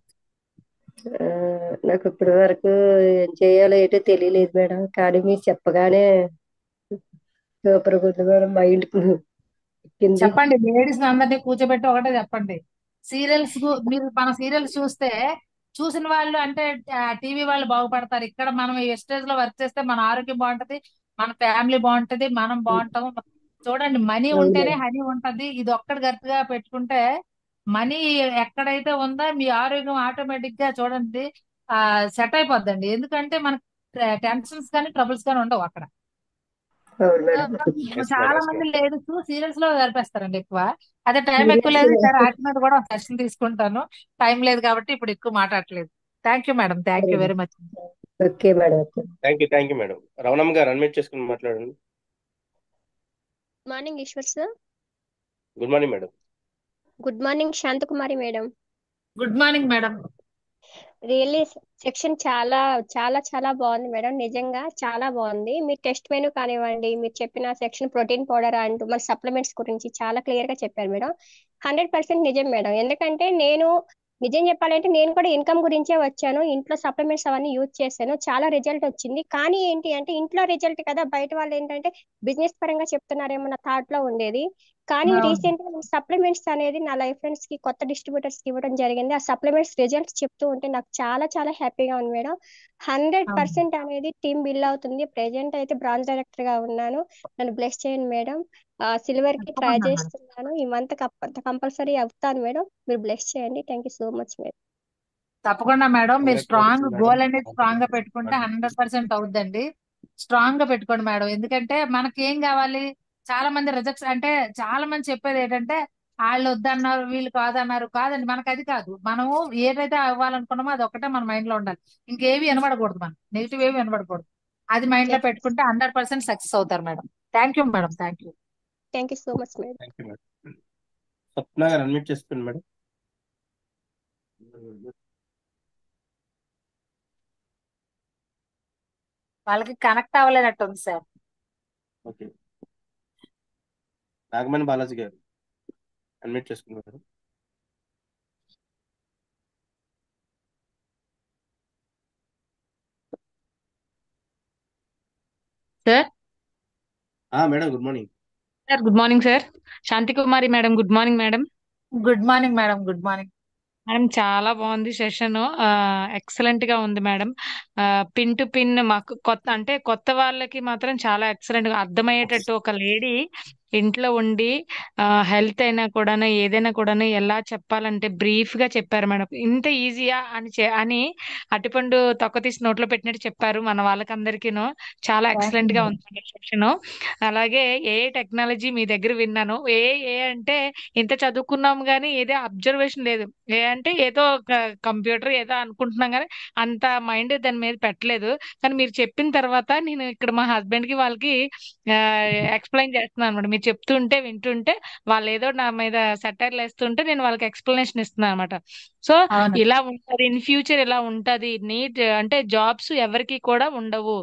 నాకు ఇప్పటి వరకు ఏం చేయాలో ఏంటో తెలియలేదు మేడం. కానీ మీరు చెప్పగానే సూపర్ ఉంది మేడం. మైండ్ ఎక్కింది. చెప్పండి, లేడీస్ అందరినీ కూర్చోబెట్టి ఒకటే చెప్పండి. సీరియల్స్ మీరు మన సీరియల్స్ చూస్తే చూసిన వాళ్ళు అంటే టీవీ వాళ్ళు బాగుపడతారు. ఇక్కడ మనం ఈ స్టేజ్ లో వర్క్ చేస్తే మన ఆరోగ్యం బాగుంటది, మన ఫ్యామిలీ బాగుంటది, మనం బాగుంటాం. చూడండి, మనీ అవును ఉంటేనే మేడం. హనీ ఉంటది. ఇది ఒక్కటి గట్టిగా పెట్టుకుంటే మనీ ఎక్కడైతే ఉందో మీ ఆరోగ్యం ఆటోమేటిక్ గా చూడండి సెట్ అయిపోద్దండి. ఎందుకంటే మనకు టెన్షన్స్ కానీ ట్రబుల్స్ కానీ ఉండవు అక్కడ. అవును మేడం. Yes madam. చాలా ఎస్ మంది మేడం. లేడీస్ సీరియల్స్ లో గడిపేస్తారండి ఎక్కువ. అదే టైం ఎక్కువ సీరియల్స్ లేదు. సరే వాటి మీద కూడా సెషన్ తీసుకుంటాను. టైం లేదు కాబట్టి ఇప్పుడు ఎక్కువ మాట్లాడట్లేదు. Thank you madam. Thank you very much. Okay madam. Okay. Thank you madam. Ravanamma గారు అన్మ్యూట్ చేసుకుని మాట్లాడండి. Morning Eshwar sir. Good morning madam. Good morning Shanthakumari madam. Good morning madam. Really section చాలా చాలా చాలా బాగుంది మేడం. నిజంగా చాలా బాగుంది. మీ టెస్ట్ మెనూ కానివ్వండి, మీరు చెప్పిన సెక్షన్ ప్రోటీన్ పౌడర్ అండ్ మన సప్లిమెంట్స్ గురించి చాలా క్లియర్ గా చెప్పారు మేడం. 100% నిజం మేడం. ఎందుకంటే నిజం చెప్పాలంటే నేను కూడా ఇన్కమ్ గురించే వచ్చాను. ఇంట్లో సప్లిమెంట్స్ అవన్నీ యూజ్ చేశాను. చాలా రిజల్ట్ వచ్చింది. కానీ ఏంటి అంటే ఇంట్లో రిజల్ట్ కదా, బయట వాళ్ళు ఏంటంటే బిజినెస్ పరంగా చెప్తున్నారేమో నా థాట్ లో ఉండేది. కానీ అవును రీసెంట్ గా సప్లిమెంట్స్ అనేది నా లైఫ్ ఫ్రెండ్స్ కి కొత్త డిస్ట్రిబ్యూటర్స్ కి ఇవ్వడం జరిగింది. ఆ సప్లిమెంట్స్ రిజల్ట్స్ చెప్తూ ఉంటే నాకు చాలా చాలా హ్యాపీగా ఉంది మేడం. అవును 100% అనేది టీమ్ బిల్ అవుతుంది. ప్రెజెంట్ అయితే బ్రాంచ్ డైరెక్టర్ గా ఉన్నాను. నన్ను బ్లెస్ చేయండి మేడం. సిల్వర్ కి ట్రై తప్పకుండా మేడం. చేస్తున్నాను. ఈ మంత్ కంపల్సరీ అవుతాను మేడం. మీరు బ్లెస్ చేయండి. Thank you so much madam. తప్పకుండా మేడం. మీరు స్ట్రాంగ్ కంగ్రాచులేషన్ మేడం. గోల్ అనేది స్ట్రాంగ్ గా పెట్టుకుంటే 100% అవుద్దండి. స్ట్రాంగ్ గా పెట్టుకోండి మేడం. ఎందుకంటే మనకి ఏం కావాలి, చాలా మంది రిజెక్ట్స్ అంటే చాలా మంది చెప్పేది ఏంటంటే వాళ్ళు వద్దన్నారు వీళ్ళు కాదన్నారు. కాదండి, మనకు అది కాదు. మనము ఏదైతే అవ్వాలనుకున్నామో అది ఒక్కటే మన మైండ్ లో ఉండాలి. ఇంకేవి వినబడకూడదు, మనం నెగిటివ్ ఏవి వినబడకూడదు. అది మైండ్ లో పెట్టుకుంటే 100% సక్సెస్ అవుతారు madam. Thank you madam. Thank you. Thank you so much madam. Thank you madam. Swapna గారు అన్మ్యూట్ చేసుకోండి మేడం. వాళ్ళకి కనెక్ట్ అవ్వలేనట్టుంది సార్. ఓకే, నాగమణి బాలాజీ గారు అన్మ్యూట్ చేసుకోండి madam. Sir madam good morning. Sir good morning sir. Shanti Kumari madam, good morning madam. Good morning madam. Good morning madam చాలా బాగుంది session. Excellent గా ఉంది మేడం. పిన్ టు పిన్ మాకు కొత్త వాళ్ళకి మాత్రం చాలా ఎక్సలెంట్ గా అర్థమయ్యేటట్టు ఒక లేడీ ఇంట్లో ఉండి హెల్త్ అయినా కూడాను ఏదైనా కూడాను ఎలా చెప్పాలంటే బ్రీఫ్ గా చెప్పారు మేడం. ఇంత ఈజీయా అని అటిపండు తొక్క తీసి నోట్లో పెట్టినట్టు చెప్పారు మన వాళ్ళకందరికీను. చాలా థ్యాంక్ యూ ఎక్సలెంట్ గా మేడం. ఉంది సెషన్. అలాగే ఏ టెక్నాలజీ మీ దగ్గర విన్నాను. ఏ అంటే ఇంత చదువుకున్నాం కానీ ఏదో అబ్జర్వేషన్ లేదు. ఏ అంటే ఏదో కంప్యూటర్ ఏదో అనుకుంటున్నాం కానీ అంత మైండ్ దాని మీద పెట్టలేదు. కానీ మీరు చెప్పిన తర్వాత నేను ఇక్కడ మా హస్బెండ్ కి వాళ్ళకి ఎక్స్ప్లెయిన్ చేస్తున్నాను అనమాట. మీరు చెప్తుంటే వింటుంటే వాళ్ళు ఏదో నా మీద సెటైర్లు వేస్తుంటే నేను వాళ్ళకి ఎక్స్ప్లెనేషన్ ఇస్తున్నాను అనమాట. సో అవును ఇలా ఉంటది, ఇన్ ఫ్యూచర్ ఇలా ఉంటది. నీట్ అంటే జాబ్స్ ఎవరికి కూడా ఉండవు.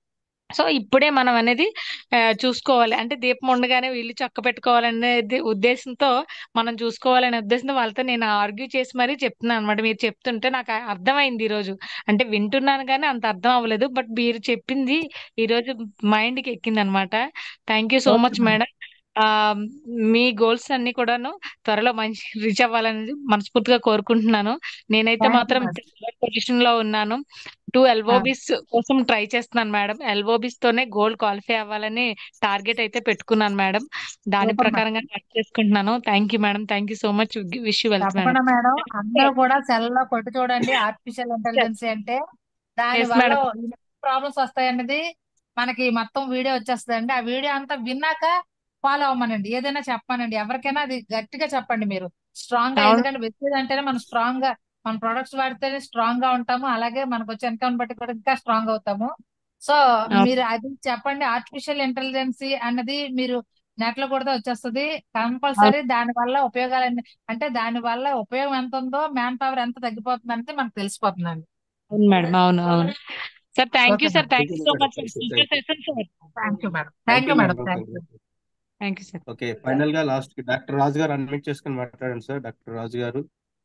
సో ఇప్పుడే మనం అనేది చూసుకోవాలి. అంటే దీపం ఉండగానే వీళ్ళు చక్క పెట్టుకోవాలనేది ఉద్దేశంతో మనం చూసుకోవాలనే ఉద్దేశంతో వాళ్ళతో నేను ఆర్గ్యూ చేసి మరీ చెప్తున్నాను అనమాట. మీరు చెప్తుంటే నాకు అర్థమైంది ఈ రోజు. అంటే వింటున్నాను కానీ అంత అర్థం అవ్వలేదు. బట్ మీరు చెప్పింది ఈ రోజు మైండ్ కి ఎక్కింది అనమాట. Thank you so okay much madam. Madam. ఆ మీ గోల్స్ అన్ని కూడాను త్వరలో మంచి రీచ్ అవ్వాలనేది మనస్ఫూర్తిగా కోరుకుంటున్నాను. నేనైతే థ్యాంక్ యూ మాత్రం మేడం. పొజిషన్ లో ఉన్నాను. 2 ఎల్ఓబిస్ కోసం ట్రై చేస్తున్నాను మేడం. ఎల్ఓబిస్ తోనే గోల్డ్ క్వాలిఫై అవ్వాలని టార్గెట్ అయితే పెట్టుకున్నాను మేడం. దాని సూపర్ మేడం. ప్రకారంగా వర్క్ చేసుకుంటున్నాను. Thank you madam. Thank you so much. Wish you wealth madam. తప్పకుండా మేడం. అందరూ కూడా సెల్ లో కొట్టి చూడండి. ఆర్టిఫిషియల్ ఇంటెలిజెన్స్ అంటే దాని ఎస్ వల్ల మేడం. ప్రాబ్లమ్స్ వస్తాయన్నది మనకి మొత్తం వీడియో వచ్చేస్తుందండి. ఆ వీడియో అంతా విన్నాక ఫాలో అవ్వమనండి. ఏదైనా చెప్పానండి, ఎవరికైనా అది గట్టిగా చెప్పండి మీరు స్ట్రాంగ్ గా. అవును ఎందుకంటే వెచ్చేది అంటేనే మనం స్ట్రాంగ్ గా మన ప్రొడక్ట్స్ వాడితేనే స్ట్రాంగ్ గా ఉంటాము. అలాగే మనకు వచ్చే ఇన్కమ్ బట్టి కూడా ఇంకా స్ట్రాంగ్ అవుతాము. సో అవును మీరు అది చెప్పండి. ఆర్టిఫిషియల్ ఇంటెలిజెన్స్ అన్నది మీరు నెట్ లో కొడితే వచ్చేస్తుంది కంపల్సరీ. దాని వల్ల ఉపయోగాలు అంటే దాని వల్ల ఉపయోగం ఎంత ఉందో మ్యాన్ పవర్ ఎంత తగ్గిపోతుంది అనేది మనకు తెలిసిపోతుందండి. అవును మేడం. అవును అవును sir. Thank okay you sir. Madam. Thank you so much sir. Thank you session sir. Thank you madam. Thank thank you you madam. Madam. Thank you. Thank you sir. Okay, final గా last కి doctor Raju గారు unmute చేసుకుని మాట్లాడండి sir. Doctor Raju గారు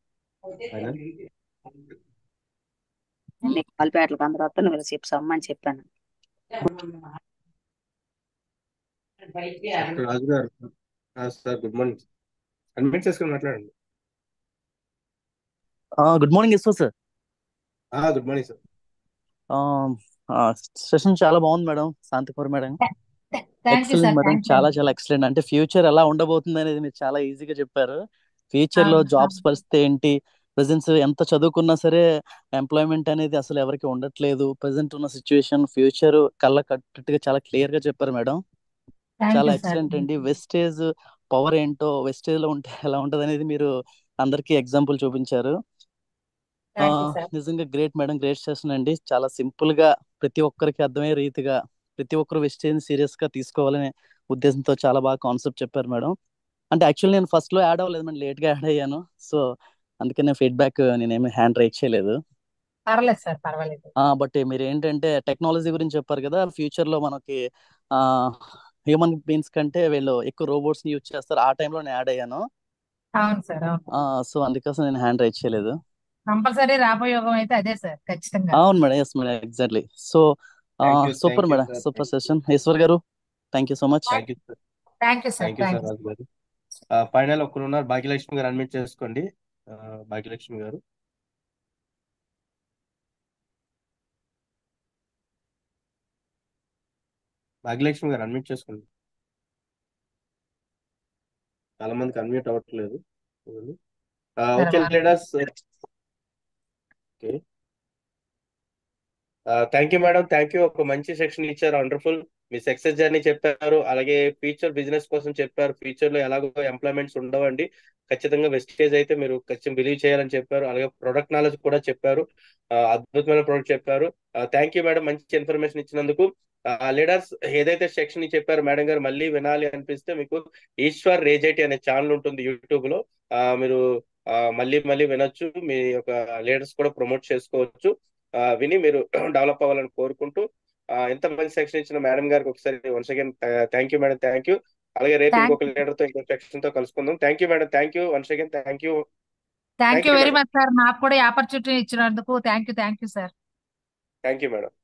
final. కాలిపేటలకు అందరూ వస్తాను వీళ్ళు చెప్పమని చెప్పాను. డాక్టర్ రాజు గారు సార్ గుడ్ మార్నింగ్. అన్మ్యూట్ చేసుకుని మాట్లాడండి. Good morning Yashwa sir. Good morning sir. Session చాలా బాగుంది madam. Shantipuram madam thank you excellent sir. Madam. Thank you. చాలా చాలా ఎక్సలెంట్. అంటే ఫ్యూచర్ ఎలా ఉండబోతుంది అనేది మీరు చాలా ఈజీగా చెప్పారు. ఫ్యూచర్ లో జాబ్స్ పరిస్థితి ఏంటి, ప్రెసెంట్ ఎంత చదువుకున్నా సరే ఎంప్లాయ్మెంట్ అనేది అసలు ఎవరికి ఉండట్లేదు. ప్రెసెంట్ ఉన్న సిచ్యువేషన్, ఫ్యూచర్ కళ్ళ కట్టుగా చాలా క్లియర్ గా చెప్పారు మేడం. థ్యాంక్ చాలా యూ సార్. ఎక్సలెంట్ అండి. వెస్టేజ్ పవర్ ఏంటో, వెస్టేజ్ లో ఉంటే ఎలా ఉంటది అనేది మీరు అందరికీ ఎగ్జాంపుల్ చూపించారు. Thank you sir. నిజంగా గ్రేట్ మేడం. గ్రేట్ సెషన్ అండి. చాలా సింపుల్ గా ప్రతి ఒక్కరికి అర్థమయ్యే రీతిగా ప్రతి ఒక్కరు వెస్టేజ్ సీరియస్ గా తీసుకోవాలనే ఉద్దేశంతో చాలా బాగా కాన్సెప్ట్ చెప్పారు మేడం. అంటే యాక్చువల్లీ నేను ఫస్ట్ లో యాడ్ అవ్వలేదు మేడం, లేట్ గా యాడ్ అయ్యాను. సో అందుకనే ఫీడ్బ్యాక్ నేనేమి హ్యాండ్ రైట్ చేయలేదు. పర్వాలేదు సార్, పర్వాలేదు. బట్ మీరు ఏంటంటే టెక్నాలజీ గురించి చెప్పారు కదా. ఫ్యూచర్ లో మనకి హ్యూమన్ బీయింగ్స్ కంటే వీళ్ళు ఎక్కువ రోబోట్స్ ని యూజ్ చేస్తారు. ఆ టైంలో నేను యాడ్ అయ్యాను. అవును సార్. అవును. సో అందుకోసం నేను హ్యాండ్ రైట్ చేయలేదు. కంపల్సరీ రాబోయే యోగం అయితే అదే సార్, ఖచ్చితంగా. అవును madam. Yes madam, exactly. So super thank you madam, sir. Super session. Eshwar గారు thank you so much. Thank you sir. Thank you sir. Thank you thank sir you. Raju గారు. Final ఒకరు ఉన్నారు, భాగ్యలక్ష్మి గారు అడ్మిట్ చేసుకోండి. భాగ్యలక్ష్మి గారు. భాగ్యలక్ష్మి గారు అడ్మిట్ చేసుకోండి. చాలా మందికి అన్మ్యూట్ అవ్వట్లేదు. Okay leaders. Okay, thank you madam, thank you. ఒక మంచి సెక్షన్ ఇచ్చారు, వండర్ఫుల్. మీ సక్సెస్ జర్నీ చెప్పారు, అలాగే ఫ్యూచర్ బిజినెస్ కోసం చెప్పారు. ఫ్యూచర్ లో ఎలాగో ఎంప్లాయ్మెంట్స్ ఉండవండి, ఖచ్చితంగా వెస్టేజ్ అయితే మీరు ఖచ్చితంగా బిలీవ్ చేయాలని చెప్పారు. అలాగే ప్రొడక్ట్ నాలెడ్జ్ కూడా చెప్పారు, అద్భుతమైన ప్రొడక్ట్ చెప్పారు. థ్యాంక్ యూ మేడం, మంచి ఇన్ఫర్మేషన్ ఇచ్చినందుకు. లీడర్స్, ఏదైతే సెక్షన్ చెప్పారు మేడం గారు, మళ్ళీ వినాలి అనిపిస్తే మీకు ఈశ్వర్ రేజైటీ అనే ఛానల్ ఉంటుంది యూట్యూబ్ లో, మీరు మళ్ళీ మళ్ళీ వినొచ్చు. మీ యొక్క లీడర్స్ కూడా ప్రమోట్ చేసుకోవచ్చు. విని మీరు డెవలప్ అవ్వాలని కోరుకుంటూ, ఎంత మంచి సెక్షన్ ఇచ్చిన మేడం గారికి ఒకసారి once again thank you madam, thank you. అలాగే రేపు ఇంకొక లీడర్ తో ఇంకొక సెక్షన్ తో కలుసుకుందాం. Thank you madam, thank you once again, thank you. Thank you very madam, much sir, నాకు కూడా ఈ ఆపర్చునిటీ ఇచ్చినందుకు thank you sir. Thank you madam.